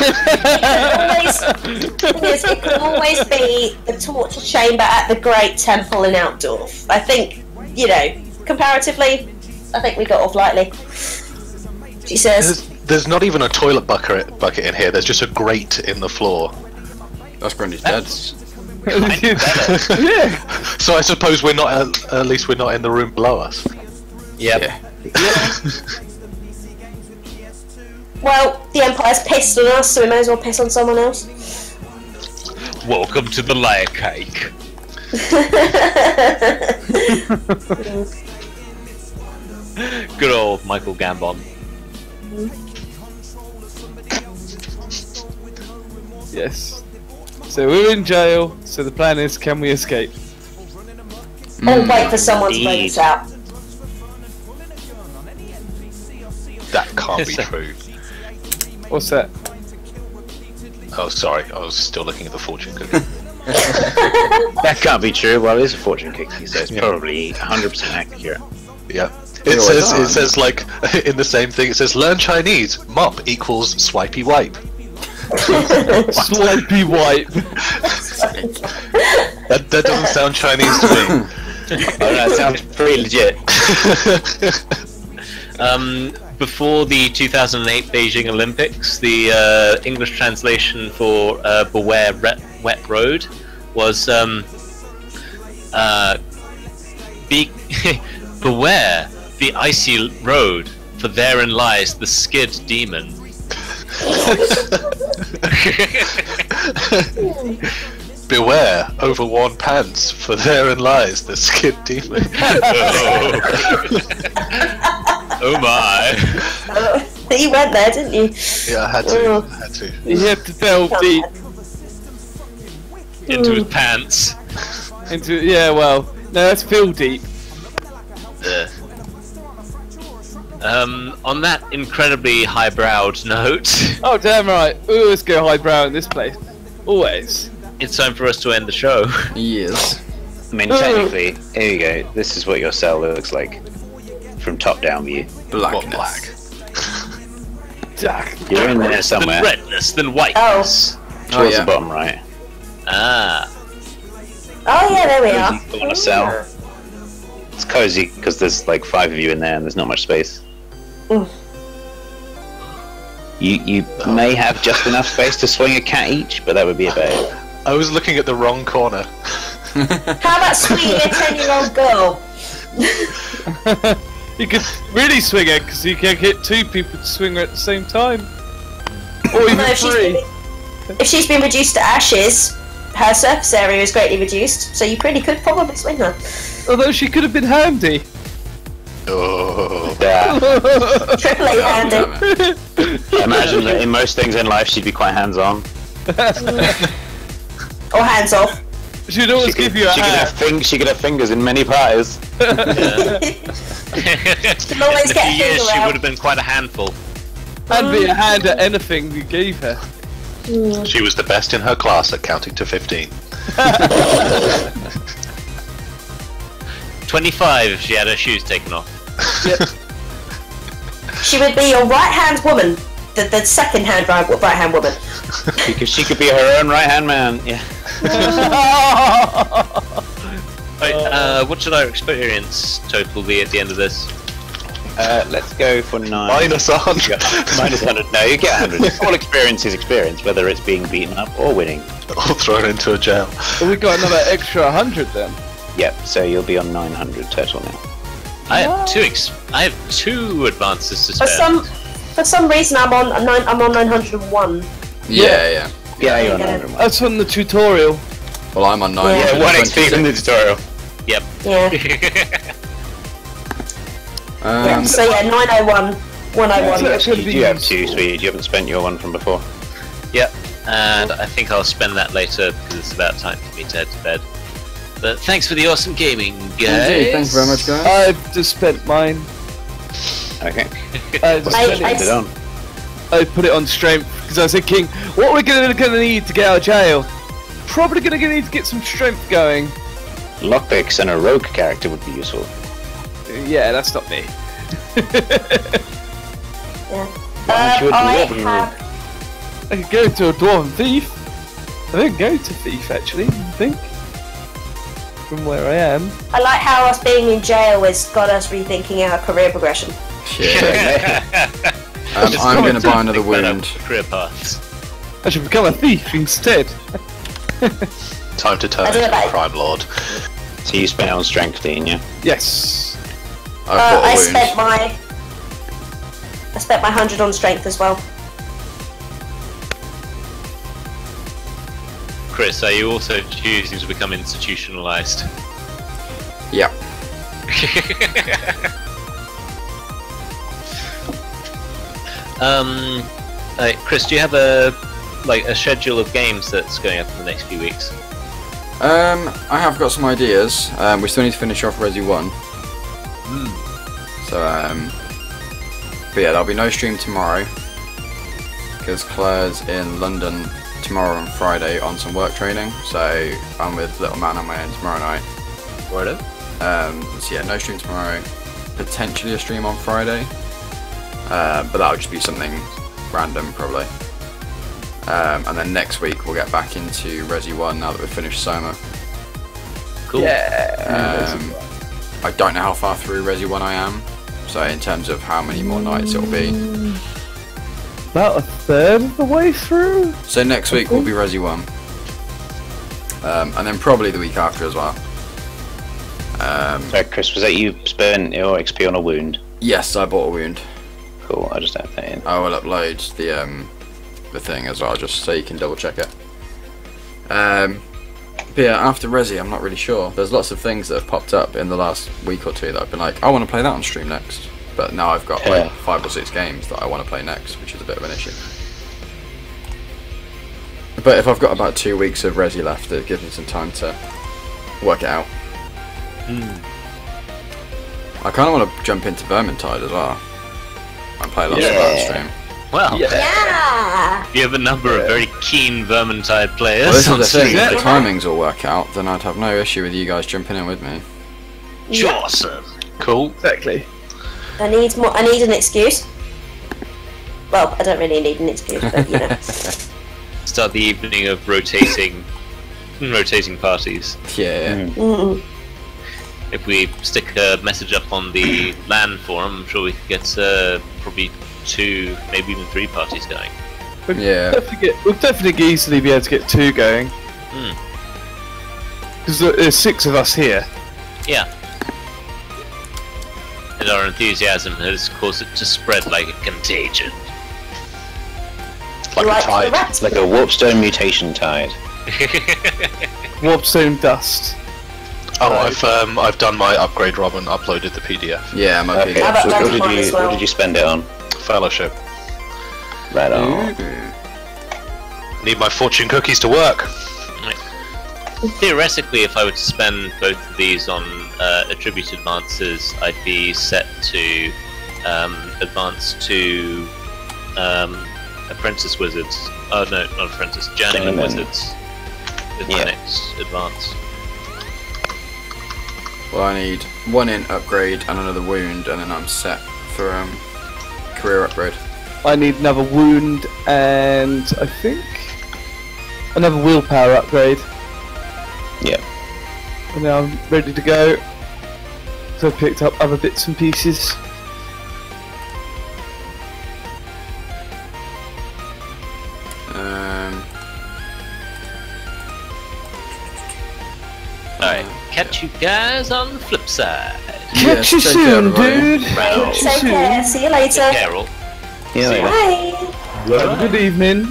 It could always, yes, it could always be the torture chamber at the Great Temple in Altdorf. I think, you know, comparatively, I think we got off lightly. She says. There's, there's not even a toilet bucket bucket in here. There's just a grate in the floor. That's Grundy's dead. Yeah. So I suppose we're not. At, at least we're not in the room below us. Yep. Yeah. Well, the Empire's pissed on us, so we may as well piss on someone else. Welcome to the layer cake. Good old Michael Gambon. Yes. So we're in jail. So the plan is, can we escape? Or wait for someone to bring us out. That can't be Yes, sir. true. What's that? Oh, sorry. I was still looking at the fortune cookie. That can't be true. Well, it is a fortune cookie, so it's probably one hundred percent accurate. Yeah. It always says are. it says like in the same thing. It says learn Chinese. Mop equals swipey wipe. Swipey wipe. That that doesn't sound Chinese to me. Oh, that sounds pretty legit. Um, before the two thousand eight Beijing Olympics, the uh, English translation for uh, "Beware Ret- Wet Road" was um, uh, be "Beware the icy road, for therein lies the skid demon." Beware overworn pants, for therein lies the skid demon. oh. Oh my! You went there, didn't you? Yeah, I had to. I had to. You have to delve deep Into his pants. into. Yeah, well, no, that's feel deep. Ugh. Um, on that incredibly high-browed note, Oh, damn right. We always go highbrow in this place. Always. it's time for us to end the show. Yes. I mean, technically, here you go. This is what your cell looks like from top-down view. What Blackness. black? Jack. You're in there Than somewhere, redness, than whiteness. towards Oh, yeah. the bottom right. Ah. Oh yeah, there we are. Cozy corner cell. It's cozy because there's like five of you in there and there's not much space. Mm. You you may have just enough space to swing a cat each, but that would be about it. I was looking at the wrong corner. How about swinging a ten-year-old girl? You could really swing it because you can get two people to swing her at the same time. Or even No, if she's, three. been, if she's been reduced to ashes, her surface area is greatly reduced, so you pretty could probably swing her. Although she could have been handy. Oh. Yeah. Triple A handy. I imagine that in most things in life she'd be quite hands-on. Or hands off. She'd always She could, give you a she could have hand. fing- she could have fingers in many pies. Yeah. Can always In a get a few years, finger she out. would have been quite a handful. And be a hand at anything you gave her. She was the best in her class at counting to fifteen. twenty-five if she had her shoes taken off. She would be your right-hand woman. The, the second-hand right, right-hand woman. She could, she could be her own right-hand man. Yeah. Right, uh, what should our experience total be at the end of this? Uh, let's go for nine. Minus a hundred. Minus one hundred. No, you get one hundred. All experience is experience, whether it's being beaten up or winning. Or thrown into a jail. But we got another extra hundred then. Yep. So you'll be on nine hundred total now. I have two. Ex- I have two advances to For spend. some, for some reason, I'm on a nine. I'm on nine hundred and one. Yeah, yeah. Yeah, you're on Yeah. one hundred. That's from the tutorial. Well, I'm on nine. Yeah, One X P from the tutorial. Yep. Yeah. yeah. Um, So yeah, nine oh one, one oh one. That's You gonna be do have two, useful. sweet. You haven't spent your one from before. Yep. And I think I'll spend that later because it's about time for me to head to bed. But thanks for the awesome gaming, guys. Indeed, thank you very much, guys. I've just spent mine. Okay. I just I- spent I- it. Put it on. I put it on strength because I was thinking, what are we gonna, gonna need to get out of jail? probably gonna need to get some strength going. Lockpicks and a rogue character would be useful. Yeah, that's not me. Yeah. Why don't you Uh, I do that? have. I could go to a dwarven thief. I don't go to thief actually. I think from where I am. I like how us being in jail has got us rethinking our career progression. Shit. um, Just I'm come going to on, buy another Think better wound. career paths. I should become a thief instead. Time to turn I do into it like- a crime lord. So you spent it on strength, didn't you? Yes. I've Uh, bought a I wound. spent my. I spent my hundred on strength as well. Chris, are you also choosing to become institutionalized? Yeah. um, uh, Chris, do you have a like a schedule of games that's going up in the next few weeks? Um, I have got some ideas. Um, we still need to finish off Resi one. So, um, but yeah, there'll be no stream tomorrow because Claire's in London tomorrow and Friday on some work training. So I'm with Little Man on my own tomorrow night. Word up. Um, so yeah, no stream tomorrow. Potentially a stream on Friday, uh, but that'll just be something random probably. Um, and then next week we'll get back into Resi one now that we've finished Soma. Cool. Yeah. Um, I don't know how far through Resi one I am, so in terms of how many more nights it'll be. About a third of the way through. So next week will be Resi one. Um, and then probably the week after as well. Um, Sorry, Chris, was that you spent your X P on a wound? yes, I bought a wound. Cool, I'll just add that in. I will upload the um, the thing as well, just so you can double check it. Um, but yeah, after Resi, I'm not really sure. There's lots of things that have popped up in the last week or two that I've been like, I want to play that on stream next. But now I've got like Yeah. five or six games that I want to play next, which is a bit of an issue. But if I've got about two weeks of Resi left, it gives me some time to work it out. I kind of want to jump into Vermintide as well and play lots of that on Yeah. stream. Well, Yeah. you have a number of very keen Vermintide players. Well, this is on the thing. stream. If the timings all work out, then I'd have no issue with you guys jumping in with me. Awesome. Cool. Exactly. I need more. I need an excuse. Well, I don't really need an excuse, but you know. Start the evening of rotating, rotating parties. Yeah. Mm. Mm. If we stick a message up on the LAN forum, I'm sure we could get uh, probably two, maybe even three parties going. We'll Yeah. definitely, get, we'll definitely easily be able to get two going. Hmm. Because there's six of us here. Yeah. And our enthusiasm has caused it to spread like a contagion. Like Like a tide. the rats. Like a warpstone mutation tide. Warpstone dust. Oh, I've um, I've done my upgrade, Rob, and uploaded the P D F. Yeah, my Okay, P D F. How about so what that one did as you well? what did you spend it on? Fellowship. Right on. Need my fortune cookies to work. Theoretically, if I were to spend both of these on uh, attribute advances, I'd be set to um, advance to um, Apprentice Wizards. Oh no, not Apprentice, Journeyman Journeyman. Wizards. With my Yeah. next advance. Well, I need one in upgrade and another wound, and then I'm set for um, career upgrade. I need another wound and I think another willpower upgrade. Yep. And now I'm ready to go. So I picked up other bits and pieces. Um, Alright, catch you guys on the flip side. Yes, Catch you take care, soon, everybody. dude. Right. Catch you Take soon. care. See you later. Carol. Yeah. yeah. Bye. Have a good evening.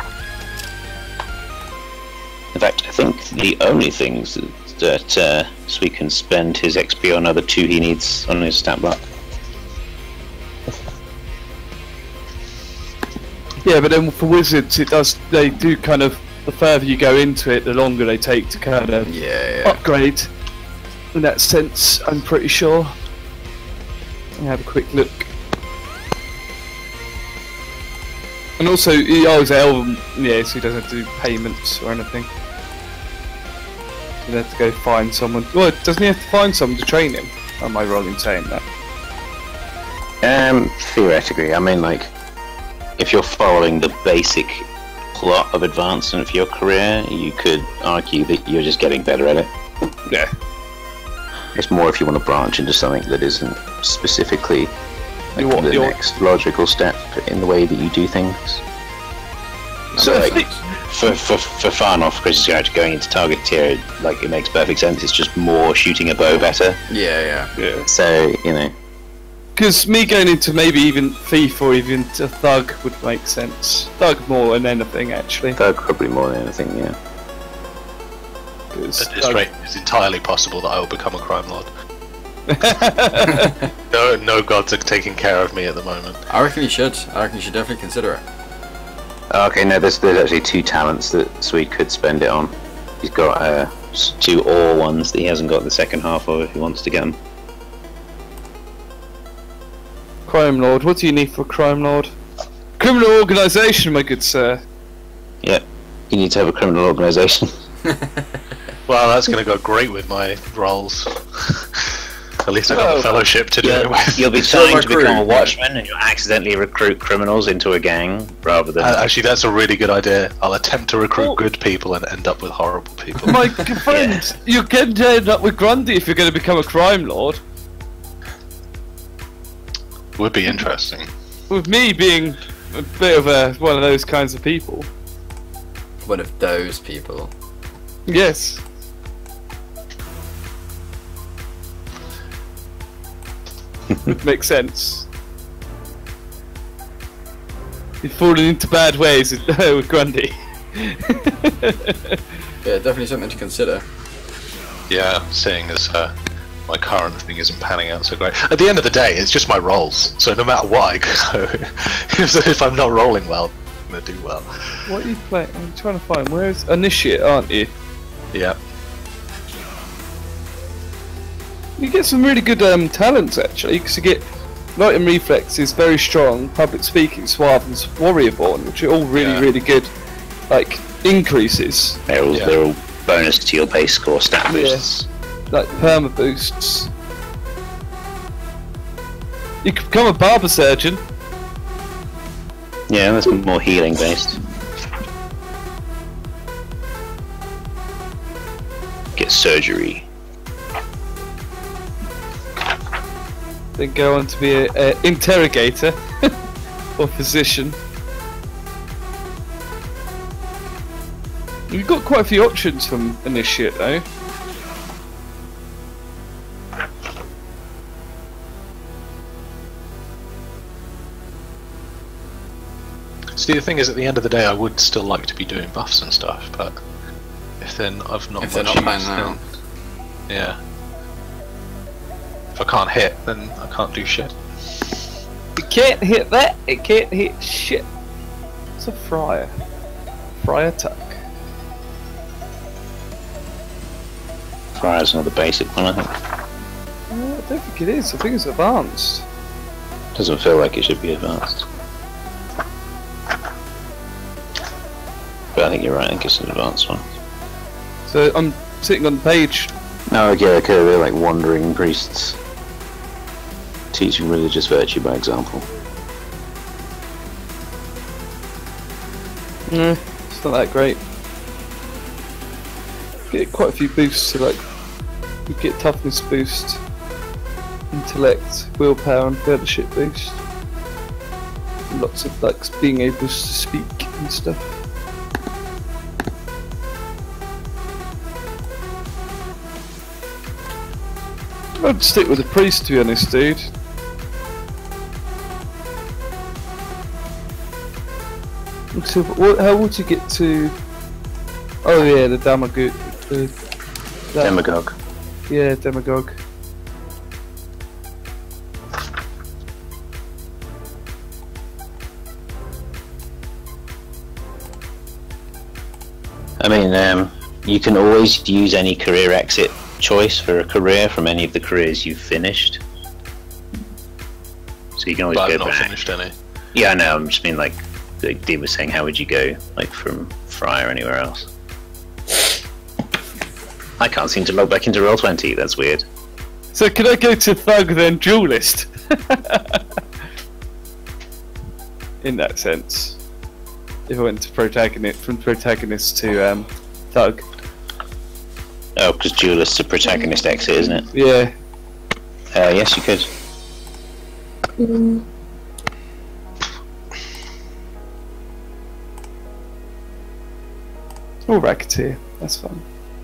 In fact, I think the only things that, that uh, so we can spend his X P on are the two he needs on his stat block. Yeah, but then for wizards, it does. They do kind of. The further you go into it, the longer they take to kind of yeah, yeah. upgrade. In that sense, I'm pretty sure. Let me have a quick look. And also, he owes Elven, yeah, so he doesn't have to do payments or anything. He'll have to go find someone. Well, doesn't he have to find someone to train him? Am I wrong in saying that? Um, theoretically, I mean, like, if you're following the basic plot of advancement of your career, you could argue that you're just getting better at it. Yeah. It's more if you want to branch into something that isn't specifically like, You want- the you want- next logical step in the way that you do things. So, like, if for for for Farnoff, Chris's character going into target tier, like it makes perfect sense. It's just more shooting a bow better. Yeah, yeah. yeah. So you know, Because me going into maybe even Thief or even to Thug would make sense. Thug more than anything, actually. Thug probably more than anything. Yeah. 'Cause At this Thug- rate, it's entirely possible that I will become a crime lord. No, no gods are taking care of me at the moment. I reckon you should. I reckon you should definitely consider it. Okay, no, there's there's actually two talents that Swede could spend it on. He's got uh, s- two ore ones that he hasn't got the second half of if he wants to get them. Crime Lord. What do you need for a Crime Lord? Criminal organisation, my good sir. Yeah, you need to have a criminal organisation. Well, that's going to go great with my roles. At least I got Oh. the fellowship to do Yeah, it with. you'll be So trying to recruit. become a watchman and you'll accidentally recruit criminals into a gang rather than. Uh, actually, that's a really good idea. I'll attempt to recruit Oh. good people and end up with horrible people. My good friend, you're going to end up with Grundy if you're going to become a Crime Lord. Would be interesting. With me being a bit of a one of those kinds of people. One of those people. Yes. Would make sense. You've fallen into bad ways with, with Grundy. Yeah, definitely something to consider. Yeah, seeing as uh, my current thing isn't panning out so great. At the end of the day, it's just my rolls. So no matter what I go, if, if I'm not rolling well, I'm gonna do well. What are you playing? I'm trying to find. Where's Initiate, aren't you? Yeah. You get some really good um, talents actually, because you get Light and Reflex is very strong, Public Speaking, Suave, and Warrior Born, which are all really, Yeah. really good, like increases, They're all, Yeah. they're all bonus to your base score stat boosts. like perma boosts. You could become a barber surgeon. Yeah, that's more healing based. Get surgery. Then go on to be a, a interrogator or physician. You've got quite a few options from Initiate though. See, the thing is, at the end of the day, I would still like to be doing buffs and stuff, but if then I've not If they're much not use, panning out. then- yeah. If I can't hit, then I can't do shit. It can't hit that, it can't hit shit. It's a Friar. Friar Tuck. Fire's another basic one, I think. Uh, I don't think it is, I think it's advanced. Doesn't feel like it should be advanced. But I think you're right, I think it's an advanced one. So I'm sitting on the page. No, okay, okay, they're like wandering priests. Teaching religious virtue by example. No, it's not that great. Get quite a few boosts to like, you get toughness boost, intellect, willpower and fellowship boost. And lots of like being able to speak and stuff. I'd stick with the priest to be honest, dude. So, what, how would you get to? Oh yeah, the demagogue. The, that- Demagogue. Yeah, demagogue. I mean, um, you can always use any career exit choice for a career from any of the careers you've finished. So you can always But go I've not back. finished any. Yeah, I know. I'm just mean like, like Dean was saying, how would you go like from Friar or anywhere else? I can't seem to log back into Roll twenty. That's weird. So can I go to Thug then Duelist? In that sense, if I went to protagonist from protagonist to um, Thug. Oh, because Duelist's a protagonist exit, isn't it? Yeah. Uh, yes, you could. Mm. Or Racketeer. That's fun.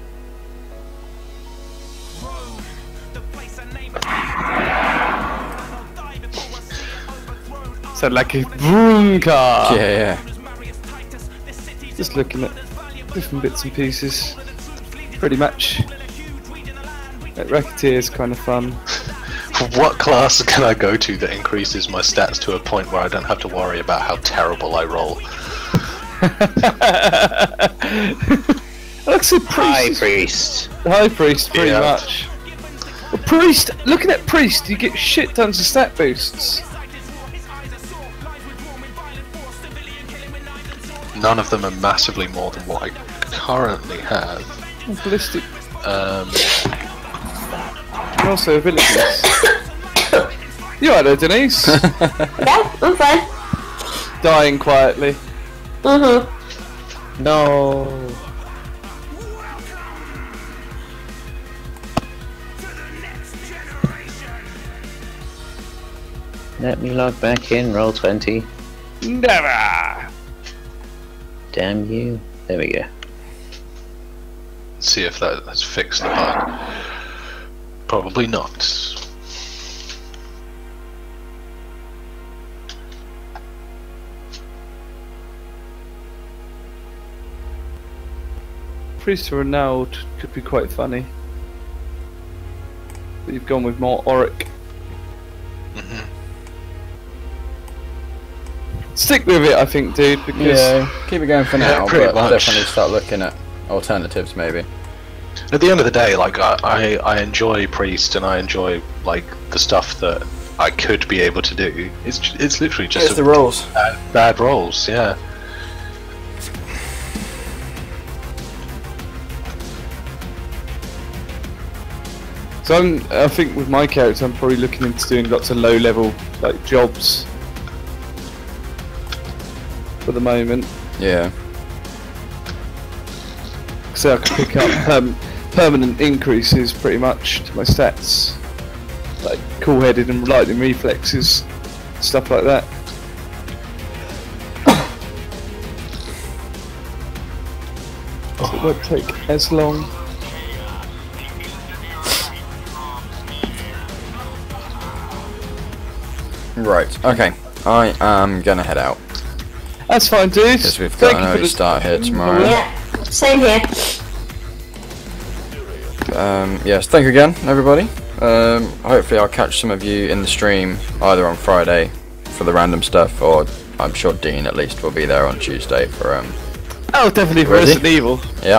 Sound like a vroom car. Yeah, yeah. Just looking at different bits and pieces. Pretty much. That Racketeer is kind of fun. What class can I go to that increases my stats to a point where I don't have to worry about how terrible I roll? Looks a priest. High Priest. High Priest, pretty Yeah. much. Well, Priest, looking at Priest, you get shit tons of stat boosts. None of them are massively more than what I currently have. Oh, ballistic. Um, And also abilities. You right there, Denise? Yeah, I'm fine. Dying quietly. Mm-hmm. No. Let me log back in. Roll twenty. Never! Damn you. There we go. see if that has fixed the bug. Probably not. Priest to Ronald could be quite funny. But you've gone with more Auric. Mm-hmm. Stick with it, I think, dude, because Yeah, keep it going for now, pretty but much. definitely start looking at alternatives maybe. At the end of the day, like I, I, I enjoy Priest and I enjoy like the stuff that I could be able to do. It's j- it's literally just It's a the rolls. bad, bad rolls, yeah. so I'm, I think with my character, I'm probably looking into doing lots of low-level like jobs for the moment. Yeah. So I can pick up um, permanent increases pretty much to my stats, like cool-headed and lightning reflexes, stuff like that. So it won't take as long. Right, okay. I am gonna head out. That's fine, dude. Because we've Thank got you an for early the- start here tomorrow. Yeah, same here. Um, yes, thank you again, everybody. Um, hopefully I'll catch some of you in the stream either on Friday for the random stuff, or I'm sure Dean at least will be there on Tuesday for um. Oh, definitely for Ready? Resident Evil. Yeah.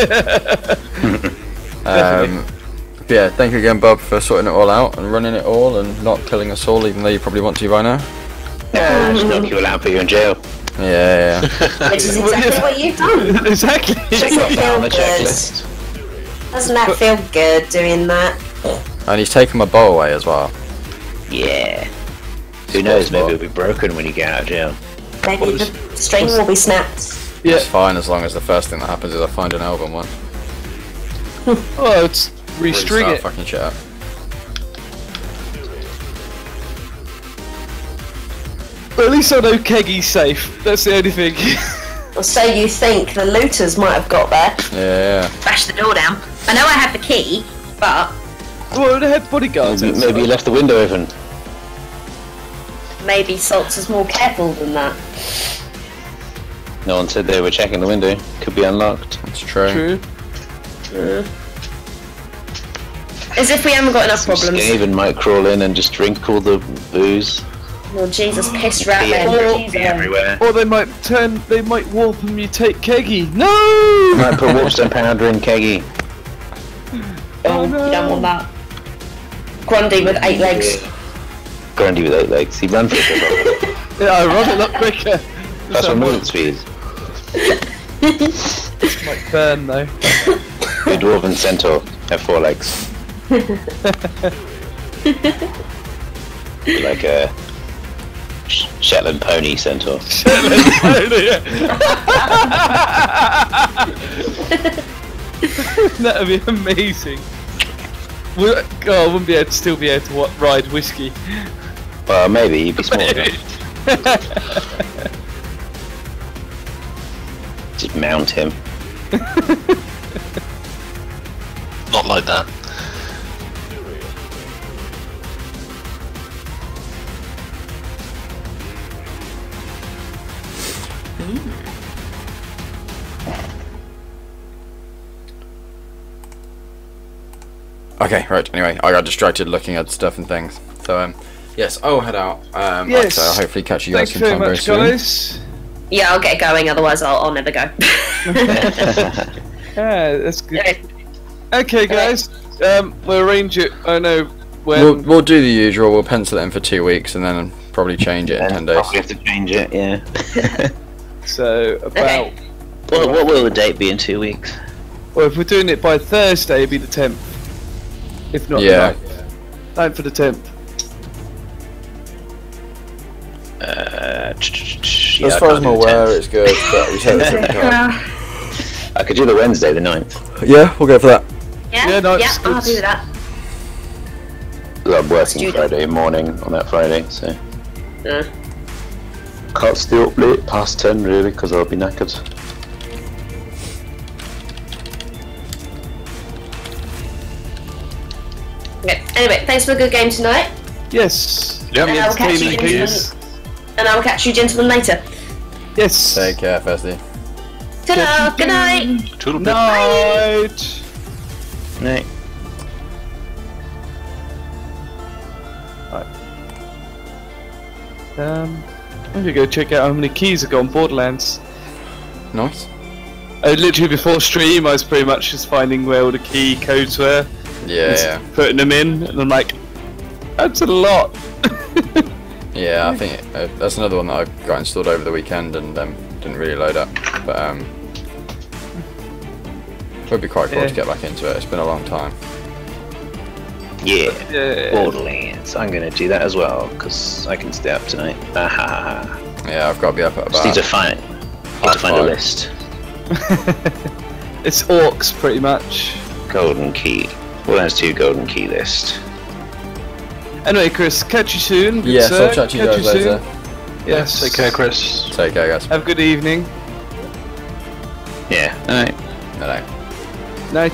um, but yeah, thank you again, Bob, for sorting it all out and running it all and not killing us all, even though you probably want to by now. Yeah, just knock you all out, put you in jail. Yeah, yeah. Which is exactly what you've done. Exactly. Doesn't it feel on the good? checklist. Doesn't that feel good doing that? And he's taken my bow away as well. Yeah. Who knows, maybe it'll be broken when you get out of jail. Maybe the string will be snapped. Yeah. It's fine as long as the first thing that happens is I find an album one. Oh, it's restring Start it. fucking shit up. But at least I know Keggy's safe. That's the only thing. Or so you think. The looters might have got there. Yeah, yeah. Bash the door down. I know I have the key, but Well, they had bodyguards. Maybe, outside. maybe you left the window open. maybe Saltz is more careful than that. No one said they were checking the window. Could be unlocked. That's true. True. As if we haven't got enough problems. Skaven might crawl in and just drink all the booze. Oh Jesus, piss rat Be, then. be everywhere. Or they might turn. They might warp and mutate Keggy. No. Might put warpstone powder in Keggy. Oh, no. you don't want that. Grundy with eight legs. Grundy with eight legs. He runs quicker. Yeah, I run a lot quicker. That's what movement speed. Might burn though. The dwarven centaur have four legs. Like a Sh Shetland pony centaur. Shetland pony. That would be amazing. Would, God, I wouldn't be able to still be able to what, ride whiskey. Well, maybe you'd be smaller. Just mount him. Not like that. Okay, right, anyway, I got distracted looking at stuff and things. So, um, yes, I'll head out. Um, like I Yes. say, I'll hopefully catch you guys Thank you very sometime very much, soon. guys. Yeah, I'll get going. Otherwise, I'll, I'll never go. Yeah, that's good. Okay. Okay, guys. Um, we'll arrange it. I know when. We'll, we'll do the usual, we'll pencil it in for two weeks and then probably change it in ten And days. probably have to change it, yeah. So about. Okay. What, what will the date be in two weeks? Well, if we're doing it by Thursday, it'd be the tenth. If not Yeah. the ninth. ninth for the tenth. Uh, As yeah, I far as can't I'm do the aware, tenth. it's good, but we said it at the same time. I could do the Wednesday, the ninth. Yeah, we'll go for that. Yeah, Yeah, no, yeah, it's I'll good. do that. I'm working Student. Friday morning on that Friday, so Uh, can't stay up late past ten really because I'll be knackered. okay. Anyway, thanks for a good game tonight, Yes. Yep. The And I'll catch you entertaining in piece. and I will catch you gentlemen later. Yes. Take care, Festy. Ta-da! Good night. Toodle pip. Night. No. Um, I'm gonna go check out how many keys I got on Borderlands. Nice. Uh, literally before stream, I was pretty much just finding where all the key codes were, Yeah, and yeah. putting them in, and I'm like, that's a lot. Yeah, I think uh, that's another one that I got installed over the weekend and um, didn't really load up. But um, it would be quite cool Yeah. to get back into it. It's been a long time. Yeah. Yeah. Borderlands. I'm gonna do that as well because I can stay up tonight. Ah, ha, ha, ha. Yeah, I've got to be up at Just need to about. find. Need to half find a five. list. It's orcs, pretty much. Golden key. Borderlands two golden key list. Anyway, Chris, catch you soon. good Yes, sir. I'll chat to you Catch guys later. soon. Yes. Take care, Chris. Take care, guys. Have a good evening. Yeah. Alright. Hello. Night.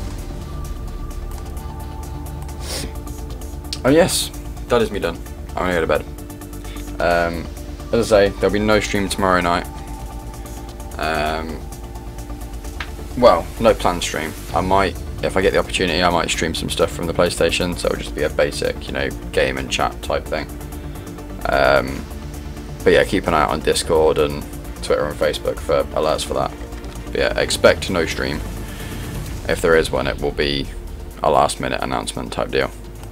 Oh yes, that is me done. I'm gonna go to bed. Um, as I say, there'll be no stream tomorrow night. Um, well, no planned stream. I might, if I get the opportunity, I might stream some stuff from the PlayStation. So it'll just be a basic, you know, game and chat type thing. Um, but yeah, keep an eye out on Discord and Twitter and Facebook for alerts for that. But yeah, expect no stream. If there is one, it will be a last minute announcement type deal.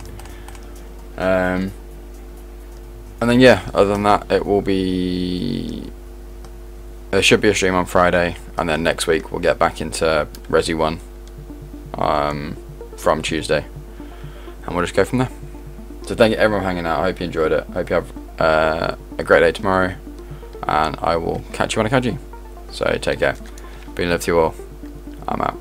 Um, and then yeah, other than that, it will be. There should be a stream on Friday, and then next week we'll get back into Resi one um, from Tuesday, and we'll just go from there. So thank you everyone for hanging out. I hope you enjoyed it. I hope you have uh, a great day tomorrow, and I will catch you on Akaji. So take care. Been love to you all. I'm out.